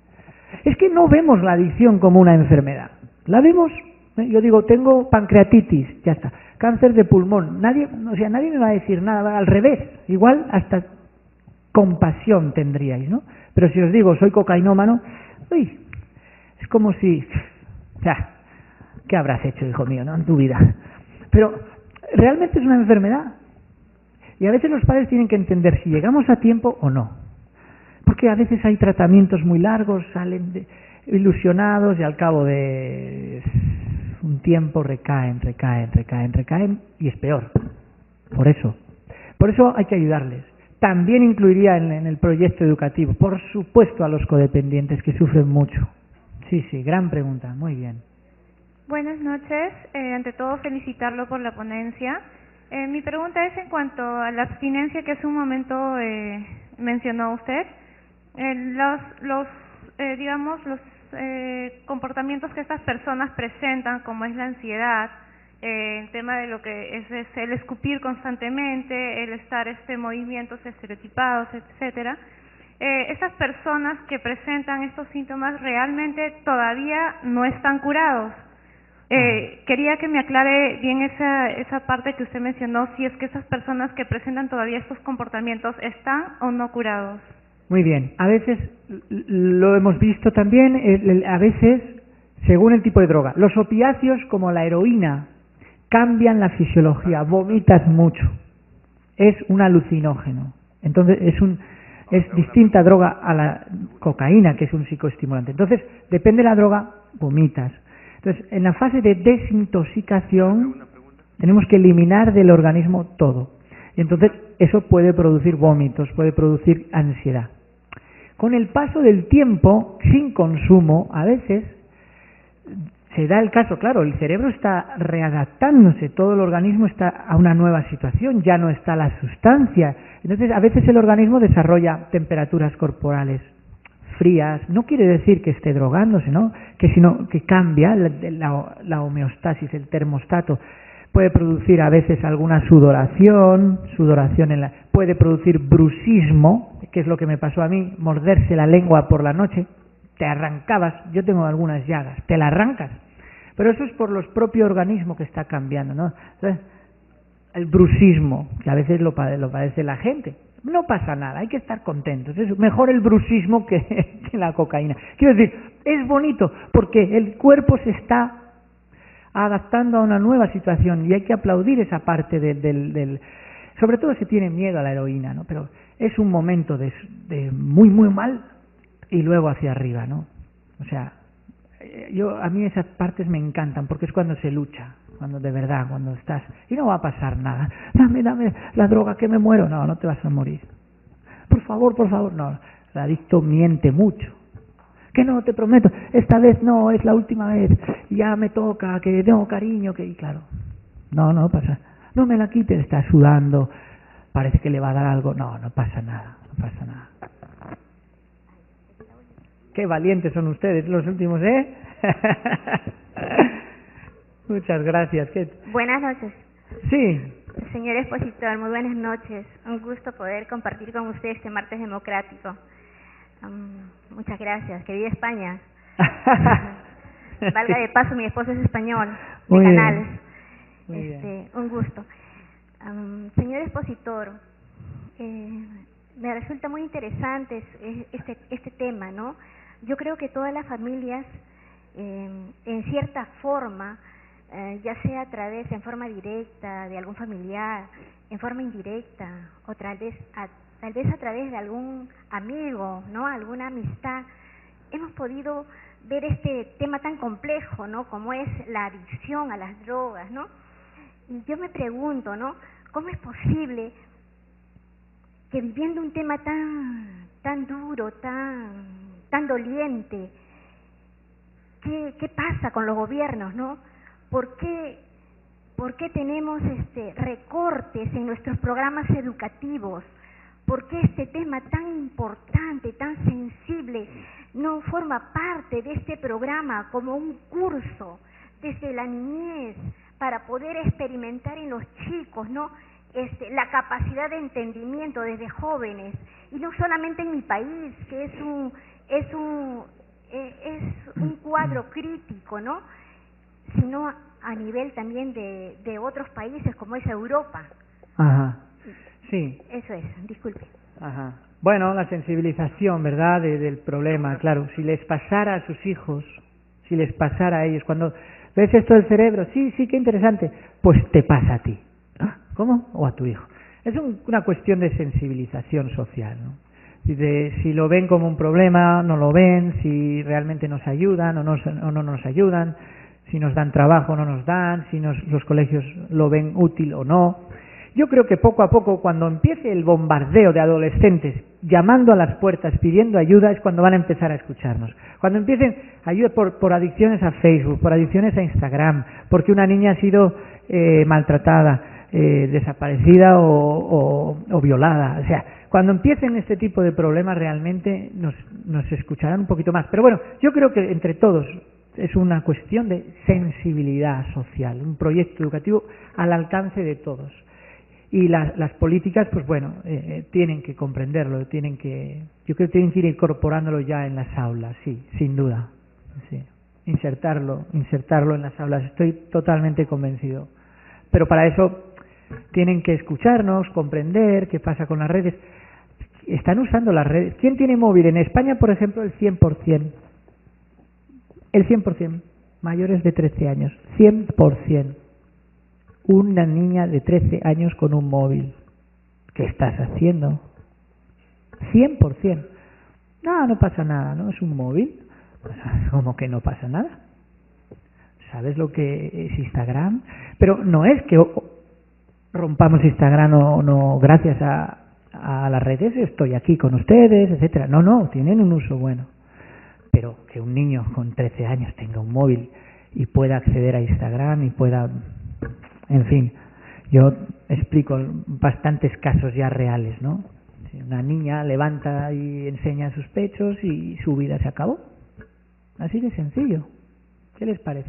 Es que no vemos la adicción como una enfermedad. La vemos, yo digo, tengo pancreatitis, ya está. Cáncer de pulmón. Nadie, o sea, nadie me va a decir nada, al revés. Igual hasta compasión tendríais, ¿no? Pero si os digo, soy cocainómano, uy, es como si, ya, ¿qué habrás hecho, hijo mío, no, en tu vida? Pero realmente es una enfermedad. Y a veces los padres tienen que entender si llegamos a tiempo o no. Porque a veces hay tratamientos muy largos, salen de, ilusionados y al cabo de un tiempo recaen, recaen, recaen, recaen y es peor. Por eso. Por eso hay que ayudarles. También incluiría en, en el proyecto educativo, por supuesto, a los codependientes que sufren mucho. Sí, sí, gran pregunta. Muy bien. Buenas noches. Eh, ante todo, felicitarlo por la ponencia. Eh, mi pregunta es en cuanto a la abstinencia que hace un momento eh, mencionó usted. Eh, los, los eh, digamos, los eh, comportamientos que estas personas presentan, como es la ansiedad, eh, el tema de lo que es, es el escupir constantemente, el estar este movimientos estereotipados, etcétera. Eh, esas personas que presentan estos síntomas realmente todavía no están curados. Eh, quería que me aclare bien esa, esa parte que usted mencionó, si es que esas personas que presentan todavía estos comportamientos están o no curados. Muy bien. A veces, lo hemos visto también, el, el, a veces, según el tipo de droga, los opiáceos como la heroína cambian la fisiología, vomitas mucho. Es un alucinógeno. Entonces, es un es distinta droga a la cocaína, que es un psicoestimulante. Entonces, depende de la droga, vomitas. Entonces, en la fase de desintoxicación tenemos que eliminar del organismo todo. Y entonces, eso puede producir vómitos, puede producir ansiedad. Con el paso del tiempo, sin consumo, a veces se da el caso, claro, el cerebro está readaptándose, todo el organismo está a una nueva situación, ya no está la sustancia. Entonces, a veces el organismo desarrolla temperaturas corporales frías, no quiere decir que esté drogándose, ¿no? Que sino que cambia la, la, la homeostasis, el termostato. Puede producir a veces alguna sudoración, sudoración en la, puede producir bruxismo, que es lo que me pasó a mí, morderse la lengua por la noche, te arrancabas, yo tengo algunas llagas, te la arrancas, pero eso es por los propios organismos que está cambiando, ¿no? Entonces, el bruxismo, que a veces lo, lo padece la gente, No pasa nada, hay que estar contentos. Es mejor el bruxismo que, que la cocaína. Quiero decir, es bonito porque el cuerpo se está adaptando a una nueva situación y hay que aplaudir esa parte del... del, del sobre todo si tiene miedo a la heroína, ¿no? Pero es un momento de, de muy, muy mal y luego hacia arriba, ¿no? O sea, yo a mí esas partes me encantan porque es cuando se lucha, cuando de verdad, cuando estás y no va a pasar nada. Dame, dame la droga que me muero. No, no te vas a morir. Por favor, por favor, no. El adicto miente mucho. Que no, te prometo, esta vez no, es la última vez. Ya me toca, que tengo cariño, que y claro. No, no pasa. No me la quites, está sudando. Parece que le va a dar algo. No, no pasa nada, no pasa nada. Qué valientes son ustedes los últimos, ¿eh? Muchas gracias. ¿Qué? Buenas noches. Sí. Señor expositor, muy buenas noches. Un gusto poder compartir con usted este martes democrático. Um, muchas gracias. Que viva España. Valga de paso, mi esposo es español, de Muy Canales. bien. Muy este, bien. Un gusto. Um, señor expositor, eh, me resulta muy interesante este, este tema, ¿no? Yo creo que todas las familias, eh, en cierta forma, eh, ya sea a través, en forma directa, de algún familiar, en forma indirecta, o tal vez a, tal vez a través de algún amigo, ¿no? Alguna amistad, hemos podido ver este tema tan complejo, ¿no? Como es la adicción a las drogas, ¿no? Y yo me pregunto, ¿no? ¿Cómo es posible que viviendo un tema tan, tan duro, tan, tan doliente, ¿qué, qué pasa con los gobiernos, no? ¿Por qué, por qué tenemos este recortes en nuestros programas educativos? ¿Por qué este tema tan importante, tan sensible, no forma parte de este programa como un curso desde la niñez para poder experimentar en los chicos, ¿no? Este, la capacidad de entendimiento desde jóvenes, y no solamente en mi país, que es un es un eh, es un cuadro crítico, ¿no? Sino a nivel también de, de otros países como es Europa. Ajá. Sí. Eso es, disculpe. Ajá. Bueno, la sensibilización, ¿verdad?, de, del problema, claro. Si les pasara a sus hijos, si les pasara a ellos, cuando ves esto del cerebro, sí, sí, qué interesante, pues te pasa a ti. ¿Cómo? O a tu hijo. Es un, una cuestión de sensibilización social, ¿no? De si lo ven como un problema, no lo ven, si realmente nos ayudan o, nos, o no nos ayudan, si nos dan trabajo o no nos dan, si nos, los colegios lo ven útil o no. Yo creo que poco a poco, cuando empiece el bombardeo de adolescentes llamando a las puertas, pidiendo ayuda, es cuando van a empezar a escucharnos. Cuando empiecen ayuda por, por adicciones a Facebook, por adicciones a Instagram, porque una niña ha sido eh, maltratada, eh, desaparecida o, o, o violada. O sea, cuando empiecen este tipo de problemas realmente nos, nos escucharán un poquito más. Pero bueno, yo creo que entre todos es una cuestión de sensibilidad social, un proyecto educativo al alcance de todos. Y las, las políticas, pues bueno, eh, tienen que comprenderlo, tienen que, yo creo que tienen que ir incorporándolo ya en las aulas, sí, sin duda. Sí. Insertarlo, insertarlo en las aulas, estoy totalmente convencido. Pero para eso tienen que escucharnos, comprender qué pasa con las redes. Están usando las redes. ¿Quién tiene móvil? En España, por ejemplo, el cien por ciento. El cien por ciento. Mayores de trece años. cien por ciento. Una niña de trece años con un móvil. ¿Qué estás haciendo? cien por ciento. No, no pasa nada, ¿no? Es un móvil. ¿Cómo que no pasa nada? ¿Sabes lo que es Instagram? Pero no es que rompamos Instagram o no, gracias a, a las redes, estoy aquí con ustedes, etcétera. No, no, tienen un uso bueno. Pero que un niño con trece años tenga un móvil y pueda acceder a Instagram y pueda... En fin, yo explico bastantes casos ya reales, ¿no? Una niña levanta y enseña sus pechos y su vida se acabó. Así de sencillo. ¿Qué les parece?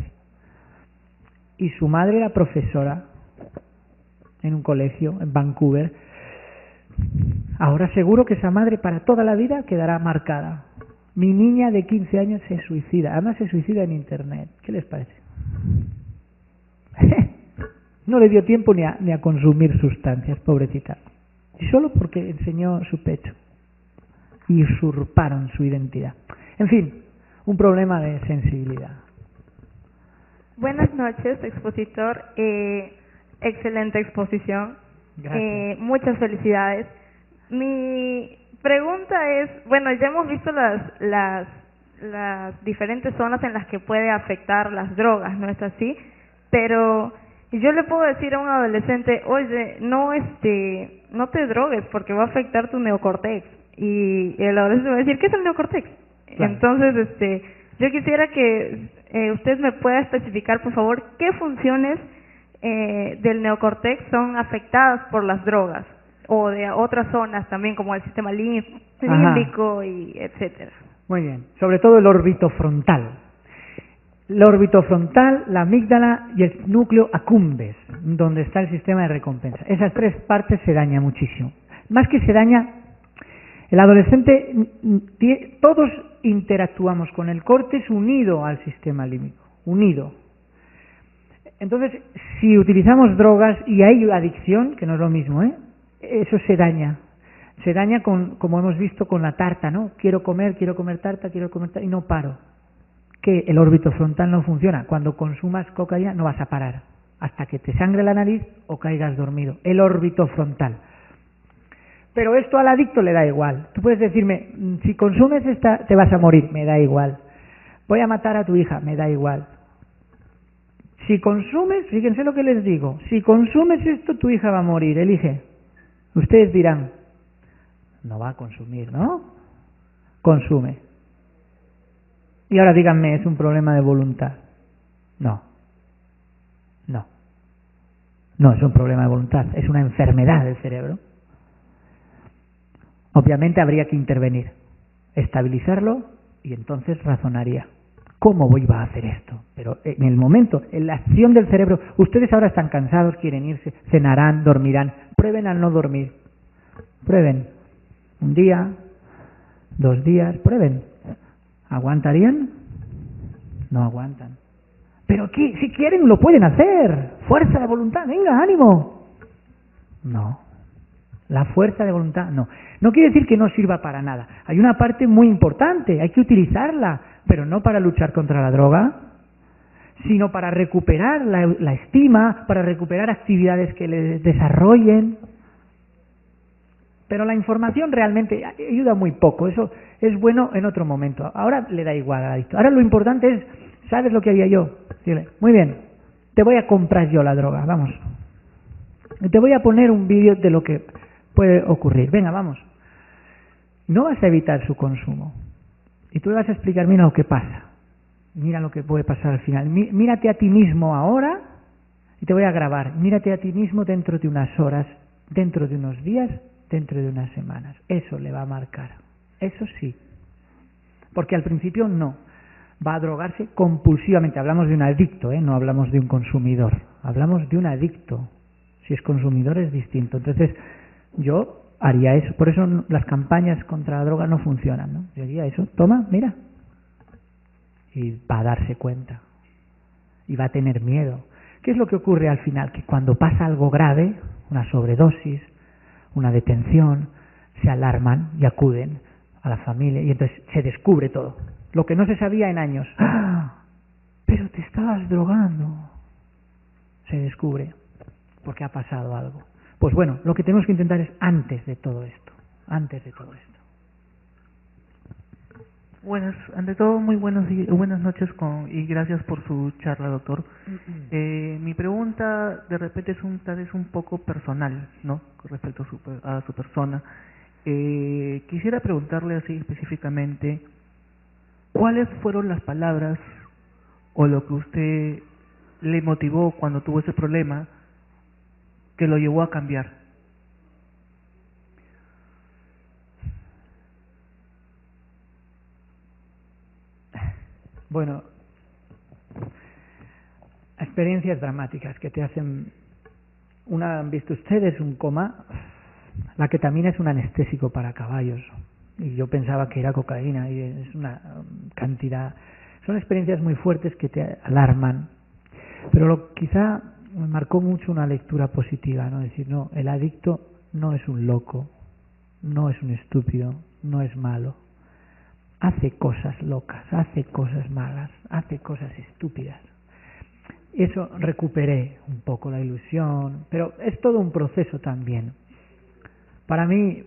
Y su madre era profesora en un colegio en Vancouver. Ahora seguro que esa madre para toda la vida quedará marcada. Mi niña de quince años se suicida. Además se suicida en internet. ¿Qué les parece? No le dio tiempo ni a, ni a consumir sustancias, pobrecita. y solo porque enseñó su pecho. Y usurparon su identidad. En fin, un problema de sensibilidad. Buenas noches, expositor. Eh, excelente exposición. Gracias. Eh, muchas felicidades. Mi pregunta es, bueno, ya hemos visto las, las, las diferentes zonas en las que puede afectar las drogas, ¿no es así? Pero yo le puedo decir a un adolescente, oye, no, este, no te drogues porque va a afectar tu neocortex. Y el adolescente va a decir, ¿qué es el neocortex? Claro. Entonces, este, yo quisiera que eh, usted me pueda especificar, por favor, qué funciones eh, del neocortex son afectadas por las drogas o de otras zonas también, como el sistema lim- límbico y etcétera. Muy bien, sobre todo el órbito frontal. El órbito frontal, la amígdala y el núcleo accumbens, donde está el sistema de recompensa. Esas tres partes se dañan muchísimo. Más que se daña, el adolescente, todos interactuamos con el córtex unido al sistema límbico, unido. Entonces, si utilizamos drogas y hay adicción, que no es lo mismo, ¿eh? Eso se daña. Se daña, con, como hemos visto, con la tarta, ¿no? Quiero comer, quiero comer tarta, quiero comer tarta, y no paro. Que el órbito frontal no funciona. Cuando consumas cocaína no vas a parar, hasta que te sangre la nariz o caigas dormido. El órbito frontal. Pero esto al adicto le da igual. Tú puedes decirme, si consumes esta te vas a morir, me da igual. Voy a matar a tu hija, me da igual. Si consumes, fíjense lo que les digo, si consumes esto tu hija va a morir, elige. Ustedes dirán, no va a consumir, ¿no? Consume. Y ahora díganme, ¿es un problema de voluntad? No. No. No es un problema de voluntad, es una enfermedad del cerebro. Obviamente habría que intervenir, estabilizarlo y entonces razonaría. ¿Cómo voy a hacer esto? Pero en el momento, en la acción del cerebro, ustedes ahora están cansados, quieren irse, cenarán, dormirán. Prueben al no dormir. Prueben. Un día, dos días, prueben. ¿Aguantarían? No aguantan. Pero ¿qué? Si quieren lo pueden hacer. Fuerza de voluntad, venga, ánimo. No. La fuerza de voluntad, no. No quiere decir que no sirva para nada. Hay una parte muy importante, hay que utilizarla, pero no para luchar contra la droga, sino para recuperar la, la estima, para recuperar actividades que le desarrollen. Pero la información realmente ayuda muy poco, eso es bueno en otro momento. Ahora le da igual al adicto. Ahora lo importante es, ¿sabes lo que haría yo? Dile, muy bien, te voy a comprar yo la droga, vamos. Te voy a poner un vídeo de lo que puede ocurrir. Venga, vamos. No vas a evitar su consumo. Y tú le vas a explicar, mira lo que pasa. Mira lo que puede pasar al final. Mí, mírate a ti mismo ahora y te voy a grabar. Mírate a ti mismo dentro de unas horas, dentro de unos días, dentro de unas semanas. Eso le va a marcar. Eso sí. Porque al principio no. Va a drogarse compulsivamente. Hablamos de un adicto, ¿eh? No hablamos de un consumidor. Hablamos de un adicto. Si es consumidor es distinto. Entonces, yo haría eso. Por eso las campañas contra la droga no funcionan, ¿no? Yo haría eso. Toma, mira. Y va a darse cuenta. Y va a tener miedo. ¿Qué es lo que ocurre al final? Que cuando pasa algo grave, una sobredosis, una detención, se alarman y acuden a la familia y entonces se descubre todo. Lo que no se sabía en años. ¡Ah! Pero te estabas drogando. Se descubre. Porque ha pasado algo. Pues bueno, lo que tenemos que intentar es antes de todo esto, antes de todo esto. Buenas, ante todo, muy buenos días, buenas noches con, y gracias por su charla, doctor. Eh, mi pregunta de repente es un, tal vez un poco personal, ¿no? Con respecto a su, a su persona. Eh, quisiera preguntarle así específicamente, ¿cuáles fueron las palabras o lo que usted le motivó cuando tuvo ese problema que lo llevó a cambiar? Bueno, experiencias dramáticas que te hacen... Una, han visto ustedes, un coma. La ketamina es un anestésico para caballos. Y yo pensaba que era cocaína y es una cantidad... Son experiencias muy fuertes que te alarman. Pero lo, quizá me marcó mucho una lectura positiva, ¿no? Es decir, no, el adicto no es un loco, no es un estúpido, no es malo. Hace cosas locas, hace cosas malas, hace cosas estúpidas. Eso recuperé un poco la ilusión, pero es todo un proceso también. Para mí,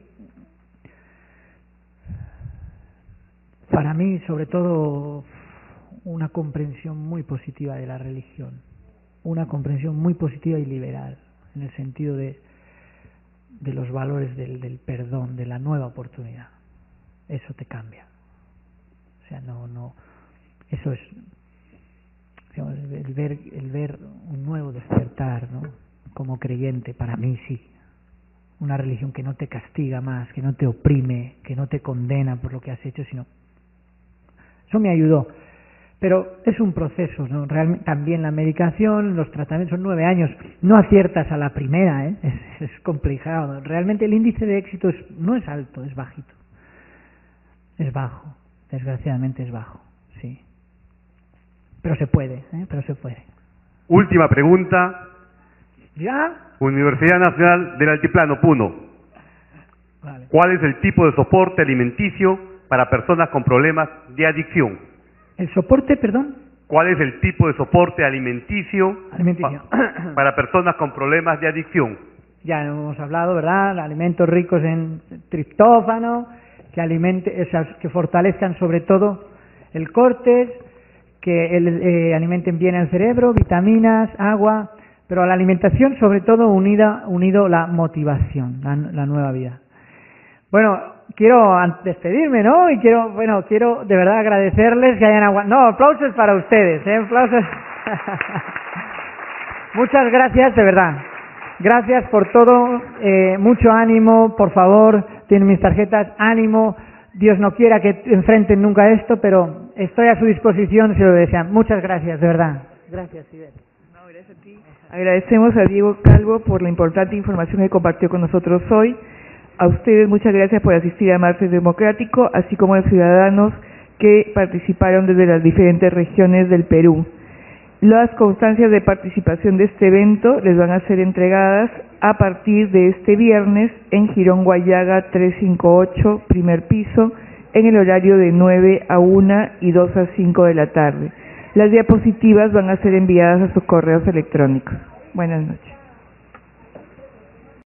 para mí sobre todo una comprensión muy positiva de la religión, una comprensión muy positiva y liberal, en el sentido de, de los valores del, del perdón, de la nueva oportunidad. Eso te cambia. O sea, no, no, eso es, digamos, el ver, el ver un nuevo despertar, ¿no? Como creyente, para mí sí. Una religión que no te castiga más, que no te oprime, que no te condena por lo que has hecho, sino... Eso me ayudó. Pero es un proceso, ¿no? Realmente, también la medicación, los tratamientos son nueve años. No aciertas a la primera, ¿eh? Es, es complicado. Realmente el índice de éxito es, no es alto, es bajito. Es bajo. Desgraciadamente es bajo, sí. Pero se puede, ¿eh? Pero se puede. Última pregunta. ¿Ya? Universidad Nacional del Altiplano, Puno. Vale. ¿Cuál es el tipo de soporte alimenticio para personas con problemas de adicción? ¿El soporte, perdón? ¿Cuál es el tipo de soporte alimenticio, alimenticio. Pa para personas con problemas de adicción? Ya hemos hablado, ¿verdad? Alimentos ricos en triptófano, que alimente, o sea, que fortalezcan sobre todo el córtex, que el, eh, alimenten bien el cerebro, vitaminas, agua, pero a la alimentación sobre todo unida, unido la motivación, la, la nueva vida. Bueno, quiero despedirme, ¿no? Y quiero, bueno, quiero de verdad agradecerles que hayan aguantado. No, aplausos para ustedes, ¿eh? Aplausos. Muchas gracias, de verdad. Gracias por todo, eh, mucho ánimo, por favor, tienen mis tarjetas, ánimo, Dios no quiera que enfrenten nunca esto, pero estoy a su disposición si lo desean. Muchas gracias, de verdad. Gracias, Ivette. No, gracias a ti. Agradecemos a Diego Calvo por la importante información que compartió con nosotros hoy. A ustedes muchas gracias por asistir a Martes Democrático, así como a los ciudadanos que participaron desde las diferentes regiones del Perú. Las constancias de participación de este evento les van a ser entregadas a partir de este viernes en Girón Guayaga trescientos cincuenta y ocho, primer piso, en el horario de nueve a una y dos a cinco de la tarde. Las diapositivas van a ser enviadas a sus correos electrónicos. Buenas noches.